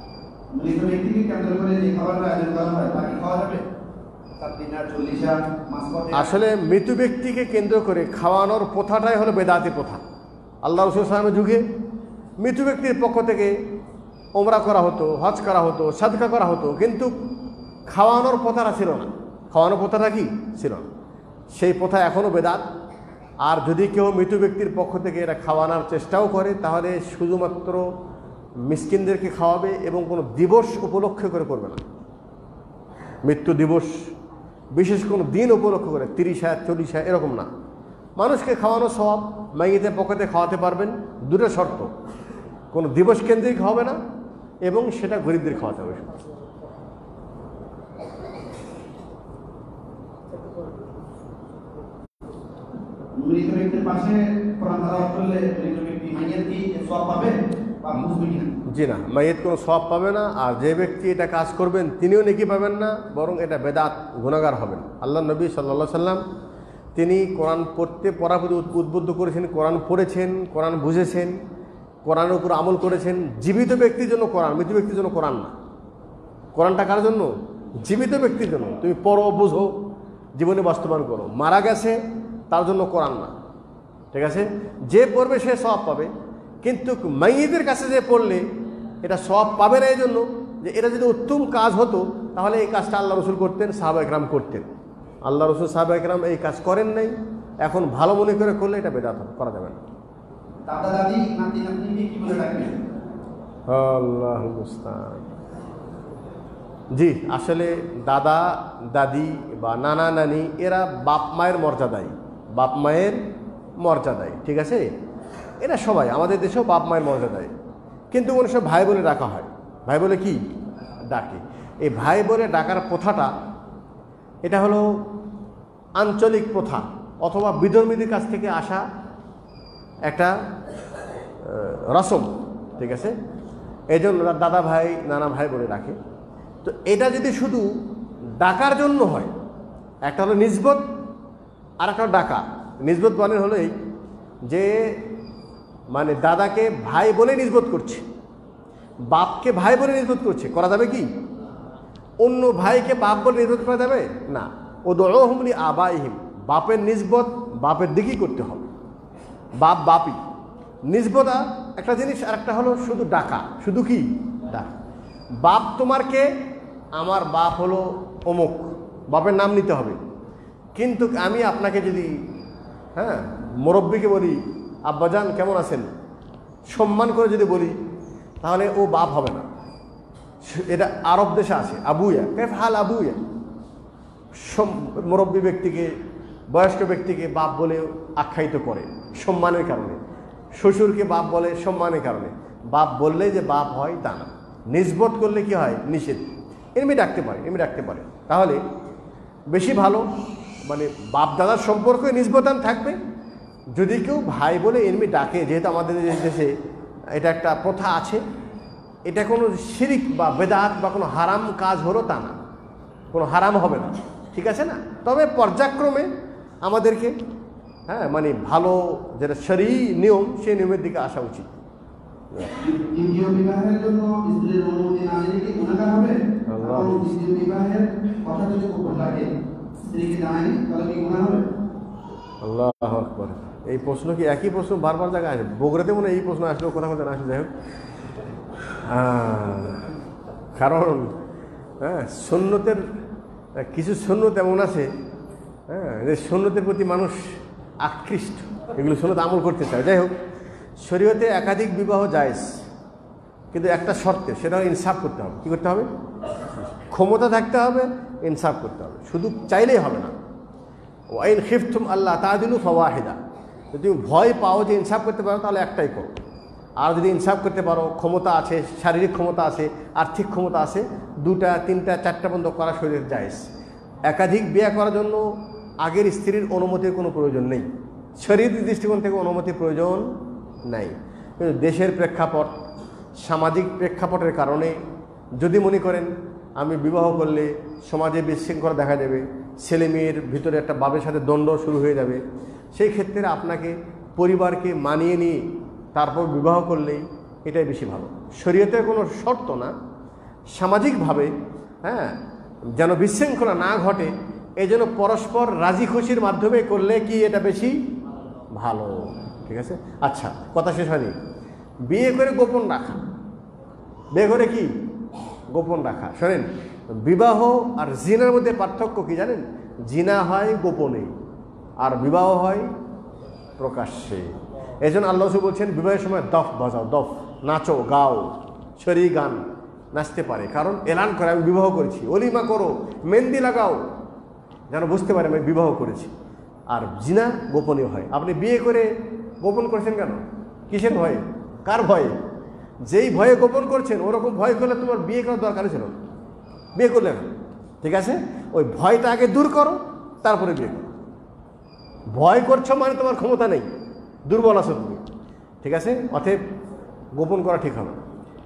আসলে মৃত ব্যক্তিকে কেন্দ্র করে খাওয়ানোর প্রথাটাই হলো বেদাতি প্রথা। আল্লাহ রাসূল সাল্লাল্লাহু আলাইহি ওয়াসাল্লামের যুগে মৃত ব্যক্তির পক্ষ থেকে ওমরা করা হতো, হজ করা হতো, সাদকা করা হতো, কিন্তু খাওয়ানোর প্রথাটা ছিল না। খাওয়ানোর প্রথাটা কি ছিল না, সেই প্রথা এখনও বেদাত। আর যদি কেউ মৃত ব্যক্তির পক্ষ থেকে এটা খাওয়ানোর চেষ্টাও করে, তাহলে শুধুমাত্র মিসকিনদেরকে খাওয়াবে এবং কোনো দিবস উপলক্ষ করে করবে না। মৃত্যু দিবস বিশেষ কোনো দিন উপলক্ষ করে তিরিশ হাজার চল্লিশ হাজার এরকম না। মানুষকে খাওয়ানো সওয়াব, মাইয়িতের পক্ষ থেকে খাওয়াতে পারবেন, দুটো শর্ত, কোনো দিবস কেন্দ্রিক হবে না এবং সেটা গরিবদের খাওয়াতে হবে। মৃত ব্যক্তির পাশে কোরআন তেলাওয়াত করলে মৃত ব্যক্তি মাইয়িত কি সওয়াব পাবে বা বুঝবে কিনা? জি না, মাইয়িত কোনো সওয়াব পাবে না। আর যে ব্যক্তি এটা কাজ করবেন তিনিও নেকি পাবেন না, বরং এটা বেদাত, গুনাহগার হবেন। আল্লাহ নবী সাল্লাল্লাহু আলাইহি সাল্লাম তিনি কোরআন পড়তে পড়ার প্রতি উদ্বুদ্ধ করেছেন, কোরআন পড়েছেন, কোরআন বুঝেছেন, কোরআনের উপর আমল করেছেন। জীবিত ব্যক্তির জন্য কোরআন, মৃত ব্যক্তির জন্য কোরআন না। কোরআনটা কার জন্য? জীবিত ব্যক্তির জন্য। তুমি পড়ো, বুঝো, জীবনে বাস্তবায়ন করো। মারা গেছে তার জন্য কোরআন না। ঠিক আছে? যে পড়বে সে সওয়াব পাবে, কিন্তু মাইয়িতের কাছে যে পড়লে এটা সওয়াব পাবে না। এই জন্য যে এটা যদি উত্তম কাজ হতো তাহলে এই কাজটা আল্লাহ রসুল করতেন, সাহাবা একরাম করতেন। আল্লাহ রসুল সাহাবা একরাম এই কাজ করেন নাই। এখন ভালো মনে করে করলে এটা বেদাত করা যাবে না। দাদা দাদি নাতি নাতনিকে কি বলে ডাকবেন? আল্লাহুল মুস্তাআন। জি, আসলে দাদা দাদি বা নানা নানি এরা বাপ মায়ের মর্যাদায়, বাপ মায়ের মর্যাদায়। ঠিক আছে? এরা সবাই আমাদের দেশেও বাপ মায়ের মর্যাদায়, কিন্তু কোনো সব ভাই বলে ডাকা হয়। ভাই বলে কি ডাকে? এই ভাই বলে ডাকার প্রথাটা এটা হলো আঞ্চলিক প্রথা অথবা বিধর্মীদের কাছ থেকে আসা একটা রসম। ঠিক আছে? এই জন্য দাদা ভাই নানা ভাই বলে ডাকে। তো এটা যদি শুধু ডাকার জন্য হয়, একটা হলো নিসবত আর একটা ডাকা। নিসবত মানে হলো এই যে মানে দাদাকে ভাই বলে নিসবত করছে, বাপকে ভাই বলে নিসবত করছে, করা যাবে কি? অন্য ভাইকে বাপ বলে নিসবত করা যাবে না। ও দুউহুম লি আবাইহিম, বাপের নিসবত বাপের দিকেই করতে হবে, বাপ বাপই। নিসবতা একটা জিনিস, আর একটা হলো শুধু ডাকা। শুধু কি ডাকা? বাপ তোমার কে? আমার বাপ হলো অমুক, বাপের নাম নিতে হবে। কিন্তু আমি আপনাকে যদি হ্যাঁ মুরব্বিকে বলি আব্বাজান কেমন আছেন, সম্মান করে যদি বলি, তাহলে ও বাপ হবে না। এটা আরব দেশে আছে, আবুয়া কেফ হাল আবুয়া। মুরব্বী ব্যক্তিকে, বয়স্ক ব্যক্তিকে বাপ বলে আখ্যায়িত করে সম্মানের কারণে। শ্বশুরকে বাপ বলে সম্মানের কারণে। বাপ বললে যে বাপ হয় তা না। নিসবত করলে কি হয়? নিষেধ। এমনি ডাকতে পারে, এমনি ডাকতে পারে, তাহলে বেশি ভালো। মানে বাপ দাদার সম্পর্কে নিসবতান থাকবে। যদি কেউ ভাই বলে এমনি ডাকে, যেহেতু আমাদের দেশে এটা একটা প্রথা আছে, এটা কোনো শিরিক বা বেদাত বা কোনো হারাম কাজ হলো তা না, কোনো হারাম হবে না। ঠিক আছে না? তবে পর্যায়ক্রমে আমাদেরকে হ্যাঁ মানে ভালো যেটা শরঈ নিয়ম, সেই নিয়মের দিকে আসা উচিত। দ্বিতীয় বিবাহের জন্য স্ত্রীর অনুমতি না নিলে কি গুনাহগার হবে? এবং দ্বিতীয় বিবাহের কথা যদি গোপন রাখে, স্ত্রীকে জানায়নি, তাহলে কি গুনাহ হবে? আল্লাহু আকবার। এই প্রশ্ন কি একই প্রশ্ন বারবার জায়গায় আসে? বগুড়াতে মনে এই প্রশ্ন আসলেও কোথাও কোথাও আসে। যাই হোক, কারণ হ্যাঁ সুন্নতের কিছু সুন্নত এমন আছে হ্যাঁ যে সুন্নতের প্রতি মানুষ আকৃষ্ট, এগুলো সুন্নত আমল করতে চায়। যাই হোক, শরীয়তে একাধিক বিবাহ জায়েজ, কিন্তু একটা শর্তে, সেটা ইনসাফ করতে হবে। কী করতে হবে? ক্ষমতা থাকতে হবে, ইনসাফ করতে হবে। শুধু চাইলেই হবে না, ওয়াইন খিফতুম আল্লাহ তাআদিলু ফাওয়াহিদা, যদি তুমি ভয় পাও যে ইনসাফ করতে পারো তাহলে একটাই করো। আর যদি ইনসাফ করতে পারো, ক্ষমতা আছে, শারীরিক ক্ষমতা আছে, আর্থিক ক্ষমতা আছে, দুটা তিনটা চারটা বন্ধ করা শরীরের জায়েজ। একাধিক বিয়ে করার জন্য আগের স্ত্রীর অনুমতির কোনো প্রয়োজন নেই, শরীয়তের দৃষ্টিকোণ থেকে অনুমতির প্রয়োজন নাই। কিন্তু দেশের প্রেক্ষাপট, সামাজিক প্রেক্ষাপটের কারণে যদি মনে করেন আমি বিবাহ করলে সমাজে বিশৃঙ্খলা দেখা যাবে, ছেলে মেয়ের ভিতরে একটা বাবের সাথে দ্বন্দ্ব শুরু হয়ে যাবে, সেই ক্ষেত্রে আপনাকে পরিবারকে মানিয়ে নিয়ে তারপর বিবাহ করলেই এটাই বেশি ভালো। শরীয়তের কোনো শর্ত না, সামাজিকভাবে হ্যাঁ যেন বিশৃঙ্খলা না ঘটে এই জন্য পরস্পর রাজি খুশির মাধ্যমে করলে কি এটা বেশি ভালো। ঠিক আছে, আচ্ছা কথা শেষ হয়নি। বিয়ে করে গোপন রাখা, বিয়ে করে কি গোপন রাখা, শোনেন বিবাহ আর জিনার মধ্যে পার্থক্য কি জানেন? জিনা হয় গোপনে আর বিবাহ হয় প্রকাশ্যে। এই জন্য আল্লাহ বলছেন বিবাহের সময় দফ বাজাও, দফ নাচো, গাও, শরী গান নাচতে পারে, কারণ এলান করে আমি বিবাহ করেছি। অলিমা করো, মেহেন্দি লাগাও, যেন বুঝতে পারে আমি বিবাহ করেছি। আর জিনা গোপনে হয়। আপনি বিয়ে করে গোপন করছেন কেন? কিসের ভয়ে? কার ভয়ে? যেই ভয়ে গোপন করছেন ওরকম ভয় করলে তোমার বিয়ে করার দরকার ছিল না, বিয়ে করলে না। ঠিক আছে, ওই ভয়টা আগে দূর করো, তারপরে বিয়ে করো। ভয় করছো মানে তোমার ক্ষমতা নেই, দুর্বল আছো তুমি। ঠিক আছে, অতএব গোপন করা ঠিক হবে।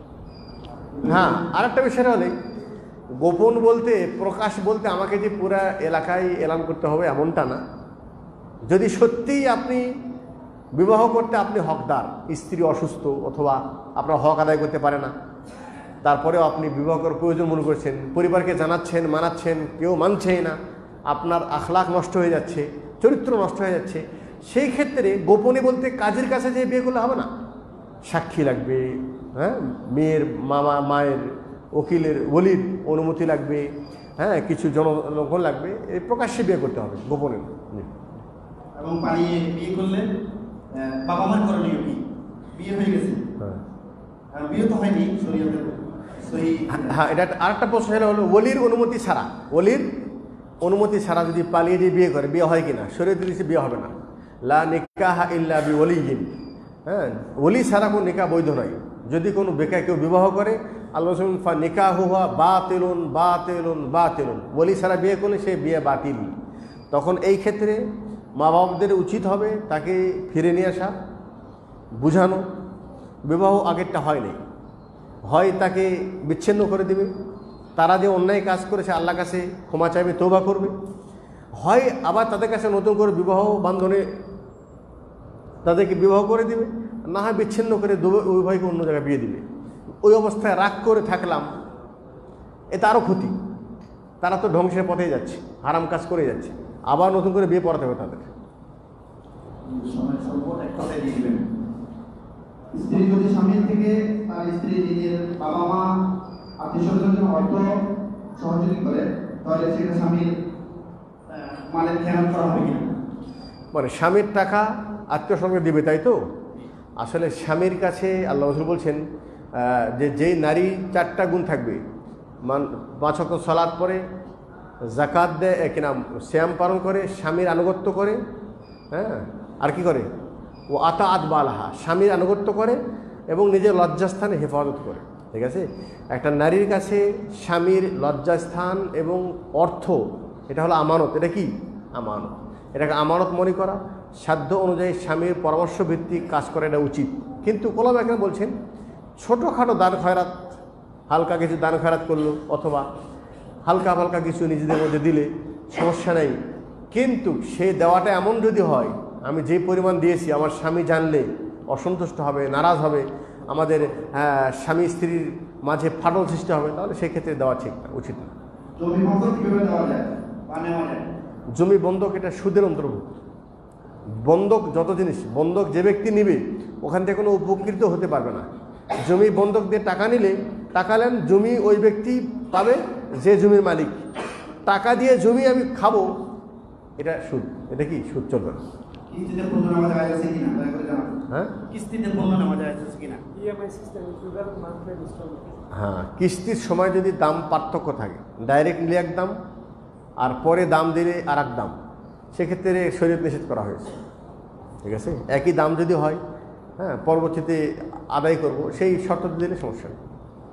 হ্যাঁ, আর একটা বিষয় হলে গোপন বলতে, প্রকাশ বলতে আমাকে যে পুরা এলাকায় এলান করতে হবে এমনটা না। যদি সত্যিই আপনি বিবাহ করতে আপনি হকদার, স্ত্রী অসুস্থ অথবা আপনার হক আদায় করতে পারে না, তারপরেও আপনি বিবাহ করার প্রয়োজন মনে করছেন, পরিবারকে জানাচ্ছেন, মানাচ্ছেন, কেউ মানছেই না, আপনার আখলাক নষ্ট হয়ে যাচ্ছে, চরিত্র নষ্ট হয়ে যাচ্ছে, সেই ক্ষেত্রে গোপনে বলতে কাজের কাছে যে বিয়ে করলে হবে না। সাক্ষী লাগবে, হ্যাঁ, মেয়ের মামা মায়ের উকিলের ওলির অনুমতি লাগবে, হ্যাঁ, কিছু জনগণ লাগবে, এই প্রকাশ্যে বিয়ে করতে হবে, গোপনে। এবং পালিয়ে বিয়ে করলে বাবা মার করণীয় কি? বিয়ে হয়ে গেছে, হ্যাঁ, বিয়ে তো হয়নি শরীয়তের। হ্যাঁ, এটা আরেকটা প্রশ্ন হলো ওলির অনুমতি ছাড়া, ওলির অনুমতি ছাড়া যদি পালিয়ে দিয়ে বিয়ে করে বিয়ে হয় কিনা? শরীয়তের দৃষ্টিতে বিয়ে হবে না। লা নিকাহা ইল্লা বিওয়ালিয়িন, হ্যাঁ, ওলি ছাড়া কোনো নিকাহ বৈধ নয়। যদি কোনো বেকার কেউ বিবাহ করে আল্লাহ বলেন ফা নিকাহুহা বাতিলুন বাতিলুন বাতিলুন, ওলি ছাড়া বিয়ে করলে সে বিয়ে বাতিল। তখন এই ক্ষেত্রে মা বাবাদের উচিত হবে তাকে ফিরে নিয়ে আসা, বুঝানো। বিবাহ আগেরটা হয়নি, হয় তাকে বিচ্ছিন্ন করে দেবে, তারা যে অন্যায় কাজ করেছে আল্লাহর কাছে ক্ষমা চাইবে, তওবা করবে, হয় আবার তাদের কাছে নতুন করে বিবাহ বান্ধনে তাদেরকে বিবাহ করে দিবে, না হয় বিচ্ছিন্ন করে দেবে, ওই ভাইকে অন্য জায়গায় বিয়ে দিবে। ওই অবস্থায় রাগ করে থাকলাম, এটা আরও ক্ষতি। তারা তো ধ্বংসের পথেই যাচ্ছে, হারাম কাজ করে যাচ্ছে, আবার নতুন করে বিয়ে পড়াতে হবে তাদের। স্ত্রী যদি স্বামীর থেকে তার স্ত্রী নিজের বাবা মা আত্মীয় স্বজনের অর্থ সহযোগী করে তাহলে সেটা স্বামীর মালের খেয়াল করা হবে কিনা? মানে স্বামীর টাকা আত্মীয় স্বজন দিবে, তাই তো? আসলে স্বামীর কাছে আল্লাহ রাসূল বলছেন যে যেই নারী চারটা গুণ থাকবে, মান পাঁচ ওয়াক্ত সালাত পড়ে, জাকাত দেয়, কিনা সিয়াম পালন করে, স্বামীর আনুগত্য করে, হ্যাঁ, আর কি করে, ও আতা আত বালাহা, স্বামীর আনুগত্য করে এবং নিজের লজ্জাস্থানে হেফাজত করে। ঠিক আছে, একটা নারীর কাছে স্বামীর লজ্জাস্থান এবং অর্থ এটা হলো আমানত। এটা কি আমানত? এটাকে আমানত মনে করা, সাধ্য অনুযায়ী স্বামীর পরামর্শ ভিত্তিক কাজ করা এটা উচিত। কিন্তু ওলামা কেন বলছেন ছোটোখাটো দান খয়রাত, হালকা কিছু দান খয়রাত করলো অথবা হালকা হালকা কিছু নিজেদের মধ্যে দিলে সমস্যা নেই, কিন্তু সেই দেওয়াটা এমন যদি হয় আমি যে পরিমাণ দিয়েছি আমার স্বামী জানলে অসন্তুষ্ট হবে, নারাজ হবে, আমাদের স্বামী স্ত্রীর মাঝে ফাটল সৃষ্টি হবে, তাহলে সেই ক্ষেত্রে দেওয়া ঠিক না, উচিত না। জমি বন্ধক কিভাবে দেওয়া যায়? মানে মানে জমি বন্ধক এটা সুদের অন্তর্ভুক্ত। বন্ধক যত জিনিস, বন্ধক যে ব্যক্তি নিবে ওখান থেকে কোনো উপকৃত হতে পারবে না। জমি বন্ধক দিয়ে টাকা নিলে টাকা নেন, জমি ওই ব্যক্তি পাবে যে জমির মালিক। টাকা দিয়ে জমি আমি খাবো, এটা সুদ। এটা কি সুদ? চলবে না। কিস্তিতে পণ্য নেওয়া যায় আছে কিনা দয়া করে জানান। হ্যাঁ, কিস্তিতে পণ্য নেওয়া যায় আছে কিনা? EMI system twelve monthly instalment. হ্যাঁ, কিস্তির সময় যদি দাম পার্থক্য থাকে, ডাইরেক্ট নিলে এক দাম আর পরে দাম দিলে আর এক দাম, সেক্ষেত্রে শরীয়ত নিষেধ করা হয়েছে। ঠিক আছে, একই দাম যদি হয়, হ্যাঁ, পরবর্তীতে আদায় করব, সেই শর্ত দিলে সমস্যা নেই।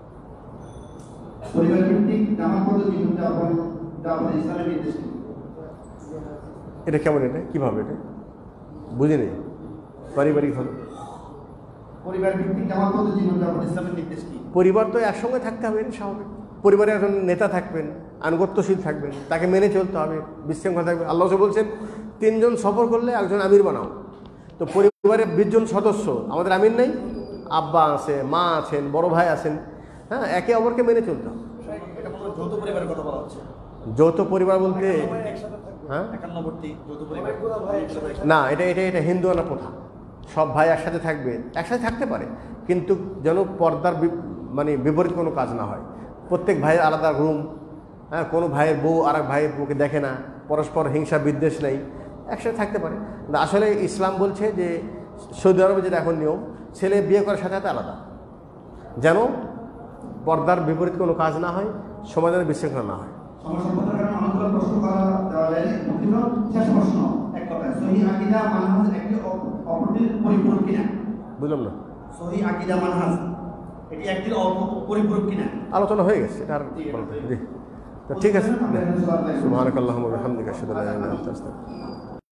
পরিবার ভিত্তিক জামাত পদ্ধতি উদযাপন উদযাপন ইসলামের নির্দেশ কি? এটা কেমন, এটা কীভাবে, এটা বুঝে নেই। পারিবারিকভাবে পরিবার ভিত্তিক জামাত পদ্ধতি উদযাপন ইসলামের নির্দেশ কি? পরিবার তো একসঙ্গে থাকতে হবে, এটা স্বাভাবিক। পরিবারে একজন নেতা থাকবেন, আনুগত্যশীল থাকবেন, তাকে মেনে চলতে হবে, বিশৃঙ্খলা থাকবে। আল্লাহ বলছেন তিনজন সফর করলে একজন আমির বানাও। তো পরিবারের বিশ জন সদস্য, আমাদের আমির নেই, আব্বা আছে, মা আছেন, বড় ভাই আছেন, হ্যাঁ, একে অপরকে মেনে চলতে হবে। এটা কোনো যৌথ পরিবারের কথা বলা হচ্ছে? যৌথ পরিবার বলতে হ্যাঁ একান্নবর্তী যৌথ পরিবার না, এটা এটা এটা হিন্দুয়ানা প্রথা। সব ভাই একসাথে থাকবে, একসাথে থাকতে পারে, কিন্তু যেন পর্দার মানে বিপরীত কোনো কাজ না হয়। প্রত্যেক ভাইয়ের আলাদা রুম, হ্যাঁ, কোনো ভাইয়ের বউ আর এক ভাইয়ের বউকে দেখে না, পরস্পর হিংসা বিদ্বেষ নেই, একসাথে থাকতে পারে। আসলে ইসলাম বলছে যে সৌদি আরবে যেটা এখন নিয়ম, ছেলে বিয়ে করার সাথে সাথে আলাদা, যেন পর্দার বিপরীত কোনো কাজ না হয়, সমাজে যেন বিশৃঙ্খলা না হয়। সমস্যার কারণে অনেকগুলো প্রশ্ন করা দেওয়া যায়। শেষ প্রশ্ন, এক কথায়, সহিহ আকীদা মানহাজ একটি অপরটির পরিপূরক কিনা? বুঝলাম না। সহিহ আকীদা মানহাজ এটি একটির পরিপূরক কিনা? আলোচনা হয়ে গেছে, এটা আর বলতে জি। তো ঠিক আছে, সুবহানাকাল্লাহুম্মা ওয়া বিহামদিকা আশহাদু আল্লা ইলাহা ইল্লা আনতা আস্তাগফিরুকা।